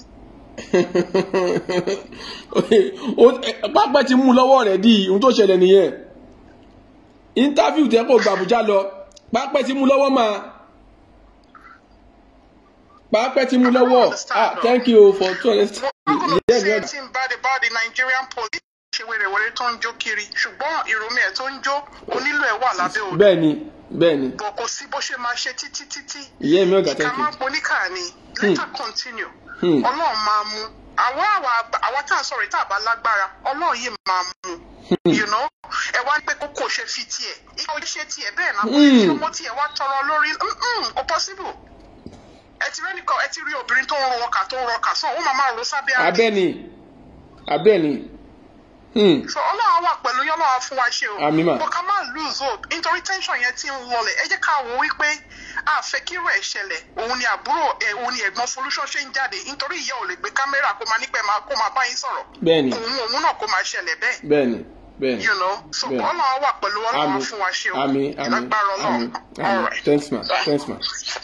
Pápẹ́ ti mú lọ́wọ́ rẹ̀ di ohun tó ṣẹlẹ̀ nìyẹn. Interview tẹ́ kò gbàbújá lọ pápẹ́ ti mú lọ́wọ́ máa. Pápẹ́ ti mú lọ́wọ́. Thank you for 2 honesty. Saying bad about the Nigerian police ṣe wèrèwèrè tó ń jó kiri ṣùgbọ́n ìròmí ẹ̀ tó ń jó onílò ẹ̀ wà lábẹ́ òde. Bẹ́ẹ̀ni. Bọ̀ kò sí bó ṣe máa ṣe títí. Ìyá mi ọ̀gá thank you. Ìkà máa poníkà ni later continue. Ọlọ́run máa mú àwa tá à ń sọ̀rọ̀ ìta àbá lágbára Ọlọ́run yìí máa mú. You know ẹ wá ń pé kókó ṣe fi tiẹ̀ ìkà ò ṣe tiẹ̀ bẹ́ẹ̀ náà kò ní ọmọ tiẹ̀ wá tọrọ lórí kò possible. Ẹ ti rí obìnrin tó ń rọkà sọ ó máa ro sábẹ́ abẹ́ni. So Ọlọ́run wà pẹ̀lú yín Ọlọ́run fún wa ṣe o. Àmín mà. But ká má lose hope nítorí tension yẹn ti ń lọlẹ̀ ẹ jẹ́ ká wò wípé àfẹ́ kí rẹ̀ ṣẹlẹ̀ òun ni àbúrò òun ni ẹ̀gbọ́n Folúṣọ́ ṣe ń jáde nítorí ìyá ò lè gbé kámẹ́rà kó máa nípẹ́ kó máa bá yín sọ̀rọ̀. Bẹ́ẹ̀ni. Òun náà kó máa ṣẹlẹ̀ bẹ́ẹ̀. Bẹ́ẹ̀ni. You know so Ọlọ́run wà pẹ̀lú Ọlọ́run fún wa ṣe o. Àmín. Lágbára Ọlọ́run. All right. Thanks ma.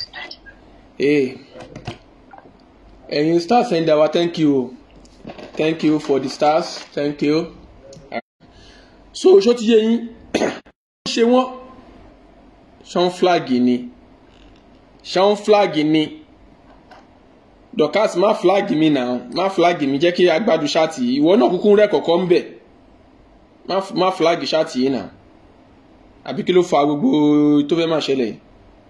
Ẹ̀yin stars send our thank you for the stars thank you. So ṣó ti yé yín ṣe wọ́n ṣan flag ni Dorcas má flag mi náà má flag mi jẹ́ kí agbádùn ṣáàtì ìwọ náà kúkú rẹ̀ kọ̀ọ̀kan ń bẹ̀ má flag ṣáàtì yìí náà àbí kí ló fa gbogbo tó fẹ́ máa ṣẹlẹ̀ yìí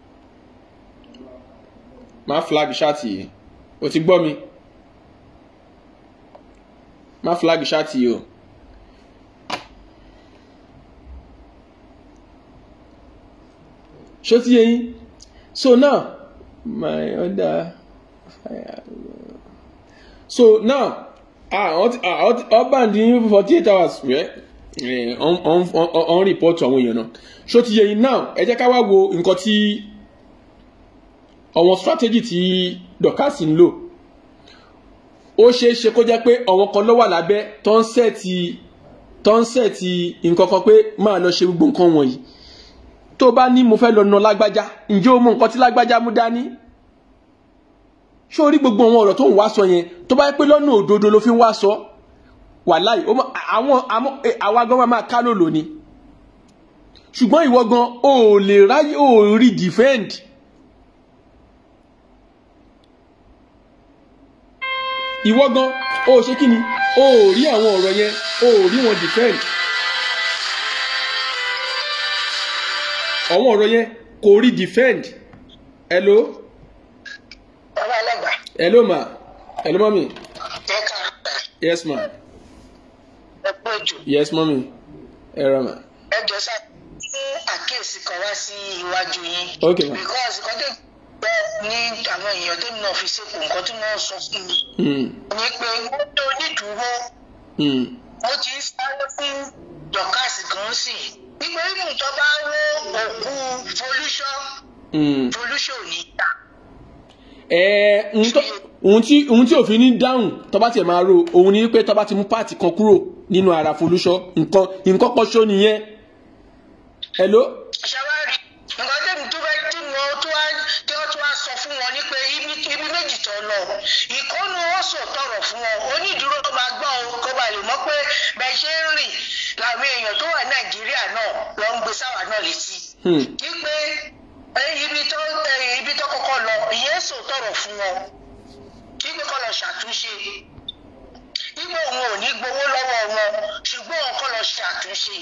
má flag ṣáàtì yìí o ti gbọ́ mi má flag ṣáàtì yìí o. Ṣó ti yé yín? So now my other so now ọba ní 48 hours on report àwọn èèyàn náà ṣó ti yẹ yín now ẹ jẹ́ ká wá wo nǹkan tí àwọn strategy tí Dorkas ń lò. Ó ṣeé ṣe kó jẹ́ pé àwọn kan ló wà lábẹ́ tó ń sẹ́ẹ̀tì nǹkan kan pé máa lọ ṣe gbogbo nǹkan wọ̀nyí. Tó bá ní mo fẹ́ lọ na lágbájá ǹjẹ́ o mọ nǹkan tí lágbájá mú dání? Ṣé o rí gbogbo àwọn ọ̀rọ̀ tó ń wá sọ yẹn tó bá yẹ pé lọ́nà òdodo ló fi ń wá sọ wàláì àwa gan máa ká lòlò ni. Ṣùgbọ́n ìwọ gan o lè ráyè o rí defend. Ìwọ gan o ṣe kí ni o rí àwọn ọ̀rọ̀ yẹn o rí wọn defend. Àwọn ọ̀rọ̀ yẹn kò rí defend. Hello. Hello ma. Hello mami. Yes ma. Yes mami. Era ma. Ẹ jọ̀ọ́ sá àkíyèsí kan wá sí iwájú yín. Okay ma. Because nǹkan tó gbọ́ ní àwọn èèyàn tó náà fi ṣépò nǹkan tí wọ́n sọ fún mi. Ní pé wọ́n tó onídùúró. Mo ti ń sáré fún Dorkas gan sí. Nígbà ìmú tó bá ró òkú Folúṣọ́ ò ní ta. Ohun tí òfin ní dáhùn tó bá tiẹ̀ máa ro òun ni pé tó bá ti mú páàtì kan kúrò nínú ara Folúṣọ́ nǹkan kan ṣó nìyẹn. Hello. Ṣàwárí nǹkan tẹ́mi tó fẹ́ tí wọ́n tó wá sọ fún wọn ní pé ibi méjì tó lọ ìkọ́nù wọn sọ tọrọ fún wọn onídùúró tó máa gbọ́ ọ kó ba lè mọ̀ pé bẹ́ẹ̀ ṣe ń rìn làwọn èèyàn tó wà Nàìjíríà náà lọ ń gbé sáwà náà létí. Wípé ibi tó kọ́kọ́ lọ ìyẹn sọ tọrọ fún wọn wípé kó lọ ṣàtúnṣe wípé òun ò ní gbowó lọ́wọ́ wọn ṣùgbọ́n òun kó lọ ṣàtúnṣe.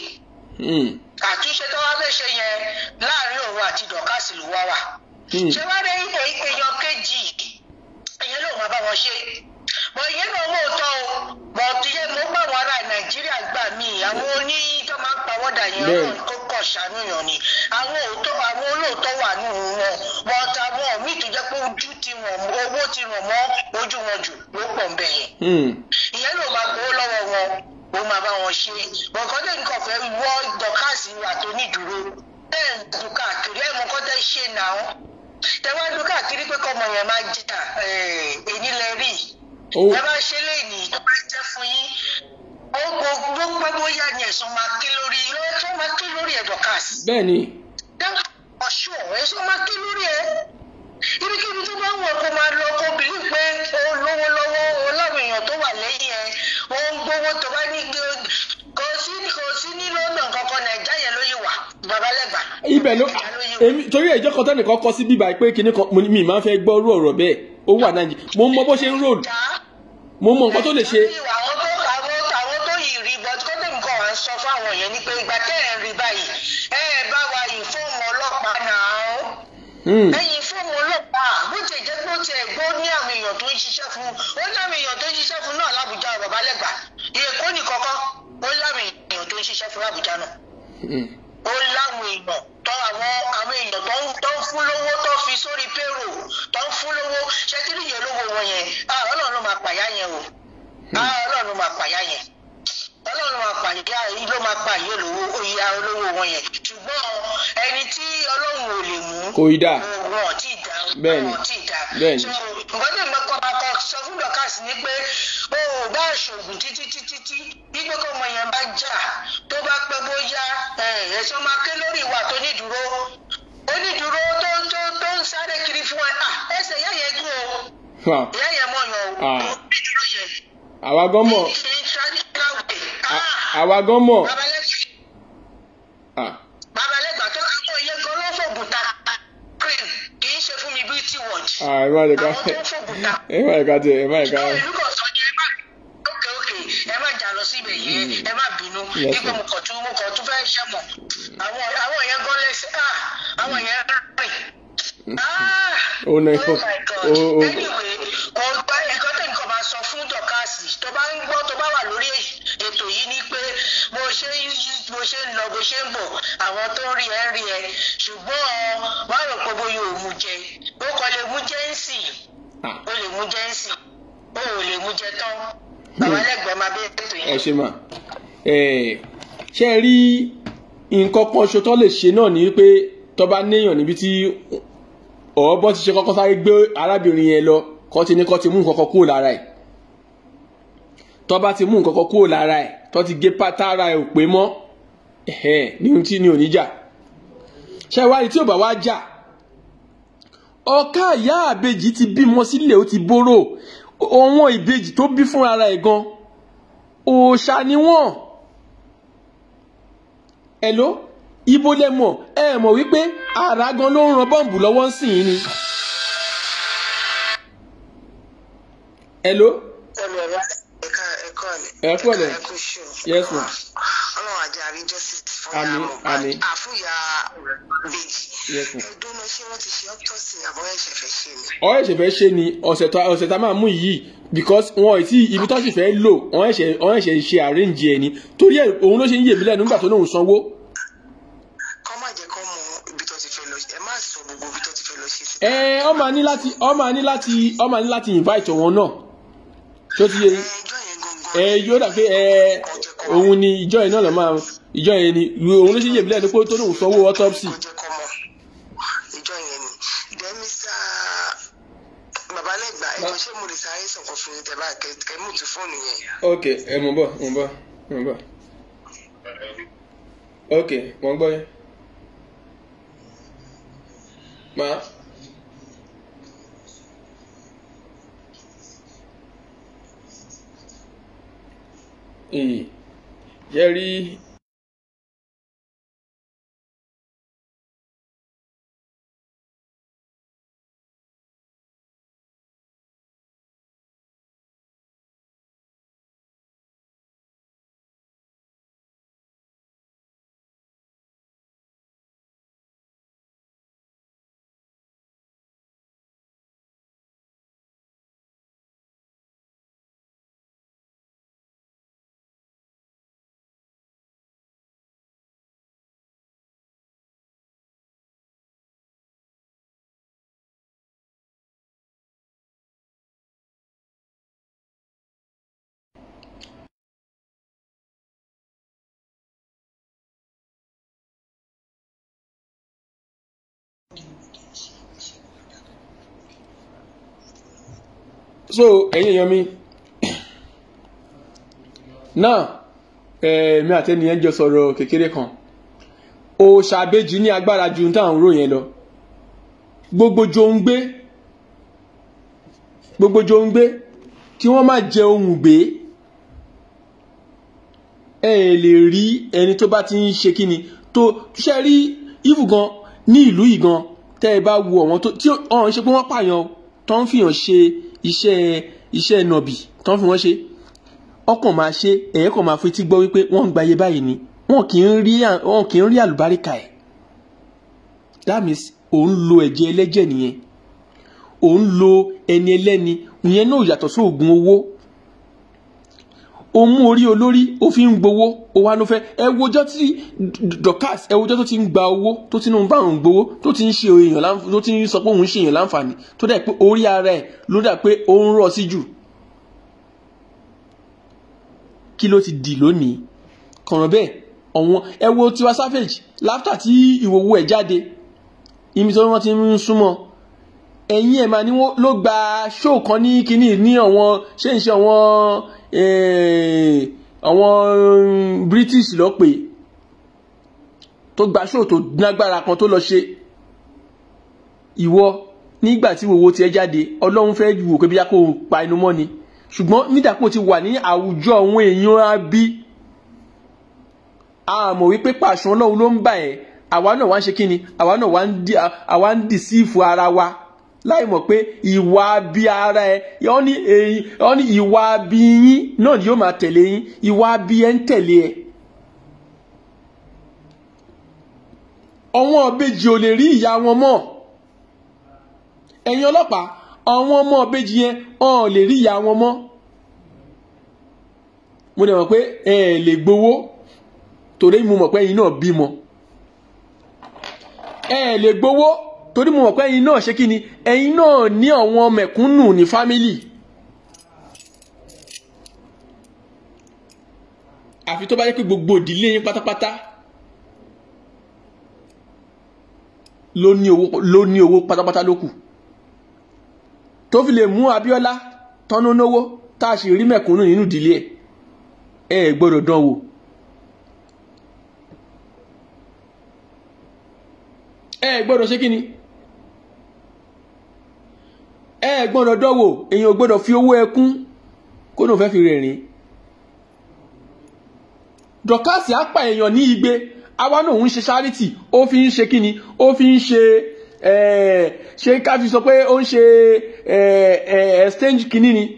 Àtúnṣe tó wá fẹ́ ṣe yẹn láàrin òun àti Dorkas ló wá wà. Ṣé wá rí èèyàn kejì ìyẹn ló máa bá wọn ṣe. Bọ̀ ìyẹn náà mọ̀ tọ́ o bọ̀ tíyẹn mo bá wọn ará Nàìjíríà gbà mí àwọn oní tó máa ń pawọ́dà yẹn náà kó kọ̀ ṣàníyàn ni àwọn olóòótọ́ wà nínú wọn wọn ta wọn míì tó jẹ́ pé ojú ti ràn owó ti ràn mọ́ ojú wọn jù ló pọ̀ ń bẹ̀ yẹn. Ìyẹn ló máa gbowó lọ́wọ́ wọn ó máa bá wọn ṣe bọ̀ǹkan tẹ̀ nǹkan fẹ́ wọ́ Dorkas wà tó nídùúró bẹ́ẹ̀ ń dùn káàkiri ẹ̀ mọ́ kọ́ tẹ́ ṣe náà tẹ́wọ́n dùn káàkiri pé kọ́mọ yẹn máa jà èyí lẹ rí ẹ bá ṣe léyìí tó bá jẹ́ fún yín ó gbogbo bóyá ni ẹ̀sùn máa ké lórí ẹ̀ Dorkas. Bẹ́ẹ̀ni. dáhùn ọ̀ṣọ́ ẹ̀sùn máa ké lórí ẹ̀ ibikíbi tó bá ń wọ̀ kó máa lọ kó bìlí pé ó lówó lọ́wọ́ láwọn èèyàn tó wà lẹ́yìn ẹ̀ wọ́n ń gbowó tó bá ní kò sí ní London kankan Nàìjíríà yẹn ló yí wà Babalẹ́gbà. Ibẹ̀ ló èmi torí ẹjọ́ kan tẹ́nìkan kọ sí bíbá pé kinní kan mi máa ń fẹ́ gbọ́ ọ̀rọ̀ bẹ́ẹ̀ ó wà Nàìjíríà mo mọ bó ṣe ń ròdù mo mọ nǹkan tó lè ṣe. àwọn tó yìí rí bọ́tí kó tẹ̀mí kan wà ń sọ fún àwọn yẹn ni pé ìgbà tẹ́ ẹ̀ ń rí báyìí bá wa ìfọ́ọ̀mù ọlọ́pàá náà ẹ̀yìn fọ́ọ̀mù ọlọ́pàá bó ti jẹ́ pé ó ti ẹ̀gbọ́ ní àwọn èèyàn tó ń ṣiṣẹ́ fún ó ní àwọn èèyàn tó ń ṣiṣẹ́ fún náà l'Àbújá Babalẹ́gbà Èkó ní kọ́kọ́ ó láwọn èèyàn tó ń ṣiṣẹ́ fún l'Àbújá náà ó láwọn èèyàn tó àwọn èèyàn tó ń fún lówó tó fi sórí payroll tó ń fún lówó ṣé kí ni yẹn lówó wọn yẹn Ọlọ́run ló máa pàyà yẹn o Ọlọ́run ló máa pàyà yẹn Ọlọ́run máa pàyà ló máa pa ìyẹn lówó ìyá olówó wọn yẹn ṣùgbọ́n ẹni tí Ọlọ́run ò lè mú kò ì dá wọn ò tí ì dá bẹ́ẹ̀ni bẹ́ẹ̀ni. nǹkan tí mo kọ́ sọ fún Dorkas ni pé o ò bá ṣògùn títí wípé kọ́ ọmọ yẹn bá jà tó bá pẹ́ bóyá ẹ̀sọ́ máa ké lórí ìwà tó nídùúró onídùúró tó ń sáré kiri fún ẹ ẹsẹ̀ ìyá yẹn gún o ìyá yẹn mọ̀ yàn o onídùúró yẹn. àwa gan mọ̀ àwa gan mọ̀. Babalẹ́gbà tó káwọn iye gan ló fògùn ta cream kì í ṣe fún mi beauty watch. ẹ má lè ká tẹ ẹ má lè ká. ìlú kan sọ ní ókè ẹ má jà lọ síbẹ̀ yẹn ẹ má bínú nígbà mo kàn tún fẹ́ ṣẹ́ mọ̀ àwọn yẹn gan lẹ́sẹ̀ àwọn yẹn rìn. oh my God. Anyway ọgbà ẹ̀kọ́ tẹ̀ nǹkan máa sọ fún Dorkas tó bá ń gbọ́ tó bá wà lórí ètò yìí ni pé bó ṣe ń lọ bó ṣe ń bọ̀ àwọn tó ń rí ẹ ṣùgbọ́n wà rò pé bóyá ò mú jẹ ó kọ́ lè mú jẹ́ ń sìn ó lè mú jẹ́ ń sìn ó ò lè mú jẹ tán Babalẹ́gbà máa bẹ́ẹ̀ tó yẹn. ẹ ṣe mà ṣe rí nǹkan kan ṣo tó lè ṣe náà ní pé tó bá néèyàn níbi tí ọ̀ọ́bọ́ ti ṣe kọ́kọ́ sáré gbé arábìnrin yẹn lọ kọ́ ti ní kọ́ ti mú nǹkan kan kúrò lára ẹ̀ tó bá ti mú nǹkan kan kúrò lára ẹ̀ tó ti gé pátára ẹ̀ ò pé mọ́ ní ohun tí ní ò ní jà ṣe wá rí tí ò bá wá jà ọ̀ká ìyá àbejì ti bímọ sílẹ̀ ó ti bóró àwọn ìbejì tó bí fún ara ẹ̀ gan òòṣà ni wọ́n ẹ̀ló ibo lẹ mọ̀ ẹ mọ̀ wípé àrà gan ló ń ran bọ́ǹbù lọ́wọ́ ń sìn ní. ẹ̀ló. ẹ̀kọ́ lẹ̀ yes ma. ọlọ́run ajá rí justice fún yàrá mọ̀ àfúyà bèjì ẹ̀dọ́nà ṣé wọ́n ti ṣe autopsy àbọ̀ ẹ̀ṣẹ̀ fẹ́ ṣe ni. ẹ̀ṣẹ̀ fẹ́ ṣe ni ọ̀sẹ̀ tá máa mú yìí because wọn ò tí ibi tó sì fẹ́ lò wọ́n ẹ̀ṣẹ̀ ṣe arrange ẹ̀ ni torí ẹ̀ òun ló ṣe ń yè mí lẹ́nu nígbà tó lóun sanwó. kọ́ má jẹ́ kọ́ mọ ibi tó ti fẹ́ lọ ẹ má sọ gbogbo ibi tó ti fẹ́ lọ ṣe sí. ọmọ ní láti invite wọn náà tó ti yẹ yóò dà pé òun ni ìjọ yẹn náà lọ máa ìjọ yẹn ni òun ló ṣe yè mí lẹ́nu pé tó lóun sanwó autopsy. ìjọ yẹn ni then Mr. Babalẹ́gbà ẹ̀jọ̀ ṣé mo lè sáré sọ̀kan fún yín tẹ̀bá kẹ́mú ti fóònù yẹn. ok ẹ mọ̀ bọ̀ ok wọ́n gbọ́ yẹn máa. Jerry so ẹ̀yin èèyàn mi náà mi àtẹni yẹn jọ sọ̀rọ̀ kékeré kan òòṣà àbejì ní agbára ju táwọn rò yẹn lọ gbogbo jòǹgbé kí wọ́n má jẹ ohun gbé ẹ lè rí ẹni tó bá ti ń ṣe kíni tó ṣe rí ìfù gan ní ìlú yìí gan tẹ́ ẹ bá wo àwọn tí ọ̀hún ṣe pé wọ́n pààyàn tó ń fìyàn ṣe iṣẹ́ nọ̀bì tó ń fi wọ́n ṣe ọkàn máa ṣe ẹ̀yẹ́ kan máa fi tí gbọ́ wípé wọ́n ń gbayé báyìí ni wọn kì í rí àlùbáríkà ẹ̀ that means òun lo ẹ̀jẹ̀ ẹlẹ́jẹ̀ nìyẹn òun lo ẹni ẹlẹ́ni ìyẹn náà yàtọ̀ sí oògùn owó o mú orí olórí ó fi ń gbowó ó wá ló fẹ́ ẹ wojọ́ tí Dorcas ẹ wojọ́ tó ti ń gba owó tó ti ń bá òun gbowó tó ti ń ṣe èèyàn tó ti ń sọ pé òun ń ṣe èèyàn láǹfààní tó dà pé orí ara ẹ̀ ló dà pé ó ń rọ̀ sí jù kí ló ti dì lónìí kọ̀rọ̀ bẹ́ẹ̀ ọ̀wọ́n ẹ wo Tiwa Savage láftà tí ìwòwò ẹ̀ jáde imi tó wọ́n ti ń súnmọ́ ẹ̀yìn ẹ̀ máa ní wọ́n ló gba ṣóò kan ní kinní ní àwọn ṣé ń ṣe àwọn British lọ pé tó gba ṣóò tó lágbára kan tó lọ ṣe ìwọ nígbà tí ìwòwò tiẹ̀ jáde Ọlọ́run fẹ́ wò pé bí yá kó pa inú mọ́ ni ṣùgbọ́n nídàpọ̀ ti wà ní àwùjọ àwọn èèyàn abí àmọ́ wípé pàṣẹ Ọlọ́run ló ń bà ẹ́ àwa náà wá ń ṣe kí ni àwa náà wá ń dìsífù ara wa láì mọ̀ pé ìwà bí ara ẹ wọ́n ní ìwà bí yín náà ni yóò máa tẹ̀lé yín ìwà bí ẹ ń tẹ̀lé ẹ. àwọn ìbejì ò lè rí ìyá wọn mọ́ ẹ̀yin ọlọ́pàá àwọn ọmọ ìbejì yẹn wọn ò lè rí ìyá wọn mọ́ mo dẹ̀ mọ̀ pé ẹ lè gbowó torí mo mọ̀ pé ẹ̀yin náà bímọ ẹ lè gbowó torí mo mọ̀ pé ẹ̀yin náà ṣe kí ni ẹ̀yin náà ní àwọn mẹ̀kúnnù ní fámílì àfi tó bá jẹ́ pé gbogbo ìdílé yín pátápátá ló ní owó pátápátá ló kù tó fi lè mú Abíọ́lá tọ́nú náwó tá a sì rí mẹ̀kúnnù nínú ìdílé ẹ̀ gbọ́dọ̀ dán wò. ẹ gbọ́dọ̀ ṣe kíni ẹ gbọ́dọ̀ dán wò. èèyàn gbọ́dọ̀ fi owó ẹkún kó náà fẹ́ fi rẹ̀rìn. Dọ̀kásì á pa èèyàn ní igbe àwa náà ń ṣe charity ó fi ń ṣe kíni ó fi ń ṣe ká fi sọ pé ó ń ṣe exchange kíní ni.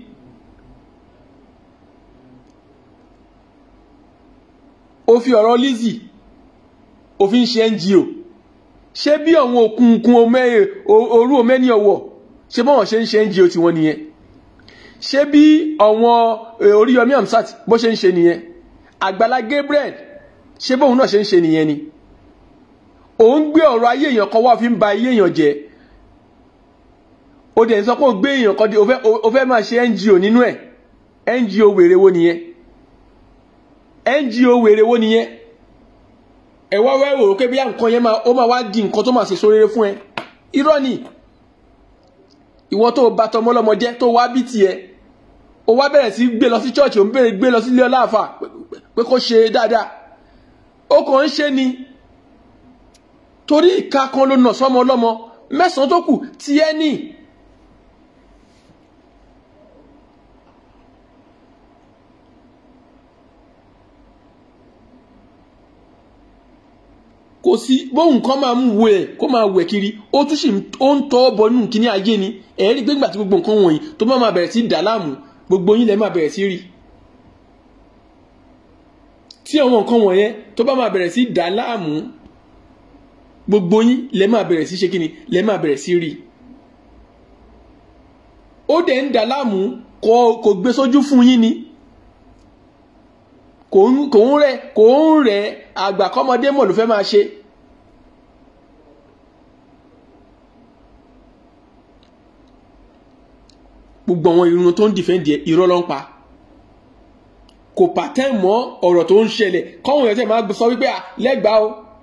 ó fi ọ̀rọ̀ Lizzy ó fi ń ṣe NGO. ṣé bí àwọn òkùnkùn orú omẹ́ni ọ̀wọ̀ ṣé bọ́wọ̀n ṣe ń ṣe NGO tí wọ́n nìyẹn. ṣé bí àwọn Oríyọmí Hamzat bó ṣe ń ṣe nìyẹn. Àgbàlá Gabriel ṣé bóun náà ṣe ń ṣe nìyẹn ni. òun gbé ọ̀rọ̀ ayé èèyàn kan wá fi ń ba ayé èèyàn jẹ́. ó dẹ̀ ń sọ pé ó gbé èèyàn kan dé ó fẹ́ máa ṣe NGO nínú ẹ̀. NGO wèrè wo nìyẹn. NGO wèrè wo nìyẹn. ẹ wá wá wò ó pé bí nǹkan yẹn ó máa wá di nǹkan tó máa ṣe sóríire fún ẹ. irọ́ ni. ìwọ tó bá tọmọ lọ́mọ jẹ́ tó wá bí tiẹ̀ ó wá bẹ̀rẹ̀ sí gbé lọ sí church ó ń bẹ̀rẹ̀ gbé lọ sí ilé ọláàfà pé kó ṣe dáadáa. ó kàn ń ṣe ni torí ìka kan ló nà sọ́mọ ọlọ́mọ 9 tó kù tí ẹ ní. kò sí bóun kan máa mú wẹ̀ kó máa wẹ̀ kiri ó tún sì ó ń tọ́ bọ nínú kíní ayé ni ẹ̀rí gbégbà tí gbogbo nǹkan wọ̀nyí tó máa bẹ̀rẹ̀ sí dà láàmú gbogbo yín lẹ́ máa bẹ̀rẹ̀ sí rí. tí àwọn nǹkan wọ̀nyẹn tó bá máa bẹ̀rẹ̀ sí dà láàmú gbogbo yín lẹ́ máa bẹ̀rẹ̀ sí ṣe kíni lẹ́ máa bẹ̀rẹ̀ sí rí. ó dẹ̀ ń dà láàmú kò gbé sójú fún yín ni kò ń rẹ̀ àgbà kọ́mọdé mọ̀ ló fẹ́ máa ṣe. gbogbo àwọn irun tó ń dìfẹ́ǹdì ẹ̀ irọ́ ló ń pa. kò pàtẹ́ mọ́ ọ̀rọ̀ tó ń ṣẹlẹ̀ kọ́wọ́n yẹn tẹ̀ máa sọ wípé lẹ́gbàá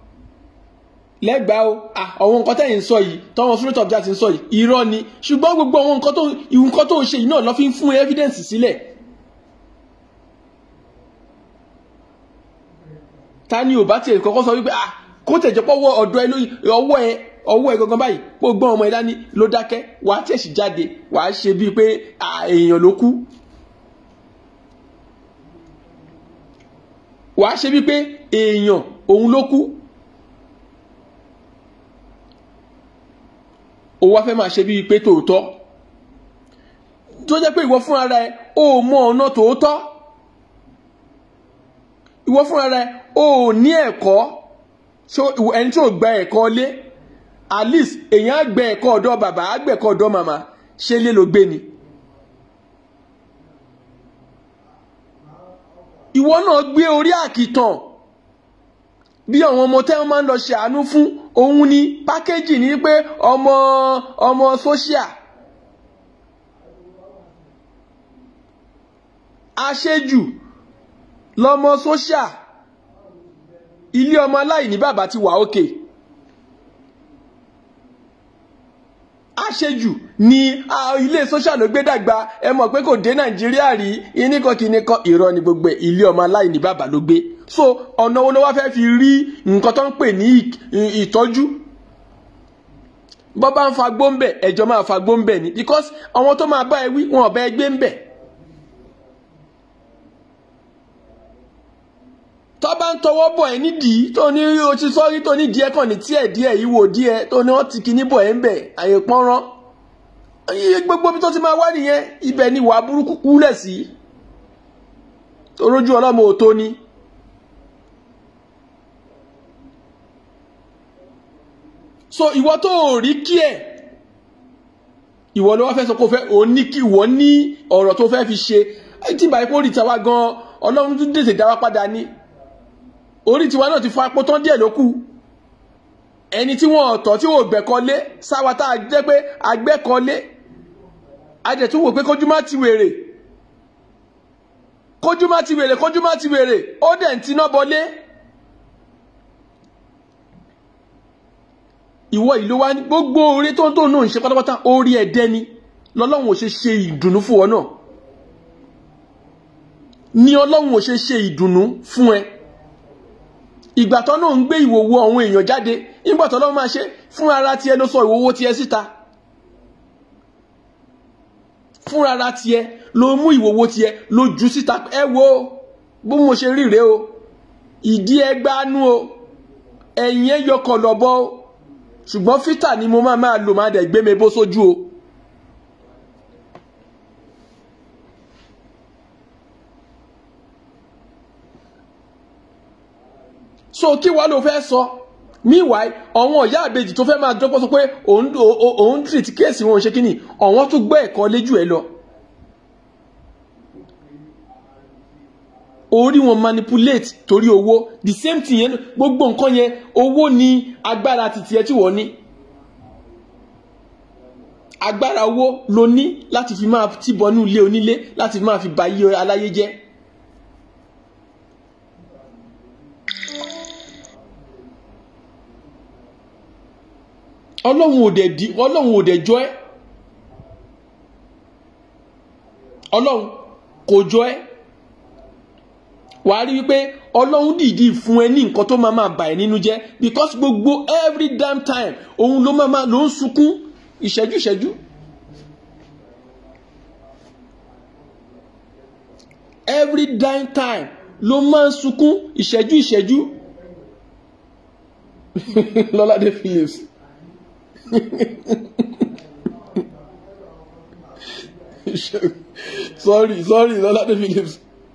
o àwọn nǹkan tẹ̀yìn ń sọ yìí tọ́wọ́n Spirit of Jah ti ń sọ yìí irọ́ ni ṣùgbọ́n gbogbo àwọn nǹkan tó ń ṣe yìí náà ló fi ń fún evidence sílẹ̀. ta ni ò bá tiẹ̀ kọ́kọ́ sọ wípé kó tẹ̀jọ́ pọ̀ ọwọ́ ẹ gangan báyìí kó gbọ́n ọmọ ẹ dání ló dákẹ́ wà á tẹ̀sí jáde wà á ṣe bíi pé èèyàn ló kú. wà á ṣe bíi pé èèyàn òun ló kú. ó wá fẹ́ máa ṣe bíi pé tòótọ́ tó jẹ́ pé ìwọ fúnra rẹ ó mọ ọ̀nà tòótọ́. ìwọ fúnra rẹ ó ní ẹ̀kọ́ ẹni tí ò gba ẹ̀kọ́ lé at least èèyàn á gbẹ ẹ̀kọ́ ọ̀dọ̀ bàbá á gbẹ ẹ̀kọ́ ọ̀dọ̀ màmá ṣé lé ló gbé ni. ìwọ náà gbé orí àkìtàn bí àwọn ọmọ tẹ́ wọ́n máa ń lọ ṣe àánú fún òun ni pákéjì ní pé ọmọ sóṣíà aṣejù lọmọ sóṣíà ilé ọmọ aláìní bàbá ti wà òkè. aṣejù ni ilé sóṣíà ló gbé dàgbà ẹ mọ̀ pé kò dé Nàìjíríà rí iníkan kìíníkan irọ́ ni gbogbo ilé ọmọ aláìní bàbá ló gbé. so ọ̀nà wo ló wá fẹ́ fi rí nǹkan tó ń pè ní ìtọ́jú. bọ́ bá ń fa gbóǹbẹ̀ ẹjọ́ máa fa gbóǹbẹ̀ ni because àwọn tó máa bá ẹ wí wọn ò bá ẹ gbé ń bẹ̀. tó bá ń tọwọ́ bọ̀ ẹ́ nídìí tó ní o ti sọ́rí tó ní díẹ̀ kàn ní díẹ̀ ìwò díẹ̀ tó ní wọ́n ti kíní bọ̀ ẹ́ ń bẹ̀ àyè pọ́nrán gbogbo bí tó ti máa wá nìyẹn ibẹ̀ ni wàá burúkú kúlẹ̀ sí torójú ọlọ́mọ ò tó ní. so ìwọ tó rí kí ẹ̀ ìwọ ló wá fẹ́ sọ pé ìwọ ní ọ̀rọ̀ tó fẹ́ fi ṣe tí ìbá ipò rí tàwa gan Ọlọ́run tún dèsè dá wa padà ní. orí tiwa náà ti fọ apó tán díẹ̀ ló kù ẹni tí wọ́n ọ̀tọ̀ tí wọ́n gbẹ̀kọ́lé sáwa tá a jẹ́ pé agbẹ́kọ́lé a jẹ̀ tún wò pé kójú má ti wèrè kójú má ti wèrè ó dẹ̀ ń tiná bọlé. ìwọ ìlú wa ní gbogbo orí tó náà ń ṣe pátápátá orí ẹ̀dẹ́ ni lọ́lọ́run ò ṣe ìdùnnú fún ọ náà ni Ọlọ́run ò ṣe ìdùnnú fún ẹ. ìgbà tó náà ń gbé ìwòwò àwọn èèyàn jáde nígbà tó Ọlọ́run máa ṣe fún ara tiẹ̀ ló sọ ìwòwò tiẹ̀ síta, fún ara tiẹ̀ ló mú ìwòwò tiẹ̀ ló jù síta. ẹ wo bó mo ṣe rí rèé o, ìdí ẹgbàánú o, ẹ̀yìn ẹ yọkọ̀ lọ́bọ̀ o, ṣùgbọ́n fítà ni mo máa lò máa dẹ̀ gbé mi bó sójú o. so kí wàá ló fẹ́ sọ meanwhile àwọn ìyá àbejì tó fẹ́ máa dọ́pọ̀ sọ pé òun treat kéèsì wọn ṣe kíni àwọn tó gbọ́ ẹ̀kọ́ léjú ẹ lọ. orí wọn manipulate torí owó, the same thing yẹn, gbogbo nǹkan yẹn owó ni agbára títí ẹ tí wọ́n ní. agbára owó ló ní láti fi máa tìbọnú ilé onílé, láti fi máa fi ba iye aláyé jẹ́. Ọlọ́run ò dẹ̀ jọ ẹ́, Ọlọ́run kò jọ ẹ́. wàá rí wípé Ọlọ́run dìídì fún ẹ ní nǹkan tó máa bà ẹ́ nínú jẹ́, because gbogbo every damn time òun ló ń sunkún ìṣẹ́jú. every damn time ló máa ń sunkún ìṣẹ́jú. Lọ́ládé Phillips. sorry Lọ́ládé Phillips.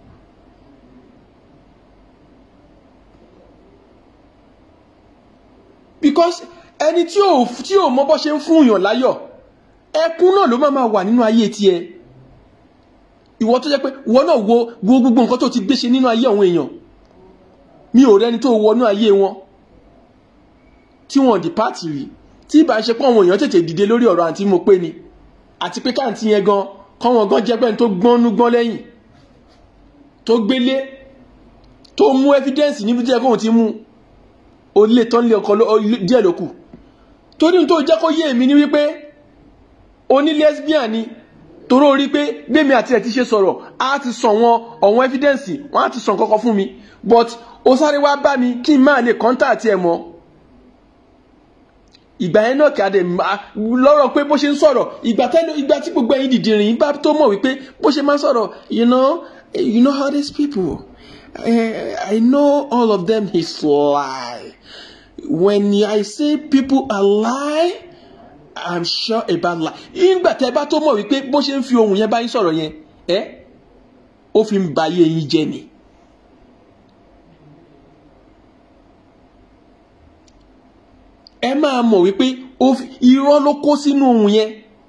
because ẹni tí ò mọ bó ṣe ń fún yàn láyọ̀, ẹkún náà ló máa wà nínú ayé tiẹ̀. ìwọ tó jẹ́ pé ìwọ náà wo gbogbo nǹkan tó ti gbé ṣe nínú ayé àwọn èèyàn, mi ò rẹ́ni tó wọnú ayé wọn tí wọ́n di pàtì rí, tí ìbá ṣe pọ̀ àwọn èèyàn tètè dìde lórí ọ̀rọ̀ àǹtí mo pé ni, àti pé káàntì yẹn gan kọ́ wọn gan jẹ́ pẹ́ni tó gbọ́n lẹ́yìn, tó gbélé, tó mú evidence níbi tí ẹkùn ti mú o lè tán lé ọkọ̀ díẹ̀ lókù. torí tó jẹ́ kó yé èmi ní wípé o ní lesbian ni, toró orí pé gbémi àti ẹ̀ ti ṣe sọ̀rọ̀ á ti sọ wọn ọ̀wọ́n evidence, wọ́n á ti sọ kọ́kọ́ fún mi, but ó sáré wá bá mi kí n máa lè contact ẹ̀ mọ́. ìgbà yẹn náà kàdé lọ́rọ̀ pé bó ṣe ń sọ̀rọ̀, ìgbà tí gbogbo ẹ̀yin dìdìrín bá tó mọ̀ wípé bó ṣe máa ń sọ̀rọ̀, you know how these people, I know all of them is lie. When I say people are lie, I'm sure about lie. ìgbà tẹ́ bá tó mọ̀ wípé bó ṣe ń fi ohun yẹn bá yín sọ̀rọ̀ yẹn, ó fi ń ba ayé yín jẹ́ ni. ẹ máa mọ̀ wípé irọ́ ló kó sínú ohun yẹn.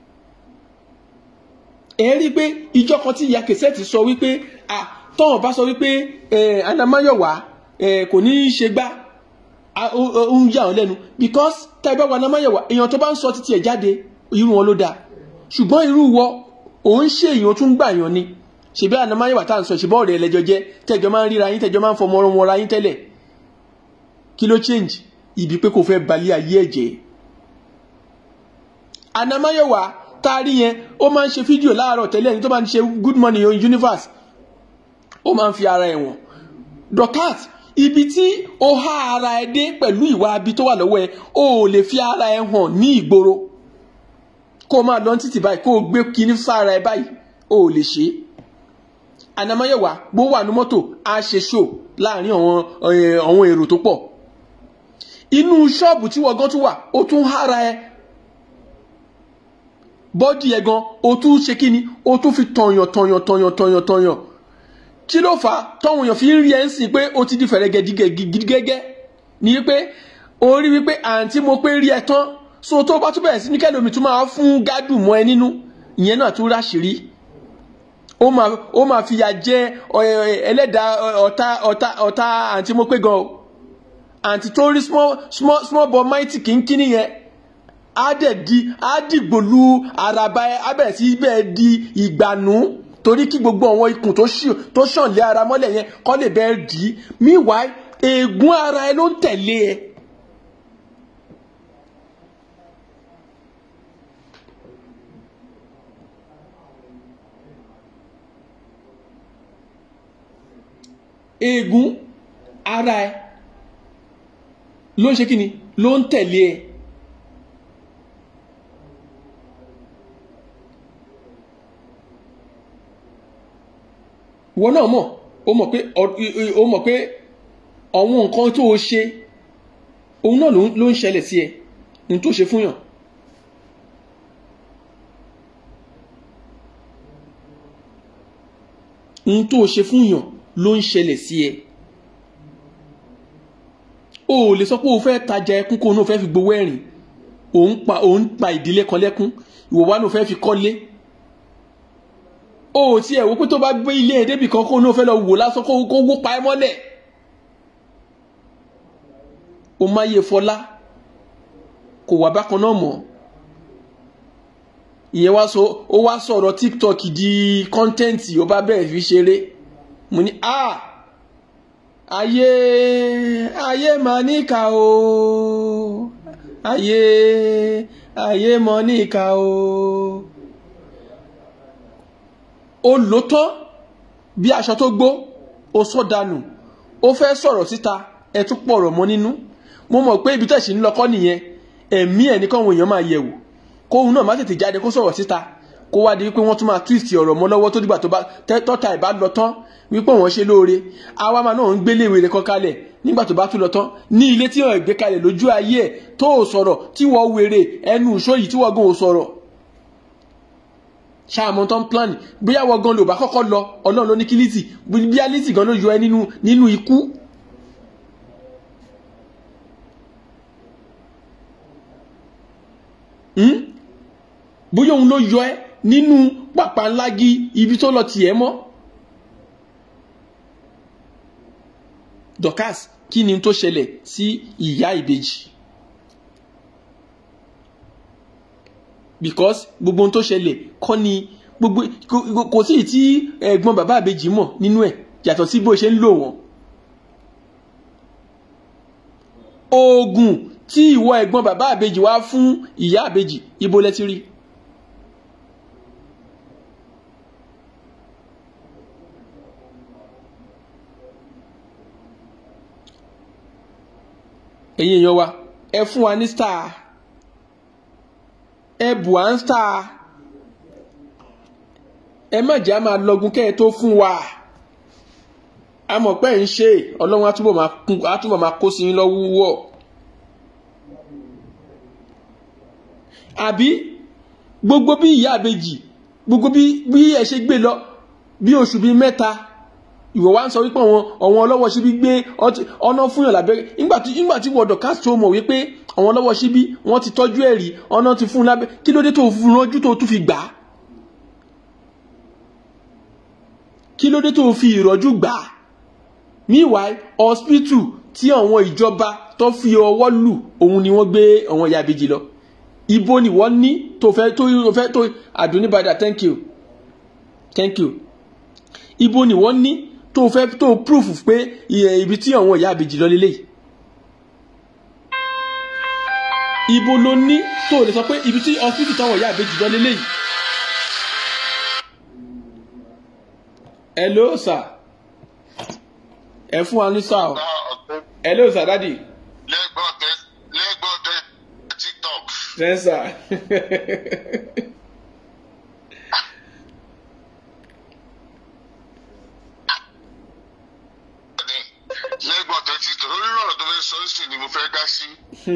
ẹ rí pé ìjọ kan tí ìyá Kẹsẹ́tì sọ wípé tọ́wọ̀n bá sọ wípé Anamáyọ̀wá kò ní í ṣe gbá, ó ń yà ọ́ lẹ́nu, because tẹ́gbẹ́ wa Anamáyọ̀wá èèyàn tó bá ń sọ títí ẹ̀ jáde irú wọn ló dáa, ṣùgbọ́n irú wọ òun ṣe èèyàn tún gbà yàn ni. ṣèbí Anamáyọ̀wá tá à ń sọ ṣèbọ́ ọ̀rẹ́ ẹlẹ́jọ jẹ́, tẹ́jọ máa ń ríra yín, tẹ́jọ máa ń fọmọ wọn ra yín tẹ́lẹ̀. kí ló change? ibi pé kò fẹ́ balẹ̀ ayé ẹ̀jẹ̀. Anamáyọ̀wá taari yẹn ó máa ń ṣe fídíò láàárọ̀ tẹ́lẹ̀ ní tó máa ń ṣe good morning universe, ó máa ń fi ara ẹ̀ wọ̀n. Dorcas, ibi tí ó há ara ẹ dé pẹ̀lú ìwà abi tó wà lọ́wọ́ ẹ, ó lè fi ara ẹ hàn ní ìgboro kó máa lọ títì báyìí kó gbé kinní sára ẹ báyìí, ó lè ṣe. Anamáyọ̀wá gbó wà ní mọ́tò á ṣe show láàrin àwọn èrò tó pọ̀. inú ṣọ́ọ̀bù tí wọ́n gan tún wà ó tún hára ẹ bọ́dì ẹ̀ gan ó tún ṣe kíni, ó tún fi tọ̀yàn. kí ló fà á tọ́wọ̀n èèyàn fi ń rí ẹ̀ ń sìn pé ó ti di fẹ̀rẹ̀gẹ̀dígẹ̀gẹ̀ ní wípé ó rí wípé àǹtí mo pé rí ẹ tán, so tó bá tún bẹ̀rẹ̀ sí ní kẹ́lòmí tún máa fún gádùn mọ́ ẹ nínú, ìyẹn náà tún ráṣìírí. ó máa fìyà jẹ ẹlẹ́dàá ọ̀tá àǹtí mo pé gan o. àǹtí tó rí small boy mighty kínkínní yẹn á dìgbòlu àràbà ẹ, á bẹ̀rẹ̀ sí bẹ́ẹ̀ di ìgbànú torí kí gbogbo àwọn ikùn tó ṣàn lé ara mọ́lẹ̀ yẹn kó lè bẹ́ẹ̀ dì í. Meanwhile ègún ara ẹ ló ń tẹ̀lé ẹ. Ègún ara ẹ ló ń ṣe kí ni ló ń tẹ̀lé ẹ. Wọ́n náà mọ̀ ó mọ̀ pé àwọn nǹkan tó o ṣe òun náà ló ń ṣẹlẹ̀ sí ẹ ní tó ṣe fún yàn. Ní tó ṣe fún yàn ló ń ṣẹlẹ̀ sí ẹ. O lè sọ pé o fẹ́ tajà ẹkún kó o náà fẹ́ fi gbowó ẹ̀rìn, òun pa ìdílé kan lẹ́kún, ìwọ wá náà fẹ́ fi kọ́lé. O ti ẹ̀ wò pé tó bá gbé ilé ẹ̀ débì kan kó o náà fẹ́ lọ wò lásán kó wó pa ẹ́ mọ́lẹ̀. O máa yẹ Fọlá kò wà bákan náà mọ́. Ìyẹn ó wá sọ̀rọ̀ TikTok di kọ́ńtẹ́ǹtì, ó bá bẹ̀rẹ̀ fi ṣeré. Mo ní ayé mà níkà o, ayé mà níkà o. Ó lò tán bí aṣọ tó gbó, ó sọ dànù, ó fẹ́ sọ̀rọ̀ síta, ẹ tún pọ̀rọ̀ mọ́ nínú. Mo mọ̀ pé ibi tẹ̀sí ń lọ́kọ́ nìyẹn, ẹ̀mí ẹ̀ ní káwọn èèyàn máa yẹ̀wò, kóhun náà má tètè jáde kó sọ̀rọ̀ síta, kó wá di wípé wọ́n tún máa twist ọ̀rọ̀ mọ́ lọ́wọ́ tó dìgbà tọ́ta ìbá lọ tán wípé wọ́n ṣe lóore. Àwa máa náà ń gbélé wèrè kan kalẹ̀ nígbà tó bá tún lọ tán ní ilé tí wọ́n gbé kalẹ̀ lójú ayé ẹ̀ tó ò sọ̀rọ̀, tí wọ́n wèrè ẹnu ìṣó yìí tí wọ́n gan ò sọ̀rọ̀. Ṣáàmù tán plan bóyá wọ́n gan ló bá kọ́kọ́ lọ, Ọlọ́run ló ní kí Lizzy, bí Lizzy gan ló yọ ẹ nínú ikú. Bóyá òun ló yọ ẹ nínú pàpàǹlágí ibi tó lọ tì ẹ́ mọ́. Dorcas, kí ni tó ṣẹlẹ̀ sí ìyá ìbejì? Because gbogbo ohun tó ṣẹlẹ̀ kọ́ ni kò sí tí ẹ̀gbọ́n bàbá ìbejì mọ̀ nínú ẹ̀ yàtọ̀ sí bó ṣe ń lò wọ́n. Oògùn tí ìwọ ẹ̀gbọ́n bàbá ìbejì wá fún ìyá ìbejì, ibo lẹ ti rí? Ẹ̀yin èèyàn wa, ẹ fún wa ní star, ẹ bù á ń star, ẹ má jẹ́ á máa lọ́gun kẹ́ ẹ tó fún wa. A mọ̀ pé ń ṣe Ọlọ́run á túbọ̀ máa kó sí yín lọ́wọ́. Àbí gbogbo bí ìyá ìbejì, gbogbo bí ẹ ṣe gbé lọ bí oṣù bíi 3, ìwọ wá ń sọ wípé àwọn ọlọ́wọ́ síbí gbé ọ̀nà fúnyàn lábẹ́rẹ́. Nígbà tí wọ́n Dorcas tó mọ̀ wípé àwọn ọlọ́wọ́ síbí wọ́n ti tọ́jú ẹ̀rí, ọ̀nà ti fún lábẹ́, kí ló dé tó fún ránjú tó tún fi gbà á? Kí ló dé tó fi ìrọ́jú gbà á? Meanwhile hospital tí àwọn ìjọba tó fi ọwọ́ lù, òun ni wọ́n gbé àwọn ìyá ìbejì lọ. Ibo ni wọ́n ní tó fẹ́ tó Adunibada, thank you. Ibo ni wọ́n ní tó fẹ́ tó proof pé ibi tí àwọn ìyá ìbejì lọ lélẹ́yìí? Ibo ló ní tó lè sọ pé ibi tí hospital táwọn ìyá ìbejì lọ lélẹ́yìí? Hello sir, ẹ fún wa ní sáà. Hello sir, daddy. lẹ́gbọ́dẹ TikTok. Yes sir. lẹ́gbọ́dẹ TikTok lórí ọ̀rọ̀ tó fẹ́ sọ sí ni mo fẹ́ dá sí.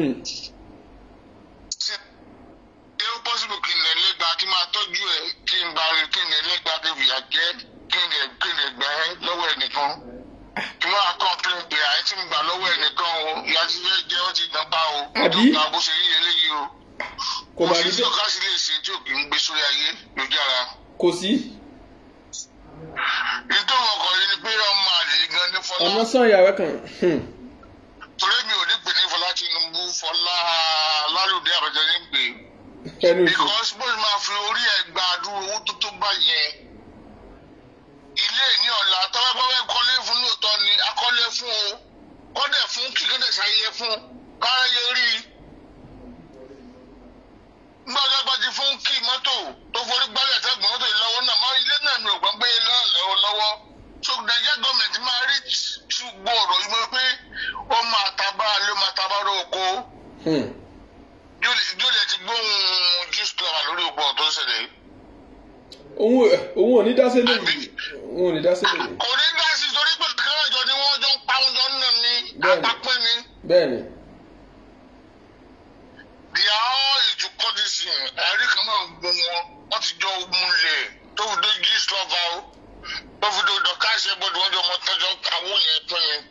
ṣé ó possible kí n lè lẹ́gbà kí n máa tọ́jú ẹ̀ kí n bá rí kí n lè lẹ́gbà débi àjẹ́ kí n lè gbà ẹ́ lọ́wọ́ ẹnìkan kí wọ́n á complain pé àyè tí mo gbà lọ́wọ́ ẹnìkan o ìyá ti fẹ́ jẹ́ ó ti dán bá o tó gba bó ṣe rí eléyìí o. Kò sí tí ọ̀ká sí lè ṣe tí òkè ń gbé sórí ayé lójú ara. Kò sí. Nítorí ọkọ̀ yìí ni pé ọmọ àlè gan ní Fọlá. Ọmọ sàn ìyàwó kan. Torí mi ò ní pè ní Fọlá Tinubu, Fọlá Lálùdé Àbẹ̀jẹ́ ní pè. Ẹnu ìṣó. Because bó ṣe máa fi orí ẹ̀ gba àdúrà owó tó bá yẹn. fún o kọ́dẹ̀ fún kíkẹ́dẹ̀ ṣayẹyẹ fún káyé rí i. gbọ́dọ̀ ti fún kí mọ́tò tó forí gbálẹ̀ tẹ́gbọ̀n mọ́tò ìlọ́wọ́ náà máa ilé náà mi ò gbọ́n gbé lọ́wọ́ so Nàìjíríà gọ́ọ̀mẹ̀ntì máa rí ṣùgbọ́n ọ̀rọ̀ yìí mọ́ pé ó máa tabá ló máa tabá ló oko. Júlẹ̀ ti gbóhùn juice club lórí oko tó ń ṣẹlẹ̀. òun ò ní dá sílẹ̀ yìí. òun ò ní dá sílẹ̀ yìí. kò ní dá sí torí pé kíláàjọ ni wọ́n jọ ń pa oúnjẹ náà ní apapẹ́ ni. bẹ́ẹ̀ni. They are all into courtesan. Ẹ̀rí kan náà gbọ́ wọ́n ti jọ múlẹ̀ tó fi dé juice club o tó fi dé dọ̀ká ṣe gbọ́dọ̀ wọ́n jọ mọ́tọ́jọ́ kàwé yẹn tó yẹn.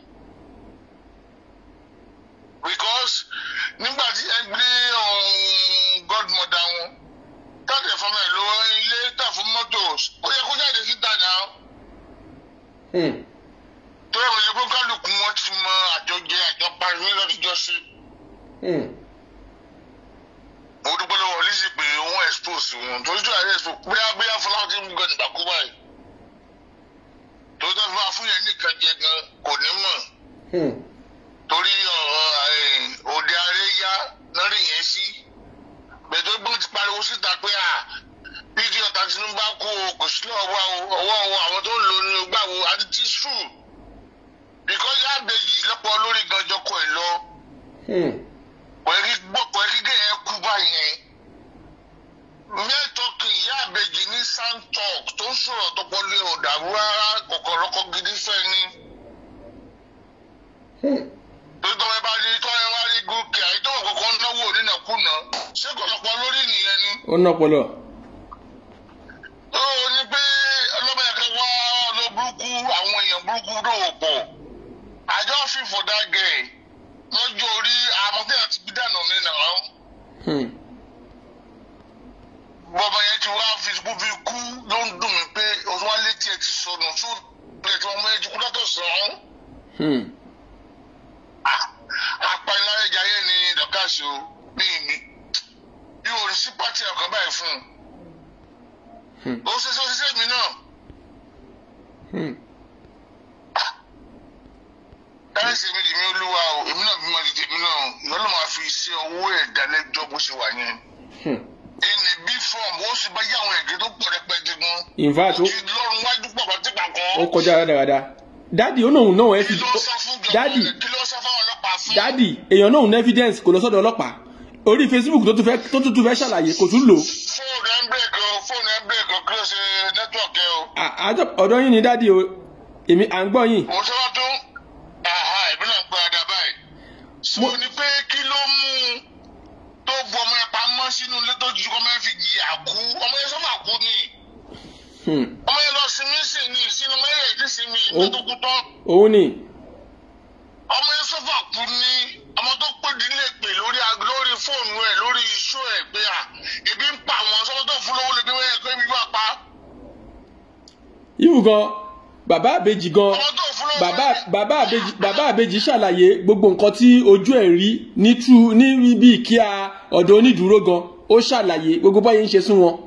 Because nígbà tí ẹ gbé godmother wọn tọ́jú fún mi lọ ilé tà fún mọ́tò ó yẹ kó jáde síta náà. tó yẹ kó yẹ kó kálukú wọn ti mọ àjọjẹ àjọpa ní lọ́dúnjọ́ sí. mo dúpẹ́ lọ́wọ́ Lizzy pé wọ́n expose wọn torí tó àyè expose bóyá fọláwọ́ ti ń gan nígbà kú báyìí. tó tọ́ fún afúnyẹ́ nìkan jẹ gan kò ní mọ̀. torí òde àríyá lórí yẹn sí gbẹdọ gbọ́n ti pariwo síta pé fídíò ta Tinubu kú kò sí ọwọ́ àwọn tó ń lò ní ọgbà wo àti tí sùn bíkọ́ yá àbẹ̀yì lọ́pọ̀ lórí ganjọ́ kọ ẹ̀ lọ pẹ̀lú gígé ẹ̀ kú báyẹn mẹ́tọ́kì yá àbẹ̀yì ní santok tó ń sọ̀rọ̀ tó pọ̀ lé ọ̀dàrú rárá kọ̀kọ̀rọ̀kọ̀ gidi fẹ́ ni. Tó ẹ bá rí tọ́ ẹ wá rí gòkè àìtọ́ ọ̀kọ̀ọ̀kan náwó onínàkúnà ṣé kọ̀lọ̀pọ̀ lórí nìyẹn ni. ó nọpọlọ. ó ní pé ọlọ́mọ ẹ̀ka wá lọ burúkú àwọn èèyàn burúkú dòwò pọ̀ àjọ fífò dágẹ̀ lọ́jọ́ orí àmọ́tẹ́ àti bídànù ní nàá. bọ́bá yẹn ti wá fi kú ló ń dùn mí pé oṣù wa létí ẹ ti sọnù tó lè tí wọ́n mú ẹjú kú látọ̀ sàn án. Apaniláyéjayé ni dọ́kàṣì o bí mi bí o sí pátì ọ̀kan báyìí fún un ó ṣiṣẹ́ mi náà káyọ̀sí mi dì mí olúwa o èmi náà bí mo di tèmi náà ìwọ ló máa fi ṣe owó ẹ̀dálẹ́jọ́ bó ṣe wà yẹn ẹni bí fọ́ọ̀mù ó sì bá yá àwọn èdè tó pọ̀ rẹpẹtẹ gan in fact ó ti lọ́run wájú pọ̀ pàtí pàkọ́ ó kọjá dáadáa dádì ó náà náà ẹ fi dádì èèyàn náà ní evidence kò lọ sọ́dọ̀ ọlọ́pàá orí Facebook tó tún fẹ́ ṣàlàyé kò tún lò. fóònù ẹ̀ ń bẹ̀rẹ̀ kí ló ṣe nẹ́tíwọ̀kì o. ọ̀dọ̀ yín ni dádì o èmi à ń gbọ́ yín. mo sọ wá tó ìbí náà gbọ́ adá báyìí. sọ ni pé kí ló mú tó bu ọmọ ẹ̀ pamọ́ sínú ilé tó ju ọmọ ẹ̀ fi yà kú ọmọ ẹ̀ sọ́mà kú ni. ọmọ ẹ̀ lọ sinmi sí ni ìsinmi ọmọ ẹ̀ yẹ sinmi ìlú tó kú tán. òun ni. ọmọ ẹ̀ sọ́fà kú ni ọmọ tó pè nílé pè lórí fóònù ẹ̀ lórí iṣu ẹ̀ pé ibi ń pa àwọn sọ́wọ́ tó fún lówó lè bí wọ́n yẹ pé ibi wà pa. ìwù gan bàbá àbèjì gan bàbá àbèjì ṣàlàyé gbogbo nǹkan tí ojú ẹ̀ rí ní ibi ìkíà ọ̀dọ̀ onídùúró gan ó ṣàlàyé gbogbo báyìí ń ṣe sún wọn.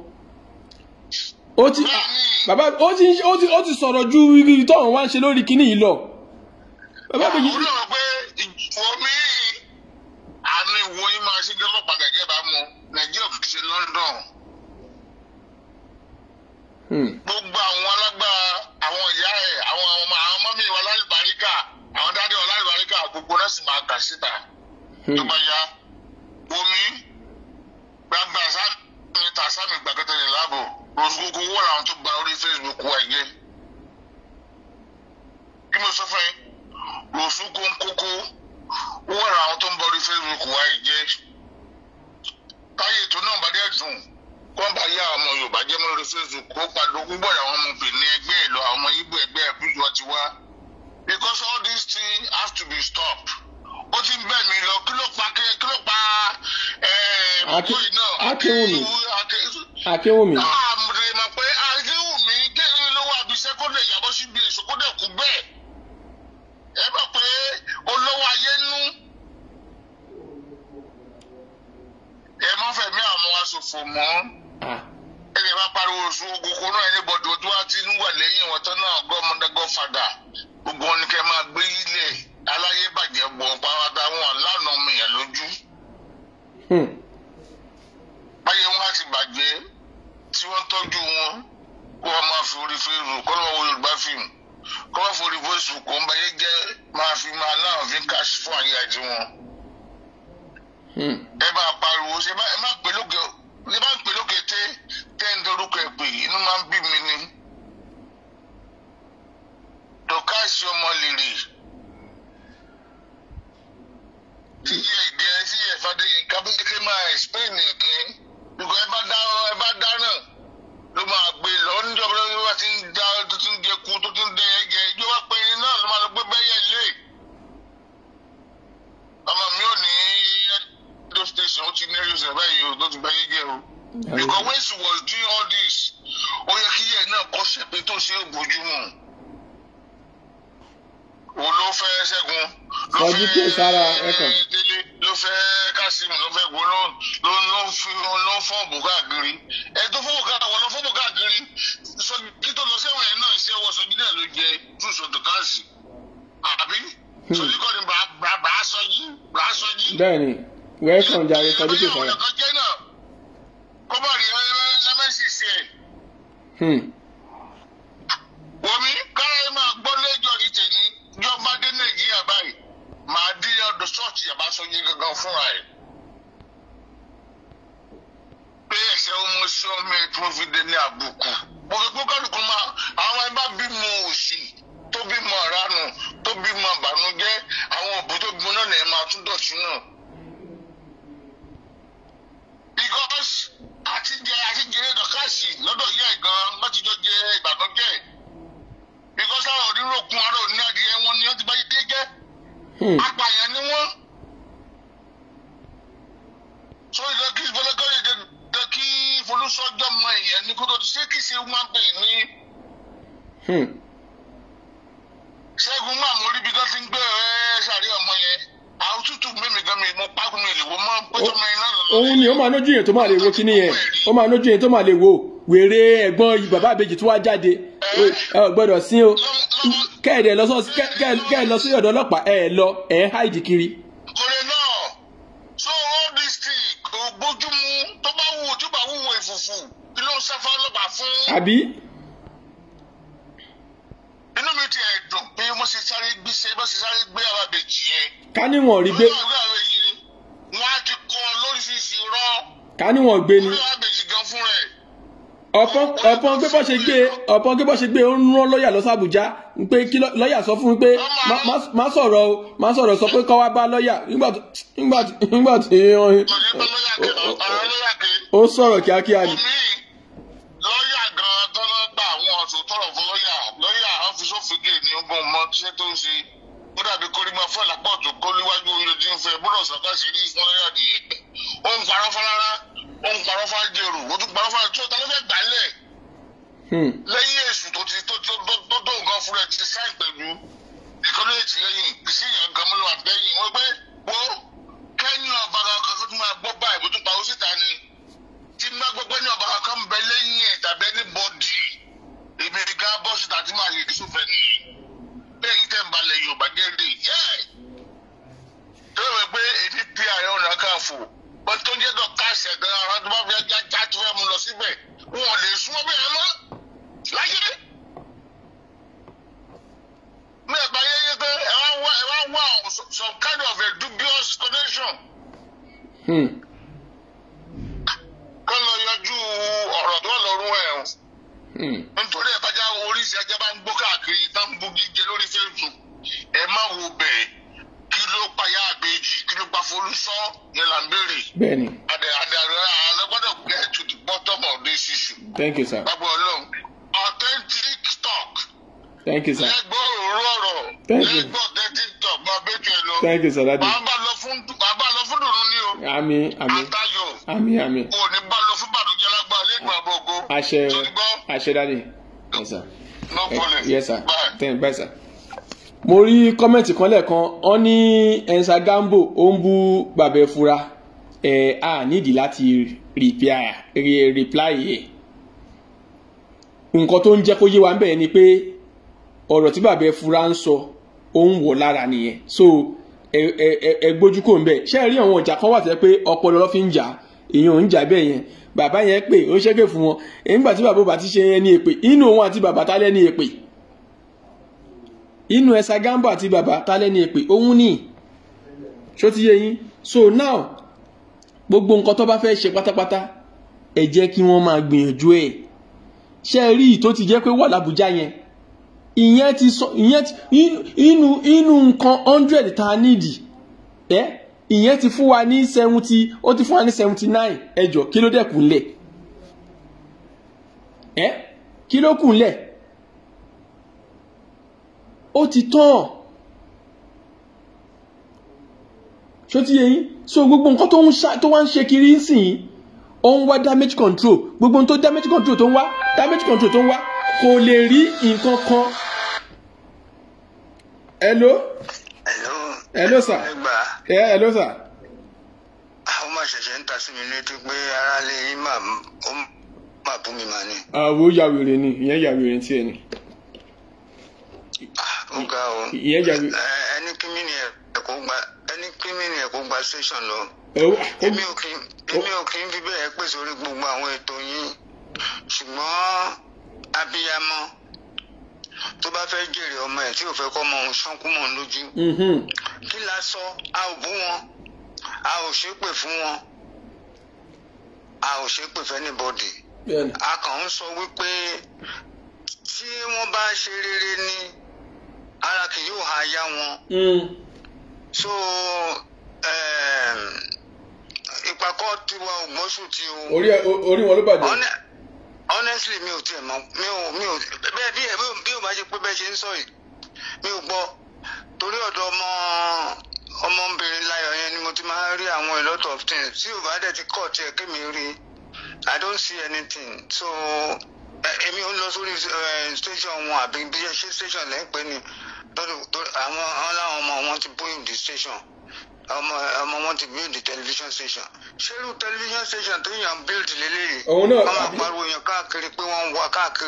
ó ti sọ̀rọ̀ ju ibi tó wọ́n wá ń ṣe lórí kinní yìí lọ. bàbá àbèjì. àwọn olóòrò pé omi àmì ìwòyí máa ṣe gẹ́gẹ́ ọlọ́pàá gẹ́gẹ́ bá mọ Nàìjíríà kì í ṣe London. gbogbo àwọn alágbára àwọn ìyá ẹ̀ àwọn mọ́mí wa lálùbáríkà àwọn dáadé wa lálùbáríkà gbogbo náà sì máa kà síta. tó bá yá omi gbàgbà sáàmì ta sáàmì gbàgede ní láàbò gbogbo owó làwọn tó gba orí Facebook wa yẹn. bí mo sọ fún yín lòsùn kónkókó wọ́n ra àwọn tó ń bọ̀ orí Facebook wa yìí jẹ́ táyé ètò náà bá dé dùn kó ń bá yá ọmọ Yorùbá jẹ́ mọ́ lórí Facebook kó padà gbogbo àwọn ọmọ Benin ẹgbẹ́ ìlọ àwọn ọmọ Igbo ẹgbẹ́ ẹ̀kújọ ti wá because all these things have to be stopped. ó ti ń bẹ̀ mí lọ kí ló pa mọ̀tò yìí náà Akínwùmí. àmì mọ̀ pé Akínwùmí kéyìn ló wà bí iṣẹ́ kó lè yàbọ̀ síbi èso kó dẹ̀ kú bẹ́ẹ̀ ẹ bá pé olówó ayé nú ẹ má fẹ̀mí àwọn aṣòfò mọ́ ẹ lè má pariwo oṣù ogun náà ẹni bọ̀dọ̀ tó wá ti ń wà lẹ́yìn wọn tán náà gọ́mọdé gọ́fàdà gbogbo wọn ni kẹ́ máa gbé ilẹ̀ fi ń cash fún ayé àti wọn. Ẹ bá pariwo ṣe ẹ má pè lókè ẹ má pè lókè tẹ́ ń dorúkọ ẹ pé inú máa ń bí mi ni. Dọ̀kásì ọmọ lèrè. Tí yẹ fàdé kábíyèké máa explain nìkan. Bíkọ́ ẹ bá dá náà ló máa gbé lọ níjọba ló bá ti ń dá tó ti ń jẹ kú tó ti ń dẹ ẹgẹ ìjọba pé náà ló máa lọ gbé bẹ́yẹ lé. Ọmọ mi ò ní radio station ó ti ní radio station báyìí o tó ti bẹ́yẹ jẹ o. Because when she was doing all this ó yẹ kí yẹ náà kọ́ ṣẹ̀pẹ́ tó ṣe é bójúmọ́. Wo ló fẹ́ Ṣẹ́gun ló fẹ́ Délé ló fẹ́ Kásímù ló fẹ́ gbóná ló fọ́ọ̀bù káàkiri ẹ tó fọ́ọ̀bù káàkiri sọ́jí tó lọ sẹ́wọ̀n ẹ̀ náà iṣẹ́ ọwọ́ sọ́jí náà ló jẹ tú sọ̀tọ̀ káàsì àbí sọ́jí kọ́ ni bàá sọ́jí. Bẹ́ẹ̀ni wẹ́ẹ̀kàn jàre sọ́jí tó sọ̀rọ̀. ọ̀dọ̀ jẹ́ náà kọ́bọ̀ rí lẹ́mẹ̀sì sí ẹ̀. Wọ́mi káyọ̀ máa gbọ́ lẹ́jọ́ ní tèmi jọba dé Nàìjíríà báyìí màá dé ọdún ṣọ́ọ̀ṣì àbáṣọyé gangan fúnra ẹ̀. Pé ẹ̀ṣẹ̀ ọmọ sí ọmọ ẹ̀ tí wọ́n fi dé ní àbùkù. Mo fi kó kálukú máa àwọn ẹ bá bímọ òṣì tó bímọ ìranù tó bímọ ìbànújẹ́ àwọn òbí tó bímọ náà lè máa tún dọ̀tí náà. Because àtijọ́ Dọ̀kásì lọ́dọ̀ yẹ gan látijọ́ jẹ ìbànújẹ́. Because àwọn oníròkun ara òní adìẹ wọn ni wọ́n ti bá yé dé jẹ́. Apààyàn ni wọ́n. So ìjọ kí ìfọlẹ́kọ́ yẹ dẹ kí Folúṣọ́jọ́ mọ èèyàn ní kó tó ti ṣé kí ṣe wọ́n pè ní. Ṣẹ́gun máa mú oríbi kan ti ń gbé ṣàrí ọmọ yẹn. Àwọn tútù mímì gan mi mo pákó mi lè wo mọ́ péjọ mọ iná lọ. Òun ni ó máa nójú yẹn tó máa lè wo kíní yẹn ó máa nójú yẹn tó máa lè wo wèrè ẹ̀gbọ́n bàbá àbèjì tó wá jáde gbọ́dọ̀ sí o kẹ́ẹ̀dẹ̀ lọ sí ọ̀dọ̀ ọlọ́pàá háìdì kiri. Kòrè náà so all this thing kò gbójúmu tó bá wúwo ìfùfù kí ló ń sáfá ọlọ́pàá fún. Àbí. Inú mi ti ẹ̀ dùn pé wọ́n ṣe sáré gbé àwọn àbèjì yẹn. Ká ní wọn rí gbé. Wọ́n á ti kọ́ lóríṣiríṣi rọ́. Ká ní wọn gbé ni. Wọ́n á àbèjì gan fún rẹ̀. ọ̀pọ̀n pé bọ́ ṣe gbé ó ń rán lọ́ọ̀yà lọ sí Àbújá pé kí lọ́ọ̀yà sọ fún un pé má sọ̀rọ̀ sọ pé kọ́ wá bá lọ́ọ̀yà nígbà tí ó sọ̀rọ̀ kíákíá ni. Lọ́ọ̀yà gan-an tó ń gbà àwọn ọ̀tún tọrọ fún lọ́ọ̀yà ọ́fíìsì ni ó bọ̀ mọ́ tíṣẹ́ tó ń ṣe ó dàbí kórìíma fún àlápọ̀ tó kó níwájú orílẹ̀ tí ń fẹ́ bọ́dọ̀ sọ̀tà sí ní fún lọ́ọ̀yà nìyẹn. Ó ń parọ́ fún rárá ó ń parọ́ fún àjẹrù ó tún parọ́ fún àjẹrù tó lọ́fẹ̀ẹ́ gbálẹ̀. Lẹ́yìn èṣù tó nǹkan fúnra ẹ̀ ti sáì pẹ̀lú ìkọ́lé ìtìlẹ́yìn ìsí ìyàn gan mọ́lẹ́ wà lẹ́yìn wọ́n pé wo kẹ́ni ọba kankan tó tún máa gbọ́ báyìí bó tún pa ó síta ni tí má gbọ́gbẹ́ ní ọba kankan bẹ lẹ́yìn ẹ̀ tàbí ẹni bọ́dì èmi ga bọ́ síta tí máa yẹ kí sófẹ́ ni lẹ́yìn tẹ́ ń balẹ̀ Yorùbá jẹ́rìí yẹ́ tó yẹ pé èmi bí Ààrẹ Ọ̀nà Kakanfò bọ́n tó ń jẹ́ Dọ̀kásì ẹ̀gbẹ́ ara tó bá fi ajá tó fẹ́ mu lọ síbẹ̀ wọn ò lè súnmọ́ bẹ́ẹ̀ mọ́ láyé. Mi ẹ̀ bá yẹ́yẹ́ pé ẹ wá wá some kind of a dubious connection. Kọ́ lọ yọjú ọ̀rọ̀ tó lọ́rùn ẹ̀ o. Nítorí ẹ̀ bájá oríṣi ajá bá ń gbó káàkiri tá ń bú gígé lórí Facebook. Ẹ má wo bẹ́ẹ̀ kí ló payá àbèjì kí ló pa Folúṣọ́ yẹn là ń béèrè. Bẹ́ẹ̀ni. Àdàrà gbọ́dọ̀ get to the bottom of this issue. Thank you, sir. Bàbá Ọlọ́run authentic talk. Thank you, sir. Lẹ́gbọ́ òróró ọ̀rọ̀. Thank you. Lẹ́gbọ́ authentic talk máa bẹ́ẹ̀ ẹ lọ. Thank you, sir. Bàbá lọ fún dùnú ni o. Àmín. Àtayọ̀. Àmín. O ní bá lọ fún bàdújẹ́ lágbá lẹ́gbàá gbogbo. Àṣẹ dáadé. Yes, sir. No problem. Yes, sir. Bye. Bye, sir. Mo rí kọ́mẹ̀ntì kan lẹ́ẹ̀kan wọ́n ní Ensa Gambo ó ń bú bàbá Ẹ̀fúra a nídìí láti reply ẹ̀. Nǹkan tó ń jẹ́ kó yé wa ń bẹ̀ ni pé ọ̀rọ̀ tí bàbá Ẹ̀fúra ń sọ ó ń wọ̀ lára nìyẹn so ẹ gbójú kò ń bẹ̀ ṣé ẹ rí àwọn ọjà kan wà tẹ́ pé ọpọlọ ló fi ń jà èèyàn ń jà bẹ́ẹ̀ yẹn bàbá yẹn pé ó ṣẹ́gẹ̀ fún wọn nígbà tí bàbá bá ti ṣe ẹni èpè inú òun àti bàbá tá lẹ́ni èpè inú Ẹ̀sà Gambo àti bàbá tálẹ́ni èpè òun ni ṣó ti yé yín. So now gbogbo nǹkan tó bá fẹ́ ṣe pátápátá ẹ jẹ́ kí wọ́n máa gbìyànjú ẹ̀. ṣé rí tó ti jẹ́ pé wà l'Àbújá yẹn ìyẹn ti sọ ìyẹn inú nǹkan 100 tá a nídìí ìyẹn ti fún wa ní 70 ó ti fún wa ní 79 ẹjọ́ kí ló dẹ̀kù ńlẹ̀ kí ló kù ńlẹ̀ ó ti tán ṣó ti yé yín. So gbogbo nǹkan tó wá ń ṣe kiri sìn ó ń wá damage control gbogbo nǹkan tó damage control tó ń wá kò lè rí nǹkan kan. hello sir. hello sir. àwọn máa ṣẹ̀ṣẹ̀ ń ta sí mi létí pé ara lè yín máa bú mi máa ní. àwo yàwèrè ni ìyẹn yàwèrè tí ẹ ní. ó ga o. ìyẹn yàwèrè. ẹni kí mí ni ẹ̀kọ́ gba station lọ. èmi ò kí ń fi bẹ́ẹ̀ pè sórí gbogbo àwọn ètò yín ṣùgbọ́n abiyamọ tó bá fẹ́ jèrè ọmọ ẹ̀ tí ò fẹ́ kọ́ ọmọ òun ṣánkú mọ́ lójú kí la sọ a ò bú wọn a ò ṣépè fún wọn a ò ṣépè fẹ́ anybody a kàn ń sọ wípé tí wọ́n bá ṣe rere ní ara kì yóò ha yá wọn. So ìpàkọ́ tiwa ògbọ́sù tí o. orí wọn ló bàjẹ́. Honestly mi ò tiẹ̀ mọ̀ mi ò bẹ́ẹ̀ bí o bá ṣe pé bẹ́ẹ̀ ṣe ń sọ yìí mi ò gbọ́ torí ọ̀dọ̀ ọmọbìnrin Láyọ̀ yẹn ni mo ti máa ń rí àwọn a lot of things tí o bá dẹ̀ ti kọ́ tiẹ̀ kémi rí I don't see anything. So èmi ò lọ sórí station wọn àbí bí ẹ ṣe station lẹ́yìn pé ni àwọn láwọn ọmọ wọn ti build the station ọmọ wọn ti build the television station ṣerú television station tó yàn build lélẹ́yìí òun náà wọ́n máa pariwo yàn káàkiri pé wọ́n ń wá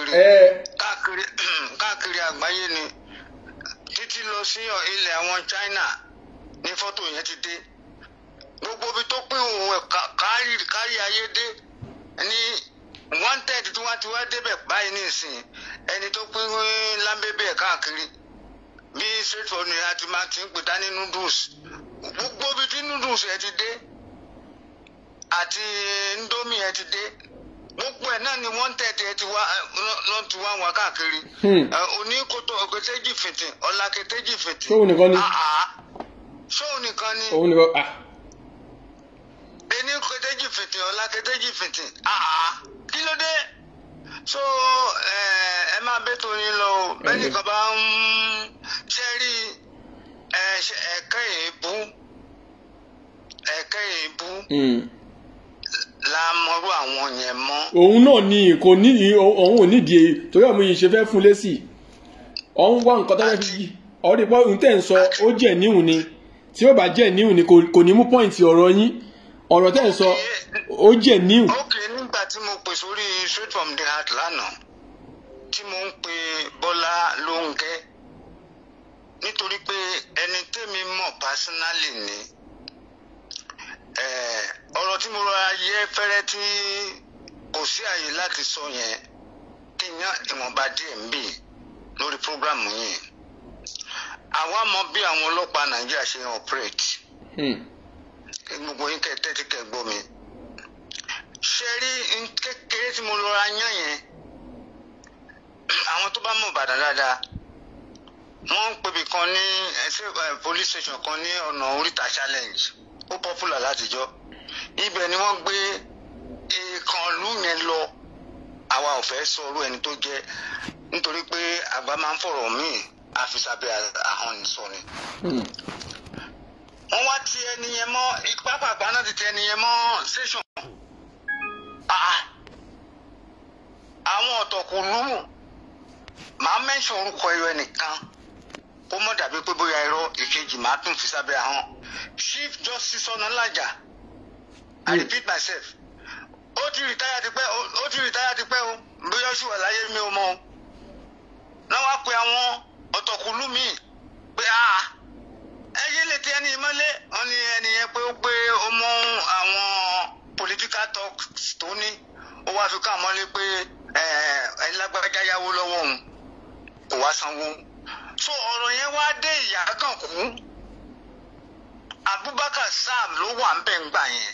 káàkiri àgbáyé ni títí lọ sí ilẹ̀ àwọn China ní fọ́tò yẹn ti dé gbogbo ibi tó pín òun ẹ̀ kárí ayé dé ní 1/3 tí wọ́n ti wá débẹ̀ báyìí nísìnyí ẹni tó pín lámbébẹ̀ káàkiri bí straight for ni àti máa ti ń pè dání noodles gbogbo ibi tí noodles ẹ ti dé àti indomie ẹ ti dé gbogbo ẹ náà ni 1/3 ẹ ti wá lọ ti wá wá káàkiri oníkótó ọ̀kẹ́tẹ́jì fìtì ọ̀làkẹ́tẹ́jì fìtì ṣóun nìkan ni ṣóun nìkan ni òun nìkan ẹni kẹ́tẹ́jì fìtì ọ̀làkẹ́tẹ́jì fìtì kí ló dé so ẹ máa bẹ́ tó yín lọ bẹ́ẹ̀ nìkan bá ń ṣe rí ẹ̀ka èébú la mọ̀rú àwọn yẹn mọ́. òun náà ni kò ní òun ò nídìí torí àwọn yìí ṣe fẹ́ fún lésì ọ̀hún wá nǹkan tó fẹ́ fi yí ọ̀rẹ́ pọ́ ohun tẹ̀ ń sọ ó jẹ́ níhùn ni tí ó bá jẹ́ níhùn ni kò ní mú pọ́ìntì ọ̀rọ̀ yín ọ̀rọ̀ tẹ̀ ń sọ ó jẹ́ níhùn. ok nígbà tí mo pè sórí straight from the heart lánàá tí mo ń pe Bọ́lá Lóńgẹ́ nítorí pé ẹni tẹ́mi mọ̀ personally ni ọ̀rọ̀ tí mo rọra yẹ fẹ́rẹ́ tí kò sí àyè láti sọ yẹn kí n yá ìwọ̀nba díẹ̀ ń bì lórí prógrámù yìí àwa mọ̀ bí àwọn ọlọ́pàá Nàìjíríà ṣe ń operate gbogbo yín kẹtẹ́ tí kẹ gbọ́ mi ṣe rí kékeré tí mo rọra yán yẹn àwọn tó bá mọ̀ Ìbàdàn dáadáa wọ́n ń pèbí kan ní police station kan ní ọ̀nà Oríta challenge ó popular látijọ́ ibẹ̀ ni wọ́n gbé ìkànnlú yẹn lọ àwa ò fẹ́ sọ̀rọ̀ ẹni tó jẹ́ nítorí pé àgbà máa ń fọ̀rọ̀ míì àfisàbẹ̀ ahọ́n sọ ni. wọ́n wá ti ẹni yẹn mọ́ ipá pàpà náà ti ti ẹni yẹn mọ́ station. àwọn ọ̀tọ̀kùlú màá mẹ́sàn orúkọ ẹyọ ẹnìkan kó mọ̀ dàbí pé bóyá irọ́ ìkejì máa tún fi sábẹ́ ahọ́n Chief Justice Ọ̀nàlàjà I repeat myself ó ti rìtáyà ti pẹ́ o bóyá oṣù wà láyé mi ò mọ̀ o náà wá pe àwọn ọ̀tọ̀kùlú míì pé ẹyẹ lè ti ẹni mọ́lé wọn ni ẹni yẹn pé ó gbé ó mọ àwọn political talks tó ní ó wá fi ká mọ́lé pé ẹni lágbájá yáwó lọ́wọ́ òun kò wá sanwó so ọ̀rọ̀ yẹn wá dé ìyá kan kú Abubakar Sam ló wà ń bẹ̀ ń gbà yẹn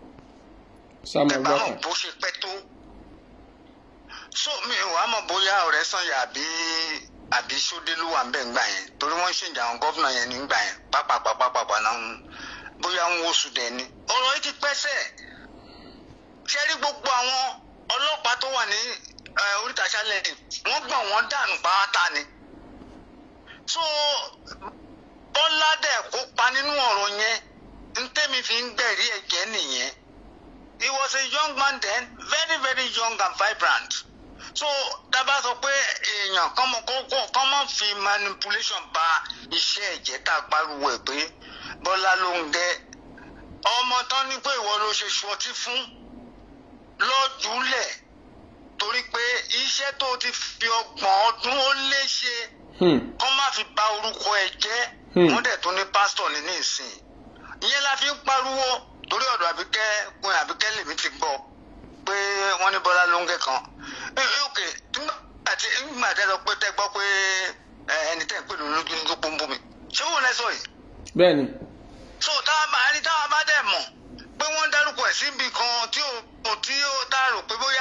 ẹ bá mọ̀ bó ṣe pẹ́ tó so mi ò wá mọ̀ bóyá ọ̀rẹ́ Sànyà àbí Sódé ló wà ń bẹ̀ ń gbà yẹn torí wọ́n ń ṣèjà àwọn gọ́vnà yẹn nígbà yẹn pápápápápá náà bóyá ń wo sùdẹ̀ ni ọ̀rọ̀ yìí ti pẹ́sẹ̀ ṣe rí gbogbo àwọn ọlọ́pàá tó wà ní Oríta Challenge wọ́n gbọ̀n wọ́n dànù pátá ni so Bọ́lá dẹ̀ kópa nínú ọ̀rọ̀ yẹn ntẹ́mi fi ń gbẹ̀rí ẹ̀jẹ̀ nìyẹn he was a young man then very very young and vibrant so dábàá sọ pé èèyàn kọ́mọ fi manipulation ba iṣẹ́ ẹ̀jẹ̀ tá a pariwo ẹ̀ pé Bọ́lá ló ń gẹ́ ọmọ tán ní pé ìwọ ló ṣe ṣọtí fún lọ́júlẹ̀ torí pé iṣẹ́ tó ti fi 30 ọdún ó lé ṣe kọ́ má fi bà orúkọ ẹ̀ jẹ́ wọ́n dẹ̀ tún ní pásítọ̀ ní ìsìn ìyẹn la fi ń pariwo torí ọ̀dọ̀ Àbíkẹ́ lèmi ti gbọ́ pé wọ́n ní Bọ́lá ló ń gẹ́ kan ok nígbà tẹ́ lọ pé tẹ́ gbọ́ pé ẹni tẹ́ ń pè lójú ní gbogbo mi ṣé wọ́n lẹ́ sọ yìí. bẹ́ẹ̀ni. so táwa bá dẹ̀ mọ̀ pé wọ́n ń dárúkọ ẹ̀ síbi kan tí ó tá a rò pé bóyá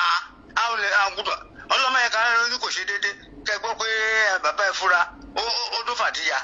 ọlọ́mọ yẹn kan lójú kò ṣe déédéé kẹ́ gbọ́ pé bàbá ẹ̀ fúra ó dún fàdíyà.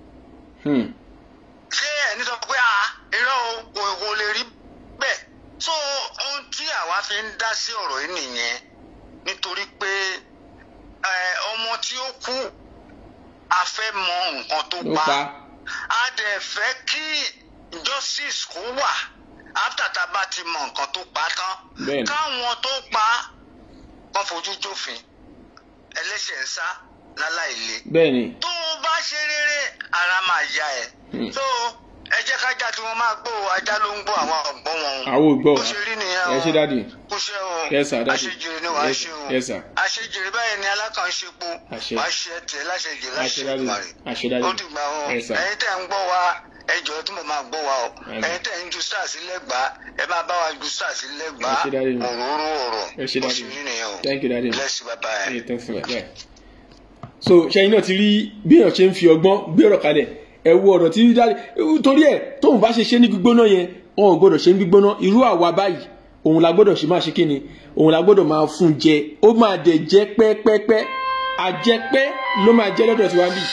ṣé ẹni sọ pé irọ́ kò lè rí bẹ́ẹ̀ so ohun tí àwa fi ń dá sí ọ̀rọ̀ yìí nìyẹn nítorí pé ọmọ tí ó kú a fẹ́ mọ nǹkan tó pa a dẹ̀ fẹ́ kí justice kó wà after tá a bá ti mọ nǹkan tó pa tán káwọn tó pa kàn fojú jófin ẹlẹ́ṣẹ̀ ń sá láláìlé tó bá ṣe rere ara máa ya ẹ̀ so ẹ jẹ́ kájà tí wọ́n máa gbọ́ ajá ló ń gbọ́ àwọn ọ̀gbọ́n wọn. àwọn ò gbọ́ bó ṣe rí nìyẹn o ẹ ṣe dáàdì kó ṣe o àṣejìrì ni wàá ṣe o àṣejìrì báyìí ni alákànṣepo wàá ṣe tiẹ̀ láṣejì láṣejì ó dìgbà o ẹ̀yin tẹ̀ ń gbọ́ wa ẹ jọ̀ọ́ tí mo máa gbọ́ wa o ẹ̀yin tẹ̀ ń ju sáà sí lẹ́gbàá ẹ máa bá wa ju sáà sí lẹ́gbàá òróró ọ̀rọ̀ bó ṣe rí nìyẹn o bless you bye-bye. so ṣẹ́yìn náà ti rí bí èèyàn ṣe ń fi ọgbọ́n gbé ọ̀rọ̀ kalẹ̀ ẹ wo ọ̀rọ̀ tí dáre torí ẹ̀ tóun bá ṣe ní gbígbóná yẹn wọn ò gbọ́dọ̀ ṣe ní gbígbóná irú àwa báyìí òun la gbọ́dọ̀ ṣe máa ṣe kíni òun la gbọ́dọ̀ máa fún jẹ ó máa dẹ̀ jẹ́ pẹ́pẹ́pẹ́ àjẹpẹ́ ló máa jẹ́ lọ́dọ̀ tí wá ń bì.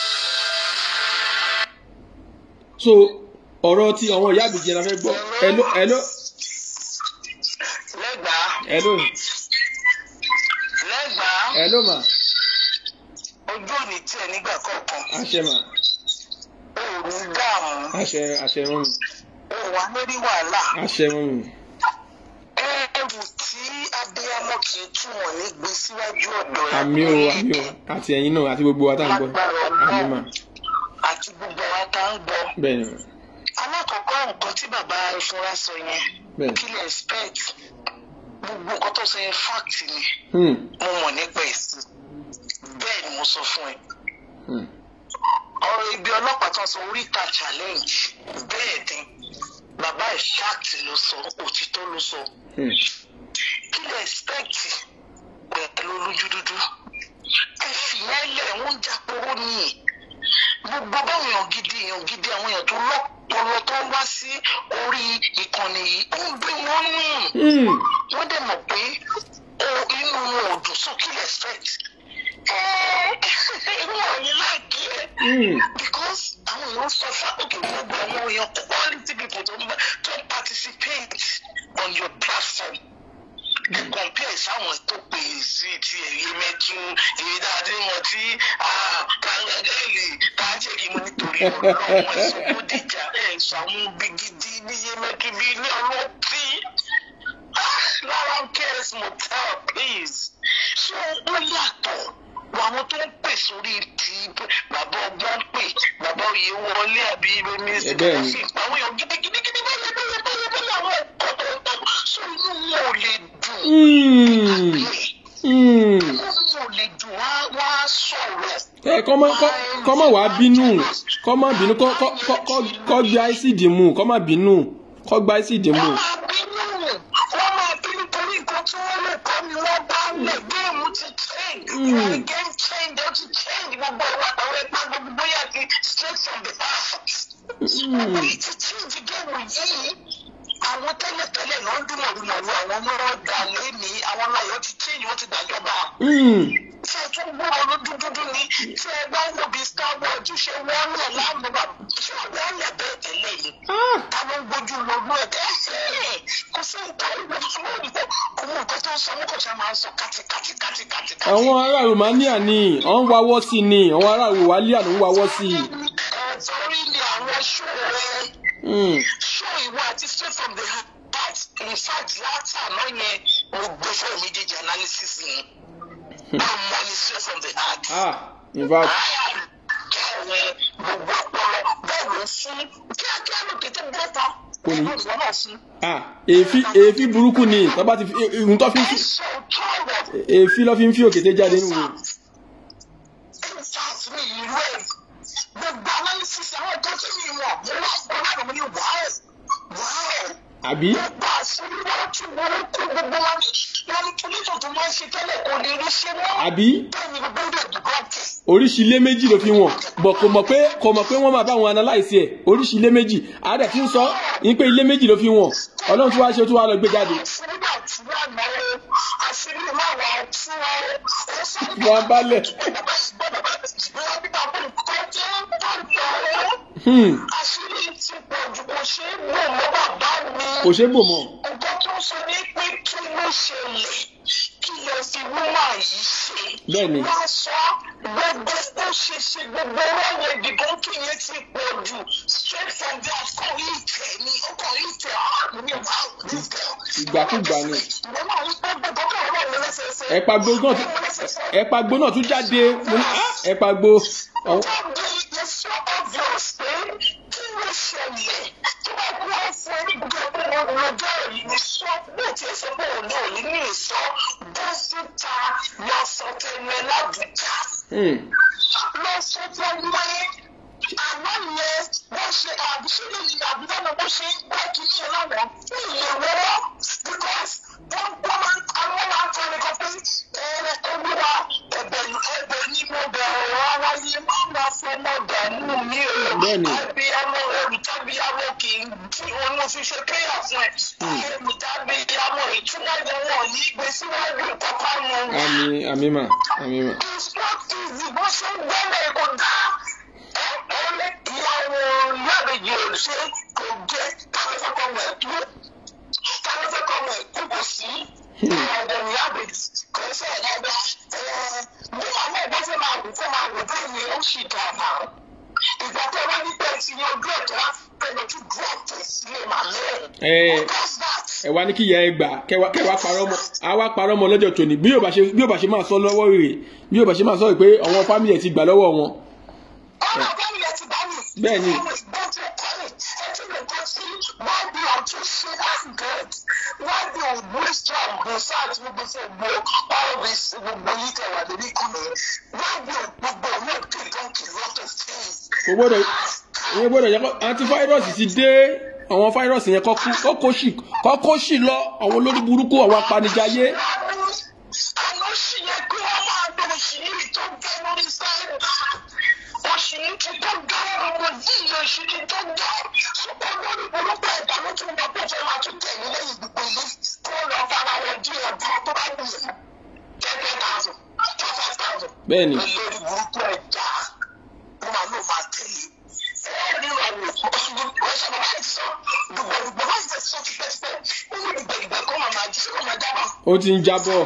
so ọ̀rọ̀ tí àwọn ìyá àbíjẹ la fẹ́ gbọ́ hello. lẹ́gbàá. hello ma. ojú òní tiẹ̀ nígbà kọ̀ọ̀kan. àṣẹ ma. òòrùn dààmú. àṣẹ rọrùn. òwà lórí wàhálà. àṣẹ rọrùn. ẹrù tí abiyamọ kì í tún wọn ní gbé síwájú ọ̀dọ̀ ẹ̀. àmì o àti ẹ̀yin náà àti gbogbo wa tá à ń gbọ́. àmì mà. àti gbogbo wa tá à ń gbọ́. bẹ́ẹ̀ni. alákọ̀ọ́kọ́ nǹkan tí bàbá ìfúnra sọ yẹn kí lè expect gbogbo nǹkan tó sọ yẹn fact ni mo mọ̀ nípa ẹ̀sìn bẹ́ẹ̀ ni mo sọ fún ẹ. ọ̀rọ̀ ibi ọlọ́pàá tó ń sọ Oríta Challenge bẹ́ẹ̀ ni bàbá ìṣáàtì ló sọ òtítọ́ ló sọ kí lè expect pẹ̀lú olójú dúdú ẹ fìyẹn lẹ̀ wọ́n ń jáporó nìyí gbogbo báwọn èèyàn gidi àwọn èèyàn tó lọ́pọlọ tó ń wá sí orí ìkànnì yìí ó ń gbé wọn nù wọ́n dẹ̀ mọ̀ pé inú wọn ò dùn so kí lè expect inú ọ̀yìn láàkì ẹ̀ because àwọn èèyàn sọ fákòkè gbogbo àwọn èèyàn quality people tó participate on your platform compare sáwọn tó pè sí ti ẹ̀rí mẹ́tú èyí dáadé wọn tí kàńgàgẹ́lì kájẹ́kì mọ́ nítorí ọlọ́run ẹ̀sùn tó dìjà ẹ̀sùn àwọn bigidi níye mẹ́kí bí ní ọlọ́tí lára kẹ́rẹ́sì motel please so wọ́n yàtọ̀ àwọn tó ń pè sórí ti bàbá ọgbọ́n pè bàbá òye wọlé àbí mínísítì tó fi àwọn èèyàn gidigidi bẹ́ẹ̀ àwọn ọ̀pọ̀ tó ń tọ́ so inú wọn ò lè dùn inú wọn ò lè dùn wá sọ̀rọ̀. kọ́ má wàá bínú kọ́ má bínú kọ́ gba ẹ́sìdì mu kọ́ má bínú kọ́ gba ẹ́sìdì mu. wọ́n máa bínú torí nǹkan tí wọ́n lè kọ́ ni wọ́n bá lè géèmù ti change game change ó ti change gbogbo ìwà Orí ti change gẹ́gẹ́ yìí. Àwọn tẹ́lẹ̀tẹ́lẹ̀ náà ń dúnmọ̀dúnmọ̀dún àwọn ọmọ ọ̀dà lẹ́ni àwọn aláyọ̀ ti change wọ́n ti gbàjọba. Ṣé ẹ tún gbọ́ ọ̀rọ̀ dúdúdú ni? Ṣé ẹ bá wò bí Star Wars ṣe wọ́n lẹ̀ láàmú bá ṣé wọ́n lẹ̀ bẹ́ẹ̀ tẹ́lẹ̀ yìí? Ta ló ń gbójú lọ́gbọ́n ẹ̀ tẹ́lẹ̀? Kò sí nǹkan ìgbésí fún òyìnbó. Òun nǹkan tó ń sọ wọ́n kò ṣe máa ń sọ kátikátikáti. Àwọn ará Romania ni wọ́n ń wáwọ́ sí ni àwọn ará Romania ló ń wáwọ́ sí. Torí ni àwọn ṣó rẹ̀ ṣó ìwọ àti straight from the heart in fact láti àná yẹn mo gbé fún méjèèjì analysis ni àmọ́ ni straight from the heart. In fact. Gbogbo ọpọlọ bẹ́ẹ̀ ló fún kíákíá ló kété bọ́ta. Èéfín burúkú ni tọ́ba ti fi ohun tó fi ń fi èéfín lọ́ fi ń fi òkété jáde nínú wo. Àbí. Àbí. Oríṣi ilé méjì ló fi wọ̀n bọ̀ kò mọ̀ pé wọ́n máa bá wọn analyse ẹ̀ oríṣi ilé méjì àádẹ́ tí ń sọ ní pé ilé méjì ló fi wọ̀n Ọlọ́run tí wàá ṣe tó wàá lọ gbé jáde. Wọ́n balẹ̀. Kò ṣe bò mọ́. Ọjọ́ tó sọ ní pé kí ló ṣẹlẹ̀ kí ló fi wúwà yìí ṣe. Bẹ́ẹ̀ni. Wọ́n sọ gbogbo ó ṣe gbogbo ọ̀rọ̀ ìdìbò kí yẹn ti pọ̀ jù straight from there kọ́ ìtẹ̀ ni ọkọ̀ ìtẹ̀ ọ̀hún ní wàá ìtẹ̀. Ìgbàkúgbà ni. Ẹ̀pàgbó náà tún jáde ẹ̀pàgbó. Amima. Ẹ wá ní kí ìyá ẹ gbà kẹwàá parọ́ mọ́ lọ́jọ́ tòní bí yóò bá ṣe máa sọ lọ́wọ́ rẹ̀ bí yóò bá ṣe máa sọ pé àwọn fámìlì ẹ̀ ti gbà lọ́wọ́ wọn. Bẹ́ẹ̀ ni. Ìyẹn gbọ́dọ̀ yẹ antivirus ti dé àwọn fáírọ́ọ̀sì yẹn kọ́kọ́ sì lọ àwọn olórí burúkú àwọn apanijayé. Bẹ́ẹ̀ni. Ó ti ń jábọ̀.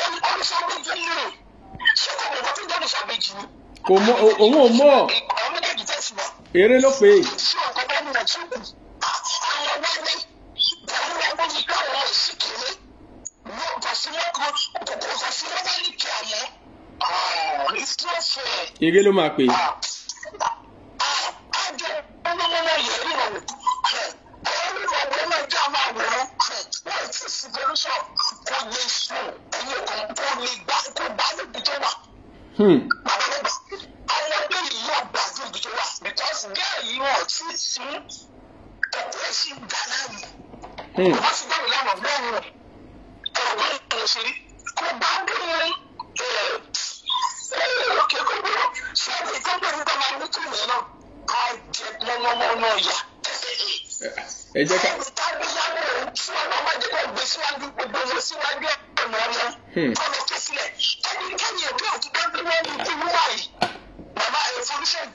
Òun ò mọ̀. eré ló pé. ṣé ọkọ bá mi ọtún kù àwọn wáyé pẹ̀lú ẹgbẹ́ yìí pé àwọn ìsìnkiri wọ́n kọ sí lọ́kọ̀ kòkòrò kọ sí lọ́wọ́ ní kí àmọ́ it's not fair. eré ló máa pè. àjọ ọlọ́mọlá yẹn rí ọ̀rọ̀ ẹ̀rí ọ̀rọ̀ náà jẹ́ àwọn àwòrán wọ́n ti sì solution kò lè sùn ẹ̀yìn kan kò lè gbà kó bá níbi tó wà. àwọn ọdún yìí yóò gbàgbé ibi tó wà because girl yìí wọ́n ti sún ọ̀pọ̀ ẹ̀sìn gánà mi. wọ́n ti dáhùn láwọn ọ̀gbọ́n rẹ̀ ẹ̀rọ wọn kò ṣe rí kò bá dúró òkè kò dúró ṣé ẹni tó gbé nípa máa ní kìnìún náà á jẹ mọ́nàmọ́ná yà. ẹ jẹ́ ká. ẹni tá a bí yàgò tí wọn náà máa jẹ́ kó gbé síwájú gbogbo wọn síwájú ọ̀nà ọ̀nà kọ́nà tó sílẹ̀ ẹni kẹ́ni òkè òkè tó gbé wọn ní ìlú wáyé bàbá evolution.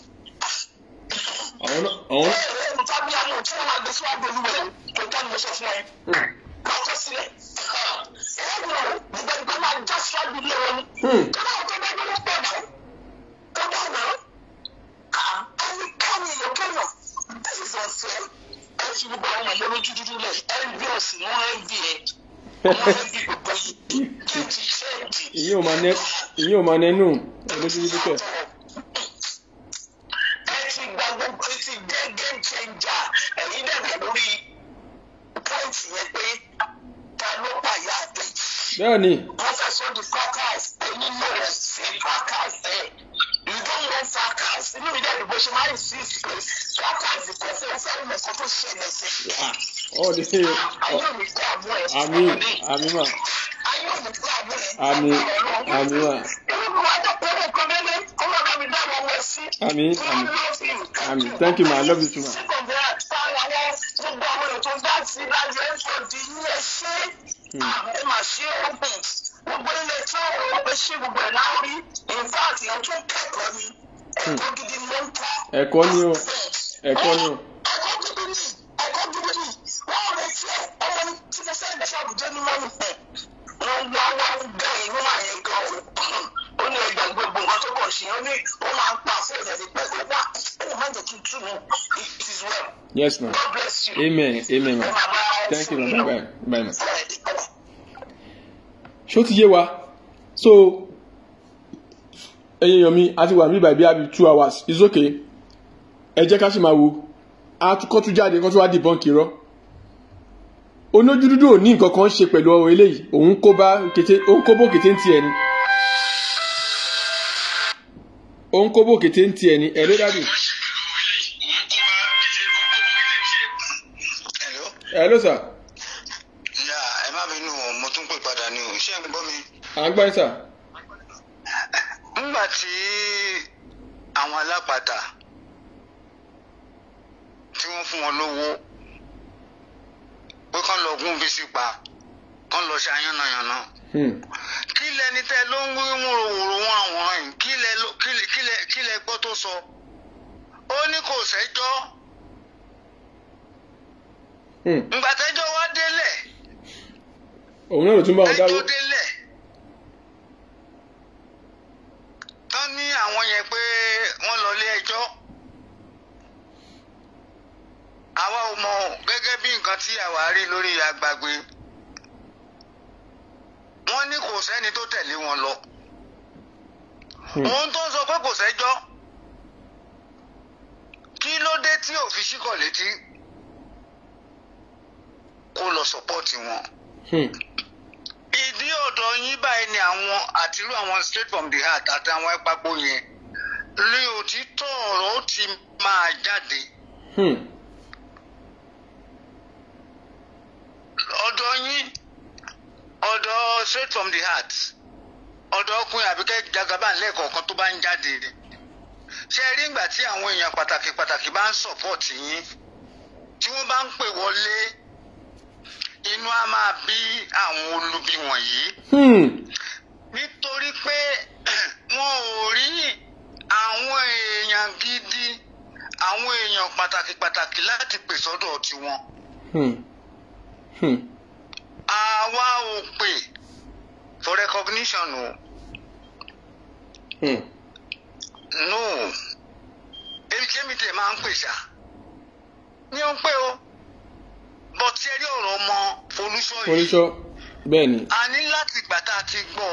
àwọn. ẹni tá a bí yàgò tí wọn máa gbé síwájú olúwẹ̀ kò tán ni mo sọ fún ẹ. máa tó sílẹ̀ ẹni ò gbẹ̀gbẹ̀ máa já síwájú ilé wọn ni. kọ́nà tó bá gbé wọn pọ̀ náà tó bá náà ẹni kẹ́ni òkè náà this is unfair. Ẹ̀sìn gbogbo àwọn ọmọ lójú dúdú lẹ̀ ẹ̀rí ọ̀sìn wọn ẹ̀rí ẹ̀ wọ́n ẹ̀rí gbogbo yìí kí n ti ṣe é di. ìyẹn ò máa nẹnu lójú dúdú kẹ. ẹ ti gba gbogbo ẹ ti jẹ́ game changer ẹ̀yin dẹ̀bẹ̀ lórí pọ́ìntì yẹn pé ta ló pààyà àbẹ̀. bẹ́ẹ̀ni. wọ́n fẹ́ sọ di fracas ẹ̀yin náà rẹ̀ sí fracas ẹ̀. You don't want fracas. Inú mi dẹ̀ bó ṣe máa ń sí ìsìnkú fracas kò fẹ́ fẹ́ràn ẹ̀kọ́ tó ṣẹlẹ̀ sí. Ayé mi kọ́ àbọ̀ ẹ̀. Àmín mà. Ayé mi kọ́ àbọ̀ ẹ̀. Àmín mà. Àmín. Thank you ma, I love you too ma. Gbogbo àwọn ètò bá ti lájọ ẹ̀fọ́ di ní ẹ̀ṣẹ́. Àwọn máa ṣe é open. Gbogbo ilé tí wọ́n wọ́n ṣe gbogbo ẹ̀ láórí. In fact, ìyẹn tó kẹ́kọ̀ọ́ ni. Ẹ̀kọ́ gidi ló ń kọ́. Ẹ̀kọ́ ni o. Ẹ̀kọ́ ni o. Ẹ̀kọ́ gidi ni. Ẹ̀kọ́ gidi ni. Wọ́n retí ẹ̀ ọmọ ní tí mo fẹ́ ní ṣọ́ọ̀bù jẹ́ ní mọ́nì pẹ̀. Wọ́n wá gbẹ̀ inú àyẹ̀ gan o. Ó ní ẹgbẹ̀ gbogbo nǹkan tó kàn ṣe. Ó ní ó máa ń pa fóònù ẹ̀ ní pẹ̀lú wá. Ó máa ń jẹ́ kí n tú mi. It is well. Yes ma. God bless you. Amen. Amen ma. Thank you ma. Bye bye ma. Ṣó ti yé wa? So ẹ̀yin èèyàn mi a ti wà ní bíbá bí 2 hours. It's okay. Ẹ jẹ́ ká sì máa wo àtúkọ́ tún jáde kó tún wá dìbọ́ǹkì irọ́. Olójú dúdú ò ní nǹkan kan ṣe pẹ̀lú ọ̀rọ̀ eléyìí. Òun kó bó kété ń tiẹ̀ ni. Òun kó bó kété ń tiẹ̀ ni. Ẹ ló dàbí. Hello sir. Ẹ má bínú mo tún pè padà ní o, ṣé ẹ ń gbọ́ mi? À ń gbọ́ yín sà. Nígbà tí àwọn alápàtà tí wọ́n fún wọn lówó pé kán lọ gún bísí pa kán lọ ṣe ayánnayànna. Kí lẹni tẹ́ ló ń wí wúrowòro wọn àwọn yìí kí lẹ gbọ́ tó sọ? Ó ní kò sẹ́jọ́. Ìgbà tẹ́jọ́ wá délẹ̀. Òun náà ló tún bá wọn dáwọ́. Tẹ́jọ́ délẹ̀. Tán ní àwọn yẹn pé wọ́n lọ ilé ẹjọ́. Àwa ò mọ̀ gẹ́gẹ́ bí nǹkan tí àwa rí lórí agbàgbé. Wọ́n ní kò sẹ́ni tó tẹ̀lé wọn lọ. Ohun tó ń sọ pé kò sẹ́jọ́. Kí ló dé tí ò fi ṣíkọ̀ létí? Kó lọ sọpọ́ọ̀tì wọn. Ìdí ọ̀dọ̀ yín báyìí ni àwọn àtirú àwọn straight from the heart àtàwọn ẹ̀pàpọ̀ yẹn ní òtítọ́ ọ̀rọ̀ ó ti máa jáde. Ọ̀dọ̀ yín ọ̀dọ̀ straight from the heart ọ̀dọ̀ ọkùnrin àbíkẹ́ Jagaban lẹ́ẹ̀kọ̀ọ̀kan tó bá ń jáde. Ṣé rí ìgbà tí àwọn èèyàn pàtàkì bá ń sọ̀pọ̀tì yín tí wọ́n bá ń pè wọlé inú á máa bí àwọn olubi wọ̀nyí. Nítorí pé wọn ò rí àwọn èèyàn gidi àwọn èèyàn pàtàkì láti pè sọ́dọ̀ tiwọn. Àwa ò pè for recognition o. No. Èmi tẹ̀ tiẹ̀ máa ń pè ṣá ní ó ń pè ó bọ́ tí ẹ rí ọ̀rọ̀ ọmọ Folúṣọ́ yìí bẹ́ẹ̀ ni a ní láti gbà tá a ti gbọ́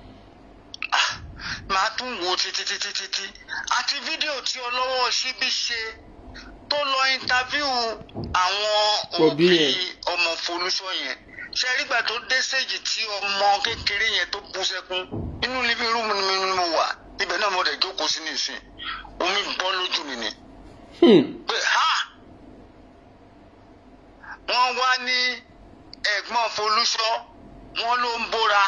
máa tún wo títí àti fídíò tí ọlọ́wọ́ Síbí ṣe tó lọ intaviu àwọn òbí ọmọ Folúṣọ́ yẹn ṣe rígbà tó dé séjì tí ọmọ kékeré yẹn tó bú sẹ́kún inú living room ni mo wà ibẹ̀ náà mo dẹ̀ jókòó sí nísìn omi bọ́ lójú mi ni pé wọ́n wá ní ẹ̀gbọ́n Folúṣọ́ wọ́n ló ń bóra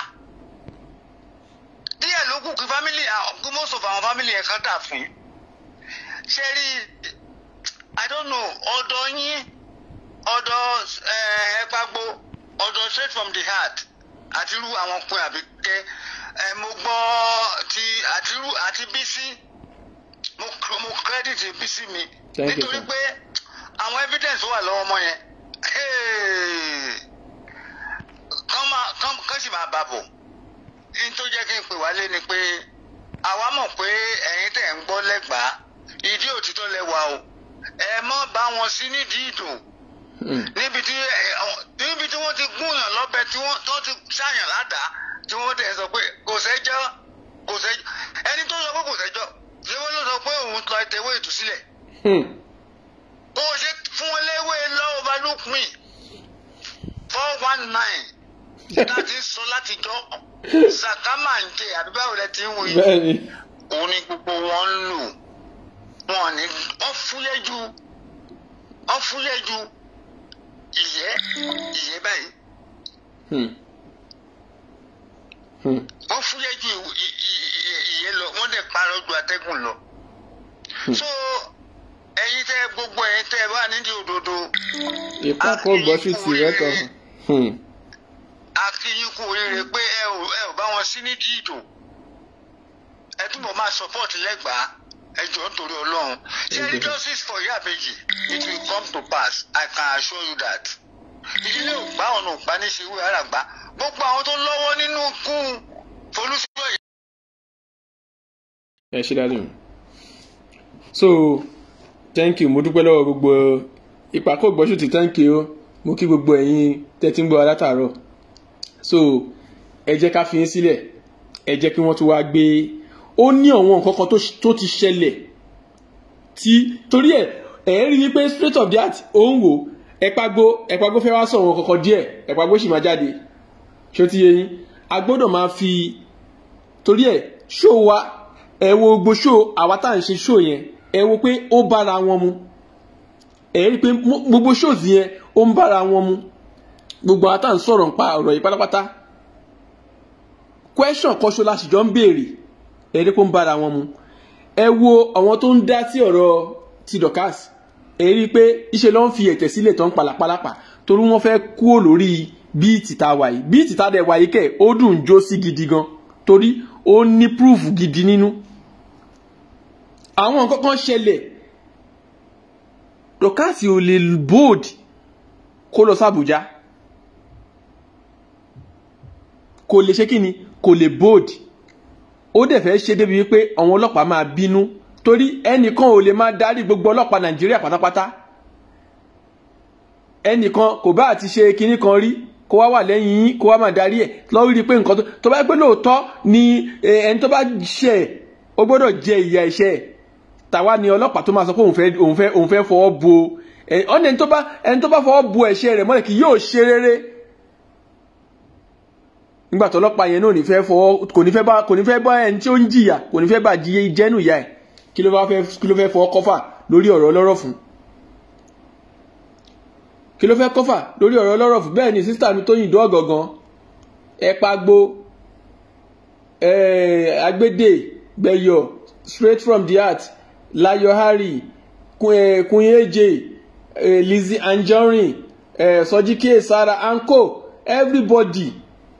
díẹ̀ ló kù kí fámìlì most of àwọn fámìlì yẹn kan dà fún ṣe rí I don't know ọ̀dọ̀ yín ọ̀dọ̀ Ẹ̀pàgbó ọ̀dọ̀ straight from the heart àti irú àwọn ọkùnrin Àbíkẹ́ mo gbọ́ ti àtirú àti Bísí mo credit Bísí mi nítorí pé àwọn evidence wà lọ́wọ́ ọmọ yẹn kán sì máa bàbọ̀ ní tó jẹ́ kí n pè wálé ni pé àwa mọ̀ pé ẹ̀yin tẹ̀ ń gbọ́ lẹ́gbàá ìdí òtítọ́ lẹ́wà o ẹ mọ́ bá wọn sí nídìí ìdùn níbi tí wọ́n ti gúnyàn lọ́bẹ tí wọ́n ti ṣàyàn ládàá tí wọ́n tẹ̀ sọ pé kò sẹ́jọ́ ẹni tó sọ pé kò sẹ́jọ́ ṣé wọ́n ló sọ pé òun lọ tẹ̀wé ìtúsílẹ̀ kó o ṣe fún eléwé lọ́wọ́ balùkùn 419 láti sọ láti jọ sàkámà ń jẹ àdúgbò rẹ ti ń wí òun ni gbogbo wọn ń lò wọn fúyẹ́ ju ìyẹ́ báyìí wọ́n fúyẹ́ ju ìyẹ́ lọ wọ́n dẹ̀ parọ́ ju atẹ́gùn lọ so ẹ̀yin tẹ́ gbogbo ẹ̀yin tẹ́ bá nídìí òdodo ìpàkọ́ gbọ́sù tì rẹ́ kan akínyìn kú oríire pé ẹ ò bá wọn sí nídìí ìdò ẹ túbọ̀ máa support lẹ́gbàá ẹ jọ̀ọ́ nítorí Ọlọ́run ṣé ní justice for Iyabeji it will come to pass I can assure you that ìdílé ògbà ọ̀nà ògbà ní ṣe wí àràgbá gbogbo àwọn tó lọ́wọ́ nínú kú Folúṣọ́ yìí. ẹ ṣe dájú so thank you mo dúpẹ́ lọ́wọ́ gbogbo ìpàkọ́ gbọ́sù tí thank you mo kí gbogbo ẹ̀yin tẹ́tí ń gbọ́ látàárọ̀ so ẹ jẹ́ ká fi yín sílẹ̀ ẹ jẹ́ kí wọ́n tún wá gbé ó ní àwọn nǹkan kan tó ti ṣẹlẹ̀ tí torí ẹ̀ rí wípé straight of the heart ó ń wò Ẹ̀pàgbó fẹ́ wá sọ àwọn kọ̀ọ̀kan díẹ̀ Ẹ̀pàgbó sì máa jáde ṣó ti yé yín a gbọ́dọ̀ máa fi torí ṣó wa ẹ wo gbogbo ṣó àwa tá à ń ṣe ṣó yẹn ẹ wo pé ó bára wọn mu ẹ rí pé gbogbo ṣó yẹn ó ń bára wọn mu gbogbo àwọn tá à ń sọ̀rọ̀ nípa ọ̀rọ̀ yìí pátápátá question kan ṣo láti jọ ń béèrè ẹ rí pé ó ń bára wọn mu ẹ wo àwọn tó ń dá sí ọ̀rọ̀ ti Dorcas ẹ rí pé iṣẹ́ ló ń fi ẹ̀tẹ̀ sílẹ̀ tó ń palàpalàpà torí wọ́n fẹ́ kúrò lórí bíìtì tá a wà yìí bíìtì tá a dẹ̀ wà yìí kẹ̀ ó dùn jó sí gidi gan torí ó ní proof gidi nínú àwọn nǹkan kan ṣẹlẹ̀ Dorcas ò lè bold kó lọ sí Àbújá kò lè ṣe kí ni kò lè bold ó dẹ̀ fẹ́ ṣe débi wípé àwọn ọlọ́pàá máa bínú torí ẹnìkan ò lè máa darí gbogbo ọlọ́pàá Nàìjíríà pátápátá ẹnìkan kò bá àti ṣe kinní kan rí kó wá wà lẹ́yìn yín kó wá máa darí ẹ̀ lọ́wọ́ rí pé nǹkan tó bá pé lóòótọ́ ni ẹni tó bá ṣẹ̀ ó gbọ́dọ̀ jẹ ìyà ẹ̀ṣẹ̀ tàwa ni ọlọ́pàá tó máa sọ pé òun fẹ́ fọwọ́ bo ọ̀nà ẹni tó bá fọwọ́ bo ẹ̀ṣẹ̀ rẹ̀ mọ́lẹ̀ kì yóò ṣe rere nígbà tó ọlọ́pàá yẹn náà kò ní fẹ́ bá ẹni tí ó ń jìyà kò ní fẹ́ bá jẹ́nu ìyá ẹ̀ kí ló fẹ́ fọwọ́ kọ́fà lórí ọ̀rọ̀ ọlọ́rọ̀ fún kí ló fẹ́ kọ́fà lórí ọ̀rọ̀ ọlọ́rọ̀ fún bẹ́ẹ̀ ni sísítà mi Tóyìn Ìdó Ọ̀gàngán Ẹ̀pàgbó Agbédè Gbẹ̀yọ̀ straight from the heart Láyọ̀ Harry Queen AJ Lizzy Anjorin Sọjí Kéèsára anko everybody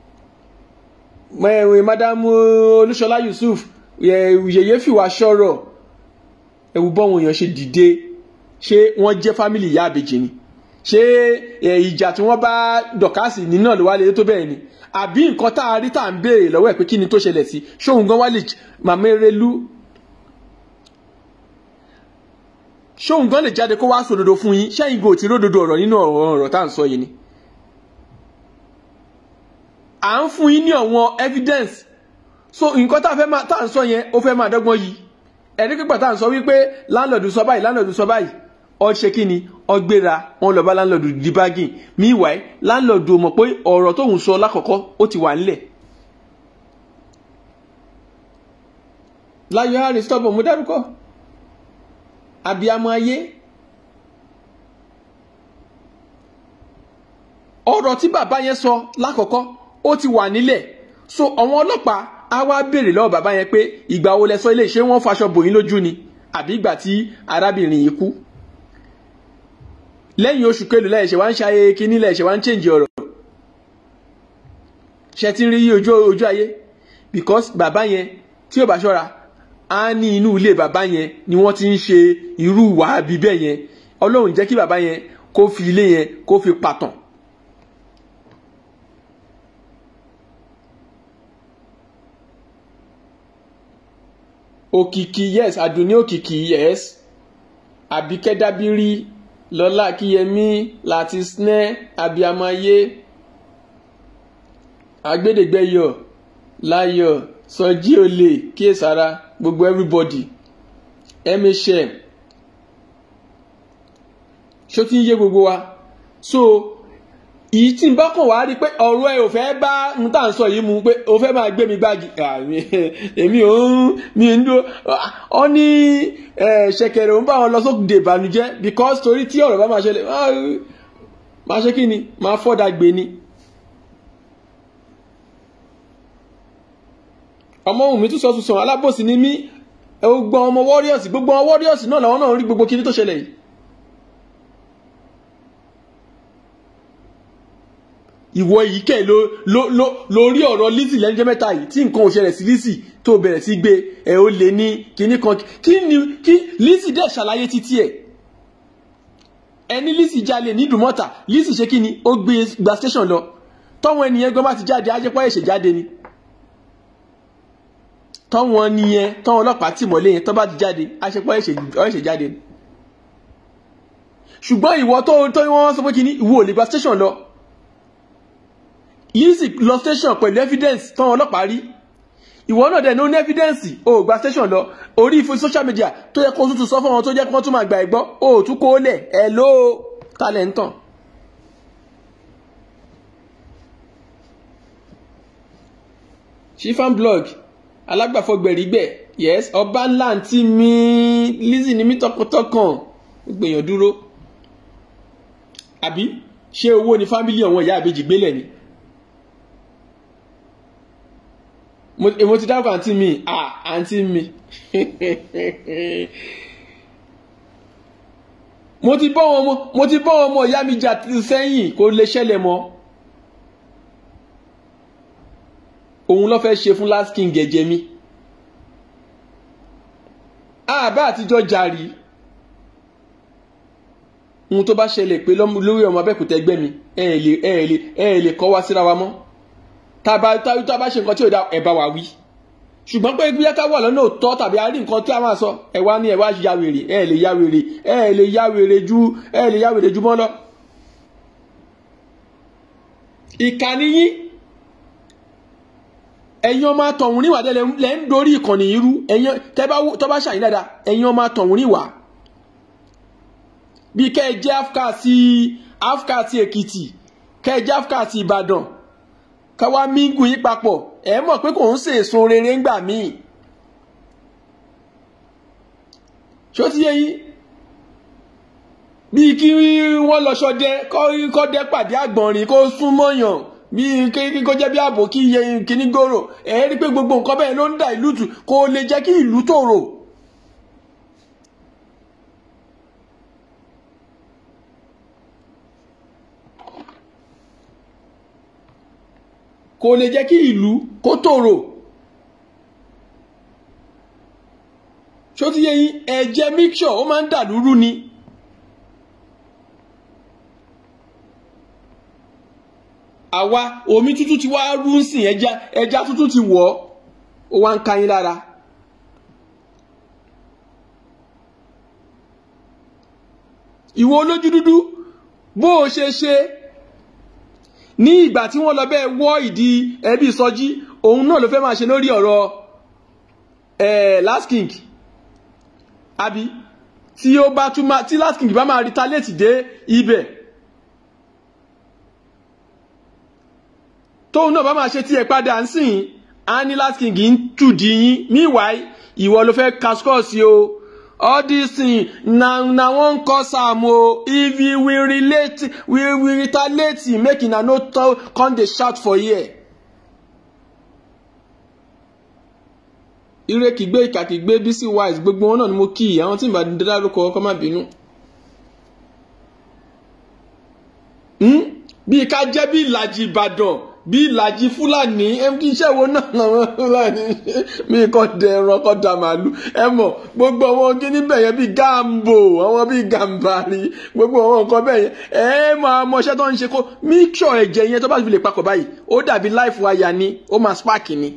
Madam Olúṣọlá Yusuf Yèyé Fìwà Ṣọ̀rọ̀ ẹ̀wù bọ́wọn èèyàn ṣe dìde ṣé wọ́n jẹ́ fámìlì Ìyábẹ̀jì ni ṣé ìjà tí wọ́n bá Dorcas ní náà ló wá lè tó bẹ́ẹ̀ ni àbí nǹkan tá a rí tá à ń béèrè lọ́wọ́ ẹ̀ pé kí ni tó ṣẹlẹ̀ sí ṣóhun gan wá lè Màmá Erelú ṣóun gan lè jáde kó wá sòdodo fún yín ṣẹ́yìn gò tí ródodo ọ̀rọ̀ nínú ọ̀rọ̀ tá à ń sọ yìí ni. à ń fún yín ní àwọn evidence so nǹkan tá à ń sọ yẹn ó fẹ́ máa dọ́gbọ́n yìí ẹ̀rí pípa tá à ń sọ wípé láńlọ́ọ̀dù sọ báyìí ọ ṣe kí ni ọgbéra wọn lọ bá láńlọ́ọ̀dù di bargain meanwhile láńlọ́ọ̀dù mọ̀ pé ọ̀rọ̀ tóun sọ lákọ̀ọ́kọ́ ó ti wà nílẹ̀. Láyọ̀ Harris tọ́bọ̀ mo dárúkọ abiyamọ ayé ọ̀rọ̀ tí bàbá yẹn sọ lákọ̀ọ́kọ́ ó ti wà nílẹ̀ so àwọn ọlọ́pàá á wá béèrè lọ́wọ́ bàbá yẹn pé ìgbà wo lẹ sọ ilé ṣé wọ́n faṣọ bò yín lójú ni àbí ìgbà tí arábìnrin yìí kú lẹ́yìn oṣù kélòó lẹ́yìn ṣe wá ń ṣayé kíní lẹ́yìn ṣe wá ń change ọ̀rọ̀ ṣe ti ń rí ojú ayé because bàbá yẹn tí ò bá ṣọ́ra á ní inú ilé bàbá yẹn ni wọ́n ti ń ṣe irú ìwà bíbẹ́ yẹn Ọlọ́run jẹ́ kí bàbá yẹn kó fi ilé yẹn kó fi pàtàn. Òkìkí yes Àdùnní Òkìkí yes Àbíkẹ́ Dábírí Lọ́lá Akíyẹmí láti snẹ́ abiyamọ ayé Agbẹ́dẹ́gbẹ́yọ̀ Láyọ̀ Sọjí Olè Kíyèsára gbogbo everybody MHM ṣó ti ń yé gbogbo wa so ìyí tí n bá kàn wá rí pé ọ̀rọ̀ ẹ ò fẹ́ bá n tà ń sọ yìí mu pé o fẹ́ máa gbé mi gbági èmi ò ń dúró ọ ní ṣẹ̀kẹ̀rẹ̀ ò ń bá wọn lọ sókè ìbànújẹ́ because torí tí ọ̀rọ̀ bá máa ṣẹlẹ̀ máa ṣe kí ni máa fọ́dà gbé ni. ọmọ ohun mi tún sọ alábòsí ni mí gbogbo ọmọ warriors náà làwọn náà rí gbogbo kíní tó ṣẹlẹ̀ yìí. ìwọ yìí kẹ́ lórí ọ̀rọ̀ Lizzy lẹ́njẹ́ mẹ́ta yìí tí nǹkan ò ṣẹlẹ̀ sí Lizzy tó bẹ̀rẹ̀ sí gbé ó lè ní kíní kan kí Lizzy dẹ̀ ṣàlàyé títí ẹ̀ ẹni Lizzy jalè ní Ìdùmọ̀tà Lizzy ṣe kí ni ó gba station lọ tọ́wọ́n ẹnìyẹn gbọ́n bá ti jáde ajẹ́pọ̀ ẹ̀ṣẹ̀ jáde ni tọ́wọ́n nìyẹn tọ́wọ́n ọlọ́pàá tì mọ́lé yẹn tọ́ bá ti jáde ajẹ́pọ̀ ẹ̀ṣẹ̀ jáde ni ṣùgbọ́n ìwọ tó wọ́n sọ pé kí ni ìwọ ò lè gba station lọ Lizzy lọ station pẹ̀lú evidence tán ọlọ́pàá rí ìwọ náà dẹ̀ ní evidence o gba station lọ orí ìfún social media tó yẹ kó tún sọ fún wọn tó jẹ́ kí wọ́n tún máa gbà ẹ̀gbọ́ o tún kó lẹ̀ ẹ̀ ló talẹ̀ ń tàn. Shifan blog alágbàfọ̀gbẹ̀rígbẹ̀ yes ọba ńlá àǹtí mi Lizzy ni mí tọkàntọkàn gbèyàn dúró àbí ṣé owó ni fámílì ọ̀wọ́n ìyá àbèjì gbélẹ̀ ni. mo ti dákọ̀ àǹtí mi àǹtí mi mo ti bọ́ ọmọ ìyá mi jà sẹ́yìn kó lè ṣẹlẹ̀ mọ́ òun ló fẹ́ ṣe fún last king gẹ̀jẹ̀ mi àbá àtijọ́ jàrí ohun tó bá ṣẹlẹ̀ pé lórí ọmọ Abẹ́òkúta ẹgbẹ́ mi ẹ lè kọ́ wá síra wa mọ́ tá a bá ṣe nǹkan tí ò dá ẹ bá wa wí ṣùgbọ́n pé bí ká wà lọ́nà òótọ́ tàbí a rí nǹkan tí a máa sọ ẹ wá ní ẹ wá ya wèrè ẹ lè ya wèrè ju mọ́ lọ. ìkànnì yín ẹ̀yin ọmọ àtọ̀hún níwà dẹ́ lẹ́ ń dorí ìkànnì irú ẹ̀yin tọ́ bá ṣàyìn dáadáa ẹ̀yin ọmọ àtọ̀hún níwà bí kẹ́ ẹ jẹ́ áfíkà sí Èkìtì kẹ́ ẹ jẹ́ áfíkà sí Ìbàdàn káwá míngù yí papọ̀ ẹ mọ̀ pé kò ń ṣe èso rere ń gbà míì ṣó ti yé yín bíi kí wọ́n lọ ṣọdẹ kọ́ dẹ pàdé àgbọ̀nrín kó sún mọ́yàn bíi kó jẹ́ bí ààbò kí iye kíní gòrò ẹ rí pé gbogbo nǹkan bẹ́ẹ̀ ló ń da ìlú tù kó lè jẹ́ kí ìlú tòrò. kò lè jẹ́ kí ìlú kó tòrò ṣó ti yé yín ẹ̀jẹ̀ mixture ó máa ń dà lúrú ni àwa omi tútù ti wá rú ń sìn ẹja tútù ti wọ̀ ó wá ń ka yín lára ìwọ olójú dúdú bó o ṣe ní ìgbà tí wọ́n lọ bẹ́ẹ̀ wọ́ ìdí ẹbí Sọjí òun náà ló fẹ́ máa ṣe lórí ọ̀rọ̀ Last King àbí tí Last King bá máa retaliate dé ibẹ̀ tóun náà bá máa ṣe tí ẹ padà ń sìn á ní Last King ń tùdí yín meanwhile ìwọ ló fẹ́ kaskọ́ọ̀sì o all this thing na one cause am o if we will retaliate make una no come dey shout for here. ire kìgbé ìkà kìgbé Bísí Wise gbogbo wọn náà ni mo kí i àwọn tí n bá dárúkọ ọkọ má bínú. bí ká jẹ́ bí ìlàjì Ìbàdàn bí ìlàjì Fúlàní md iṣẹ́ wo náà làwọn Fúlàní mi kọ́ dẹ ẹran kọ́ da màálù ẹ mọ̀ gbogbo àwọn kíní bẹ̀yẹn bíi Gambo àwọn bíi Gàmbàrí gbogbo àwọn nǹkan bẹ̀yẹn ẹ máa mọṣẹ́ tó ń ṣe kó mixture ẹ̀jẹ̀ yẹn tó bá fi lè papọ̀ báyìí ó dàbí life wire ni ó máa spark ni.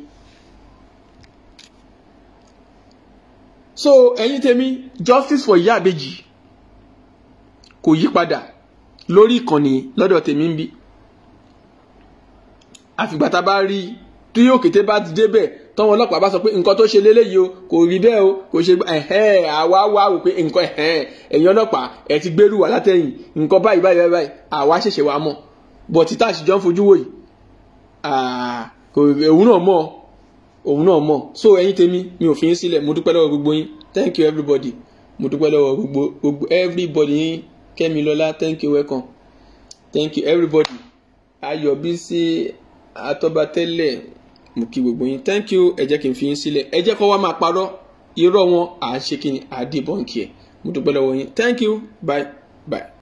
so ẹ̀yin tèmi justice for Ìyá Ìbejì kò yí padà lórí ìkànnì lọ́dọ̀ tèmi ń bí àfìgbà tá bá rí tí òkété bá ti débẹ̀ tọ́wọ́n ọlọ́pàá bá sọ pé nǹkan tó ṣe léléyìí o kò rí bẹ́ẹ̀ o kò ṣe àwa wá wò pé nǹkan ẹ̀yin ọlọ́pàá ẹ̀ ti gbérù wá látẹ̀yìn nǹkan báyìí àwa ṣẹ̀ṣẹ̀ wá mọ̀ bọ̀ títà àṣìjọ́ ń fojú wò yìí òun náà mọ̀ so ẹ̀yin tèmi mi ò fi yín sílẹ̀ mo dúpẹ́ lọ́wọ́ gbogbo yín thank you everybody mo dúpẹ́ lọ́wọ́ gbogbo everybody yín Kẹ́milọ́lá thank you welcome thank you everybody Ayọ̀bísí Atọ́batẹ́lẹ̀ mo kí gbogbo yín thank you ẹ jẹ́ kí n fi yín sílẹ̀ ẹ jẹ́ kó wá máa parọ́ irọ́ wọn à ń ṣe kí ni àdìbọ̀nkì ẹ̀ mo dúpẹ́ lọ́wọ́ yín thank you bye.